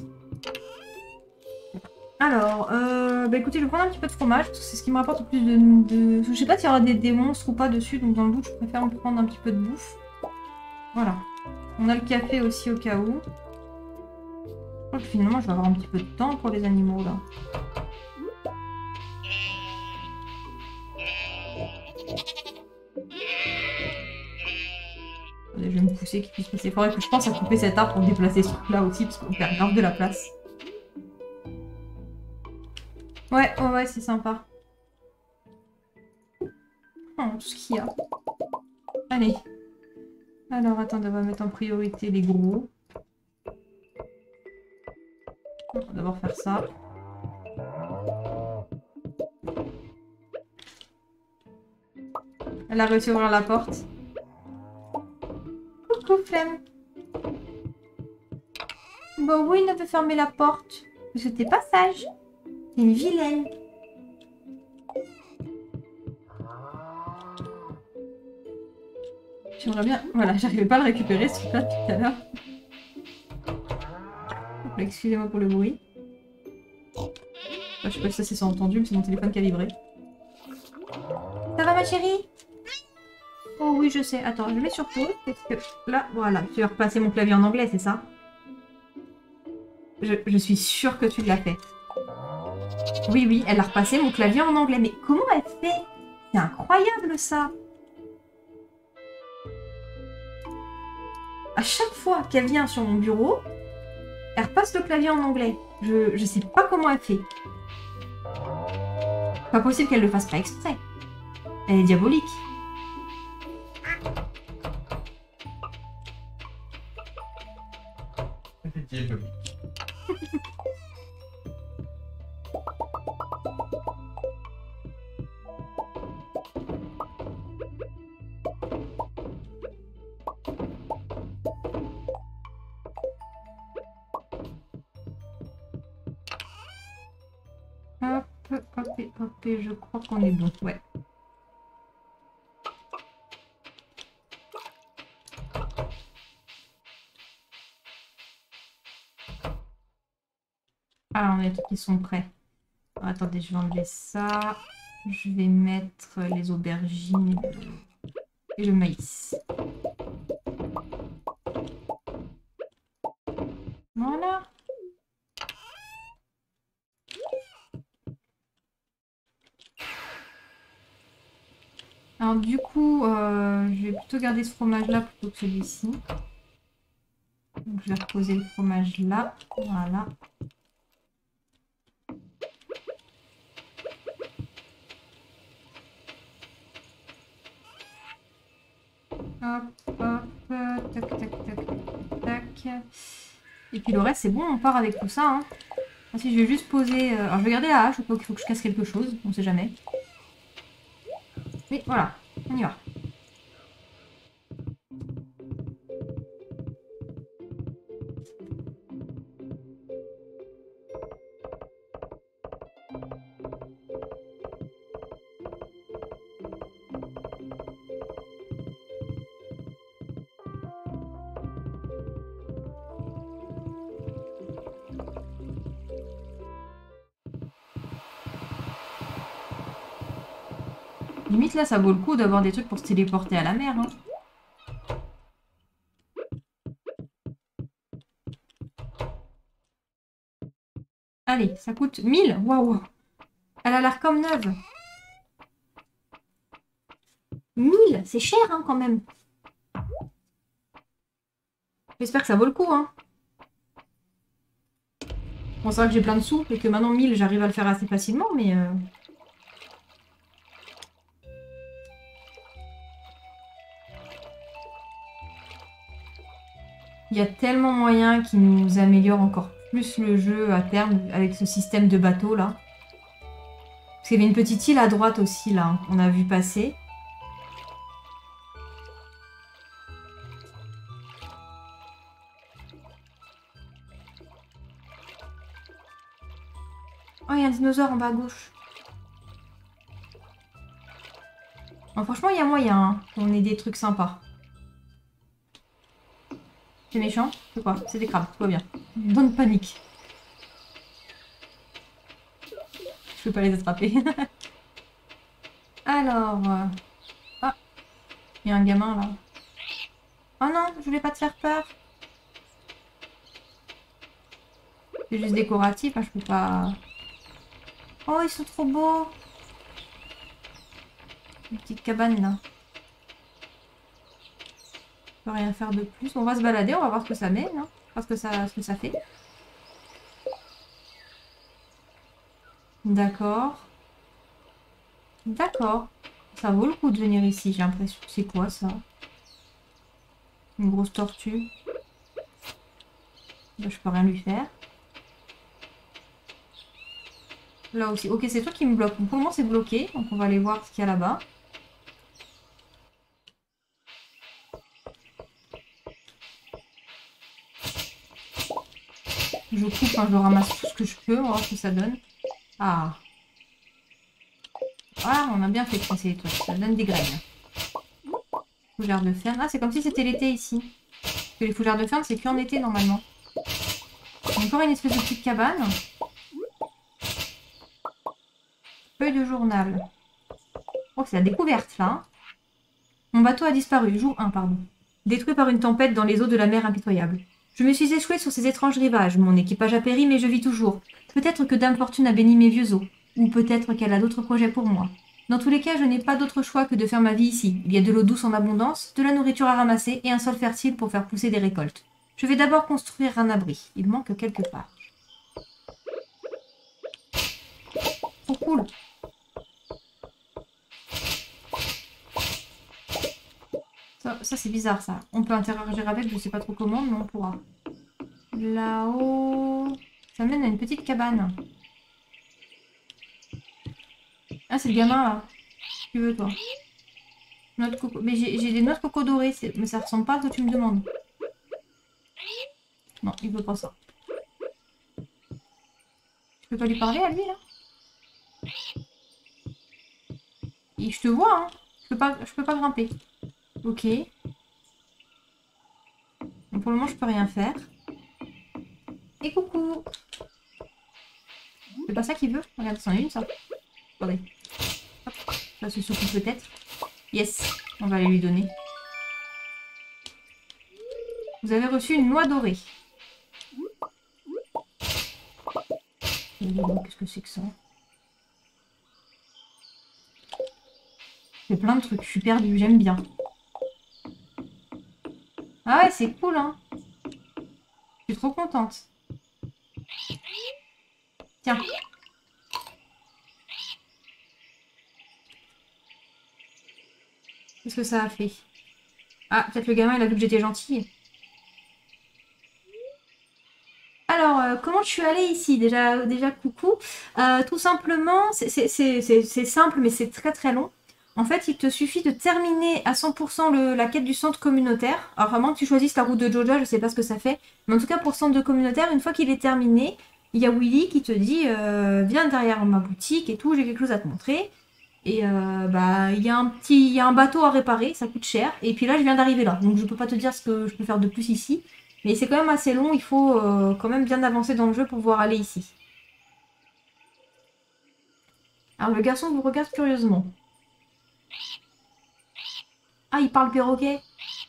S1: Alors, euh, bah écoutez, je vais prendre un petit peu de fromage, parce que c'est ce qui me rapporte le plus de... de... Je sais pas s'il y aura des, des monstres ou pas dessus, donc dans le doute, je préfère me prendre un petit peu de bouffe. Voilà. On a le café aussi au cas où. Je crois que finalement, je vais avoir un petit peu de temps pour les animaux, là. Je vais me pousser qu'il puisse passer. Il faudrait que je pense à couper cet arbre pour me déplacer sur là aussi, parce qu'on perd grave de la place. Ouais, ouais, ouais, c'est sympa. Oh, tout ce qu'il y a. Allez. Alors, attendez, on va mettre en priorité les gros. On va d'abord faire ça. Elle a réussi à ouvrir la porte. Coucou, Flemme. Bon, oui, il veut fermer la porte. Parce que t'es pas sage. T'es une vilaine. J'aimerais bien... Voilà, j'arrivais pas à le récupérer ce truc-là tout à l'heure. Excusez-moi pour le bruit. Enfin, je sais pas si ça s'est entendu, mais c'est mon téléphone qui a vibré. Ça va, ma chérie? Oh oui, je sais. Attends, je mets sur pause. Parce que là, voilà. Tu vas replacer mon clavier en anglais, c'est ça? je, je suis sûre que tu l'as fait. Oui, oui, elle a repassé mon clavier en anglais. Mais comment elle fait? C'est incroyable, ça. À chaque fois qu'elle vient sur mon bureau, elle repasse le clavier en anglais. Je, je sais pas comment elle fait. Pas possible qu'elle le fasse pas exprès. Elle est diabolique.
S2: Elle est diabolique.
S1: Hop, hop. hop et hop et je crois qu'on est bon. Ouais. Ah, on a tous qui sont prêts. Alors, attendez, je vais enlever ça. Je vais mettre les aubergines et le maïs. Voilà. Alors du coup, euh, je vais plutôt garder ce fromage-là plutôt que celui-ci. Donc je vais reposer le fromage là. Voilà. Hop, hop, tac, tac, tac, tac. Et puis le reste, c'est bon, on part avec tout ça. Hein. Ah, si je vais juste poser... Euh... Alors je vais garder la hache, au cas où il faut que je casse quelque chose, on sait jamais. Mais voilà, on y va. Limite là, ça vaut le coup d'avoir des trucs pour se téléporter à la mer. Hein. Allez, ça coûte mille. Waouh. Elle a l'air comme neuve. mille, c'est cher hein, quand même. J'espère que ça vaut le coup. Hein. Bon, c'est vrai que j'ai plein de sous et que maintenant mille, j'arrive à le faire assez facilement, mais... Euh... Il y a tellement moyen qui nous améliore encore plus le jeu à terme avec ce système de bateau là. Parce qu'il y avait une petite île à droite aussi là, hein, qu'on a vu passer. Oh, il y a un dinosaure en bas à gauche. Bon, franchement, il y a moyen hein, qu'on ait des trucs sympas. C'est méchant? C'est quoi? C'est des crabes, tout va bien. Don't panique. Je peux pas les attraper. Alors... Euh... Ah, il y a un gamin là. Oh non, je voulais pas te faire peur. C'est juste décoratif, hein, je peux pas... Oh, ils sont trop beaux. Une petite cabane là. Je peux rien faire de plus. On va se balader, on va voir ce que ça met, non? Parce que ça, ce que ça fait. D'accord. D'accord. Ça vaut le coup de venir ici, j'ai l'impression. C'est quoi ça? Une grosse tortue. Là, je peux rien lui faire. Là aussi. Ok, c'est toi qui me bloque. Pour le moment, c'est bloqué. Donc, on va aller voir ce qu'il y a là-bas. Je coupe, hein, je ramasse tout ce que je peux. On va voir ce que ça donne. Ah. Ah, on a bien fait de casser les trucs. Ça donne des graines. Fougères de ferne. Ah, c'est comme si c'était l'été ici. Parce que les fougères de ferne, c'est qu'en été normalement. Encore une espèce de petite cabane. Feuille de journal. Oh, c'est la découverte là. Hein. Mon bateau a disparu. Jour un, pardon. Détruit par une tempête dans les eaux de la mer impitoyable. Je me suis échouée sur ces étranges rivages. Mon équipage a péri, mais je vis toujours. Peut-être que Dame Fortune a béni mes vieux os. Ou peut-être qu'elle a d'autres projets pour moi. Dans tous les cas, je n'ai pas d'autre choix que de faire ma vie ici. Il y a de l'eau douce en abondance, de la nourriture à ramasser et un sol fertile pour faire pousser des récoltes. Je vais d'abord construire un abri. Il manque quelque part. Trop cool. Ça, ça c'est bizarre ça. On peut interagir avec, je sais pas trop comment, mais on pourra. Là-haut... Ça mène à une petite cabane. Ah, c'est le gamin là. Qu'est-ce que tu veux toi? Noix de coco. Mais j'ai des noix de coco dorées, mais ça ressemble pas à ce que tu me demandes. Non, il veut pas ça. Je peux pas lui parler à lui là? Et je te vois, hein. Je peux pas, je peux pas grimper. Ok. Donc pour le moment, je peux rien faire. Et coucou. C'est pas ça qu'il veut? Regarde, c'en est une, ça. Attendez. Hop. Ça se secoue peut-être. Yes. On va aller lui donner. Vous avez reçu une noix dorée. Qu'est-ce que c'est que ça? C'est plein de trucs. Je suis perdue. J'aime bien. Ah ouais, c'est cool, hein. Je suis trop contente. Tiens. Qu'est-ce que ça a fait? Ah, peut-être le gamin, il a vu que j'étais gentille. Alors, euh, comment je suis allée ici? Déjà, déjà coucou. Euh, tout simplement, c'est simple, mais c'est très très long. En fait, il te suffit de terminer à cent pour cent le, la quête du centre communautaire. Alors, vraiment que tu choisisses la route de Joja, je sais pas ce que ça fait. Mais en tout cas, pour le centre de communautaire, une fois qu'il est terminé, il y a Willy qui te dit euh, viens derrière ma boutique et tout, j'ai quelque chose à te montrer. Et euh, bah, il y a un petit, il y a un bateau à réparer, ça coûte cher. Et puis là, je viens d'arriver là, donc je peux pas te dire ce que je peux faire de plus ici. Mais c'est quand même assez long, il faut euh, quand même bien avancer dans le jeu pour pouvoir aller ici. Alors le garçon vous regarde curieusement. Ah, il parle perroquet.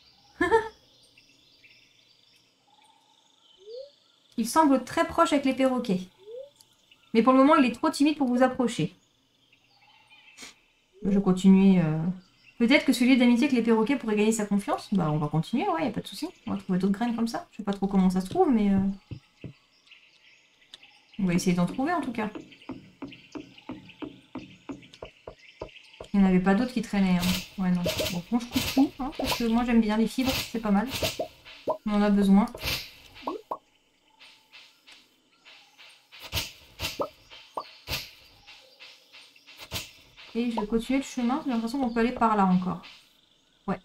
S1: Il semble très proche avec les perroquets. Mais pour le moment, il est trop timide pour vous approcher. Je continue. Euh... Peut-être que celui d'amitié avec les perroquets pourrait gagner sa confiance. Bah, on va continuer, ouais, y a pas de souci. On va trouver d'autres graines comme ça. Je sais pas trop comment ça se trouve, mais... Euh... On va essayer d'en trouver, en tout cas. Il n'y en avait pas d'autres qui traînaient. Hein. Ouais, non. Bon, bon, je coupe tout, hein, parce que moi, j'aime bien les fibres, c'est pas mal. On en a besoin. Et je vais continuer le chemin. J'ai l'impression qu'on peut aller par là encore. Ouais.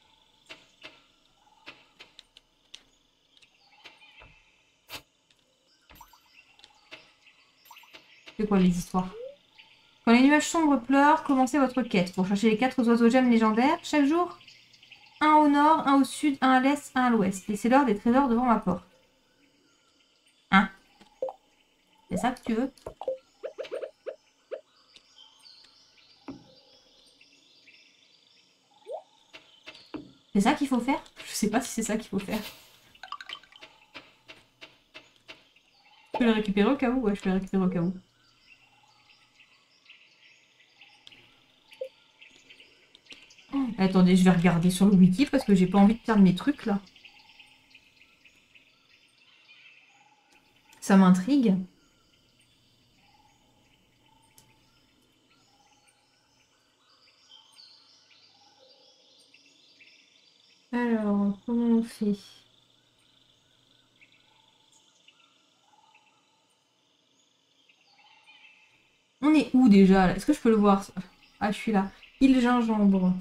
S1: C'est quoi les histoires? Quand les nuages sombres pleurent, commencez votre quête pour chercher les quatre oiseaux gemmes légendaires. Chaque jour, un au nord, un au sud, un à l'est, un à l'ouest. Laissez-leur des trésors devant ma porte. Hein? C'est ça que tu veux? C'est ça qu'il faut faire? Je sais pas si c'est ça qu'il faut faire. Je peux le récupérer au cas où? Ouais, je peux le récupérer au cas où. Oh, attendez, je vais regarder sur le wiki parce que j'ai pas envie de perdre mes trucs là. Ça m'intrigue. Alors, comment on fait? On est où déjà là? Est-ce que je peux le voir? Ah, je suis là. Île Gingembre.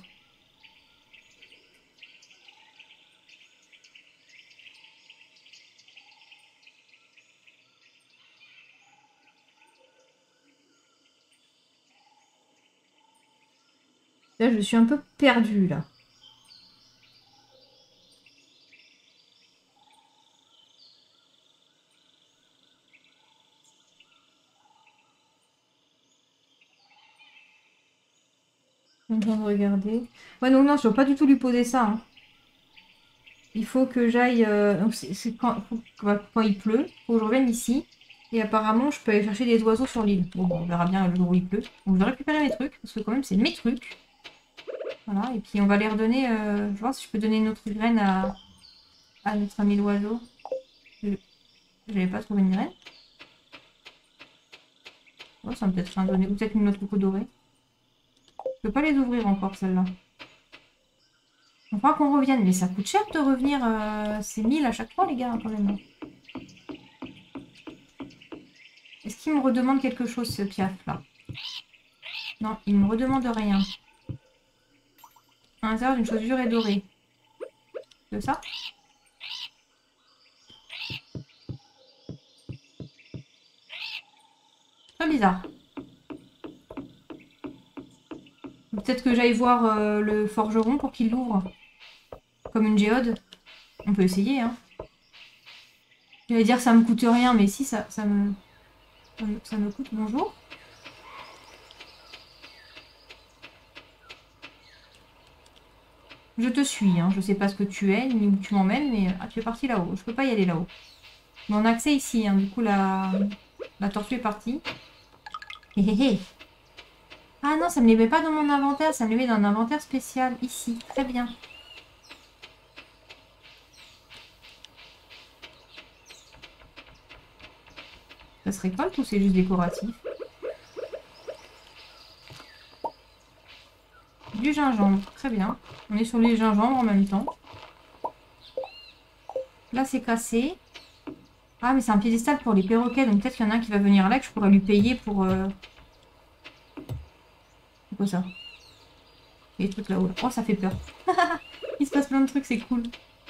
S1: Là, je suis un peu perdue là. Je suis en train de regarder. Ouais, non, non, je ne dois pas du tout lui poser ça. Hein. Il faut que j'aille... Euh... C'est quand... quand il pleut. Il faut que je revienne ici. Et apparemment, je peux aller chercher des oiseaux sur l'île. Bon, bon, on verra bien le jour où il pleut. Donc, je vais récupérer mes trucs. Parce que quand même, c'est mes trucs. Voilà. Et puis, on va les redonner... Euh... Je vais voir si je peux donner une autre graine à, à notre ami l'oiseau. Je n'avais pas trouvé une graine. Oh, ça va peut-être rien donner. Ou peut-être une autre coco dorée. Je peux pas les ouvrir encore, celles-là. On croit qu'on revienne, mais ça coûte cher de revenir. Euh, c'est mille à chaque fois, les gars, quand même. Est-ce qu'il me redemande quelque chose, ce piaf-là? Non, il me redemande rien. À l'intérieur d'une chaussure est dorée. C'est ça? Très bizarre. peut-être que j'aille voir euh, le forgeron pour qu'il l'ouvre. Comme une géode. On peut essayer, hein. J'allais dire ça me coûte rien, mais si, ça, ça, me... ça me... Ça me coûte. Bonjour. Je te suis, hein. Je sais pas ce que tu es, ni où tu m'emmènes, mais... Ah, tu es parti là-haut. Je peux pas y aller là-haut. Mais on a accès ici, hein. Du coup, la... La tortue est partie. Hé hé hé. Ah non, ça me les met pas dans mon inventaire. Ça me les met dans un inventaire spécial. Ici. Très bien. Ça se récolte ou c'est juste décoratif? Du gingembre. Très bien. On est sur les gingembres en même temps. Là, c'est cassé. Ah, mais c'est un piédestal pour les perroquets. Donc peut-être qu'il y en a un qui va venir là que je pourrais lui payer pour... Euh... C'est quoi ça? Il y a des trucs là-haut. Oh, ça fait peur. Il se passe plein de trucs, c'est cool.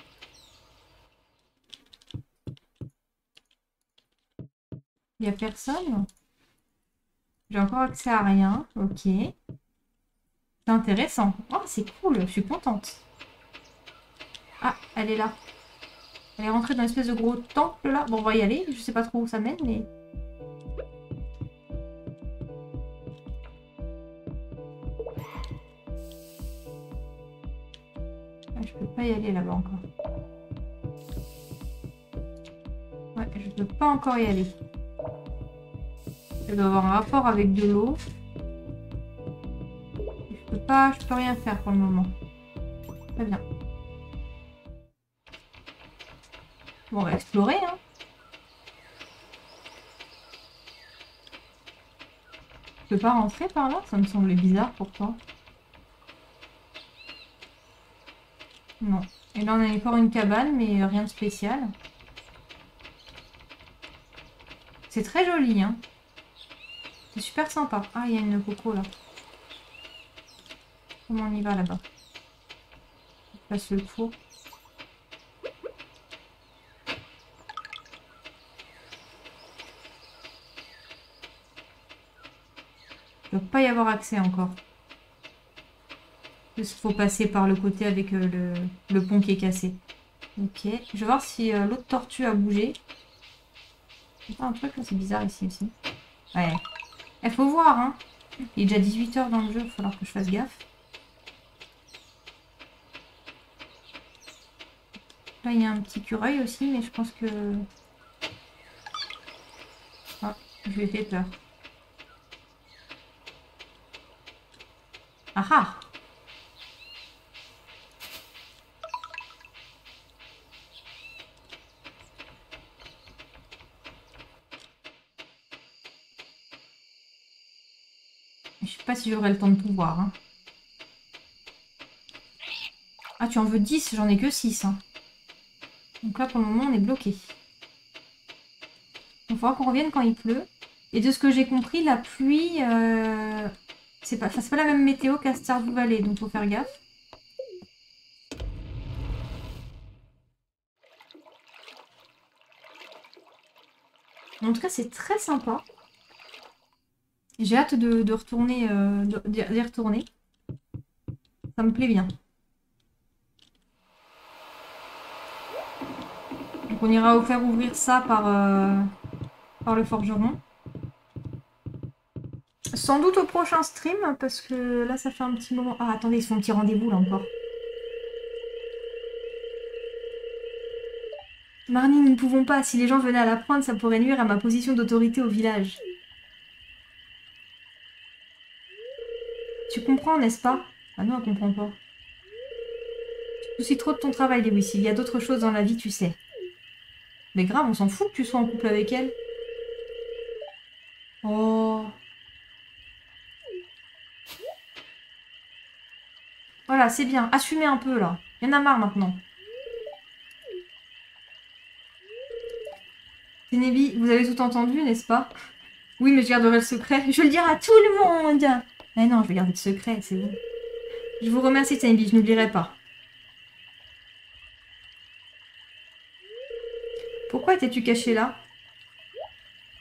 S1: Il n'y a personne. J'ai encore accès à rien. Ok. C'est intéressant. Oh, c'est cool. Je suis contente. Ah, elle est là. Elle est rentrée dans une espèce de gros temple là. Bon, on va y aller. Je sais pas trop où ça mène, mais... Ah, je peux pas y aller là-bas encore. Ouais, je peux pas encore y aller. Ça doit avoir un rapport avec de l'eau. Je peux pas, je peux rien faire pour le moment. Très bien. Bon, on va explorer, hein. Je peux pas rentrer par là? Ça me semblait bizarre pourtant. Non. Et là, on a encore une cabane, mais rien de spécial. C'est très joli, hein. C'est super sympa. Ah, il y a une coco là. Comment on y va là-bas? Je passe le four. Il ne doit pas y avoir accès encore. Il faut passer par le côté avec euh, le, le pont qui est cassé. Ok. Je vais voir si euh, l'autre tortue a bougé. C'est pas un truc là, c'est bizarre ici aussi. Ouais. Il faut voir, hein. Il est déjà dix-huit heures dans le jeu, il va falloir que je fasse gaffe. Là, il y a un petit écureuil aussi, mais je pense que... Ah, je lui ai fait peur. Ah ah! Je sais pas si j'aurai le temps de tout voir, hein. Ah, tu en veux dix? J'en ai que six, hein. Donc là, pour le moment, on est bloqué. Il va falloir qu'on revienne quand il pleut. Et de ce que j'ai compris, la pluie... Euh... C'est pas... Enfin, c'est pas la même météo qu'à Stardew Valley, donc faut faire gaffe. En tout cas, c'est très sympa. J'ai hâte de, de retourner, euh, d'y retourner. Ça me plaît bien. Donc on ira faire ouvrir ça par, euh, par le forgeron. Sans doute au prochain stream, parce que là, ça fait un petit moment... Ah, attendez, ils sont un petit rendez-vous, là, encore. Marnie, nous ne pouvons pas. Si les gens venaient à l'apprendre, ça pourrait nuire à ma position d'autorité au village. Tu comprends, n'est-ce pas? Ah non, elle comprend pas. Tu te soucies trop de ton travail, Lewis. Il y a d'autres choses dans la vie, tu sais. Mais grave, on s'en fout que tu sois en couple avec elle. Oh... Voilà, c'est bien. Assumez un peu, là. Il y en a marre, maintenant. Ténébi, vous avez tout entendu, n'est-ce pas? Oui, mais je garderai le secret. Je vais le dire à tout le monde. Mais non, je vais garder le secret, c'est bon. Je vous remercie, Ténébi, je n'oublierai pas. Pourquoi étais-tu caché là?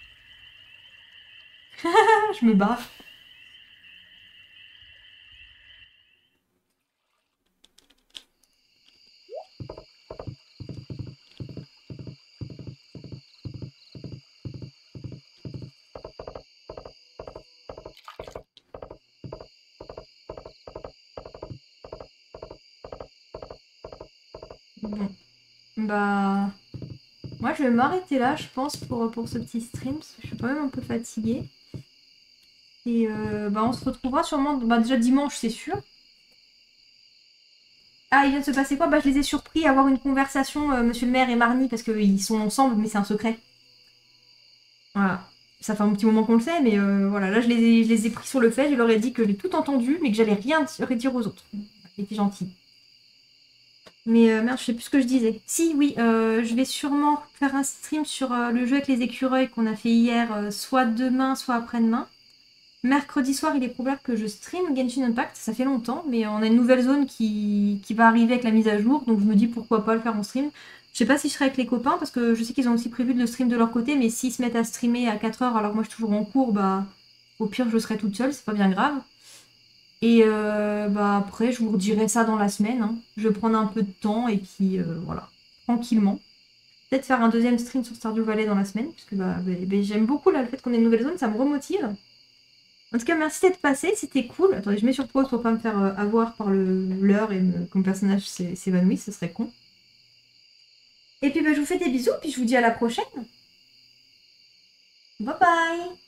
S1: Je me barre. Bon. Bah... Moi, je vais m'arrêter là, je pense, pour, pour ce petit stream, parce que je suis quand même un peu fatiguée. Et euh, bah, on se retrouvera sûrement, bah, déjà dimanche, c'est sûr. Ah, il vient de se passer quoi? Bah, je les ai surpris à avoir une conversation, euh, monsieur le maire et Marnie, parce qu'ils sont ensemble, mais c'est un secret. Voilà. Ça fait un petit moment qu'on le sait, mais euh, voilà, là, je les, ai, je les ai pris sur le fait, je leur ai dit que j'ai tout entendu, mais que j'allais rien dire aux autres. J'étais gentille. Mais euh, merde, je sais plus ce que je disais. Si, oui, euh, je vais sûrement faire un stream sur euh, le jeu avec les écureuils qu'on a fait hier, euh, soit demain, soit après-demain. Mercredi soir, il est probable que je stream Genshin Impact, ça fait longtemps, mais on a une nouvelle zone qui, qui va arriver avec la mise à jour, donc je me dis pourquoi pas le faire en stream. Je sais pas si je serai avec les copains, parce que je sais qu'ils ont aussi prévu de le stream de leur côté, mais s'ils se mettent à streamer à quatre heures alors que moi je suis toujours en cours, bah au pire je serai toute seule, c'est pas bien grave. Et euh, bah après, je vous redirai ça dans la semaine, hein. Je vais prendre un peu de temps et puis euh, voilà, tranquillement. Peut-être faire un deuxième stream sur Stardew Valley dans la semaine, parce que bah, bah, bah, j'aime beaucoup là, le fait qu'on ait une nouvelle zone, ça me remotive. En tout cas, merci d'être passé, c'était cool. Attendez, je mets sur pause pour pas me faire euh, avoir par l'heure et me, que mon personnage s'évanouisse, ce serait con. Et puis bah, je vous fais des bisous, puis je vous dis à la prochaine. Bye bye!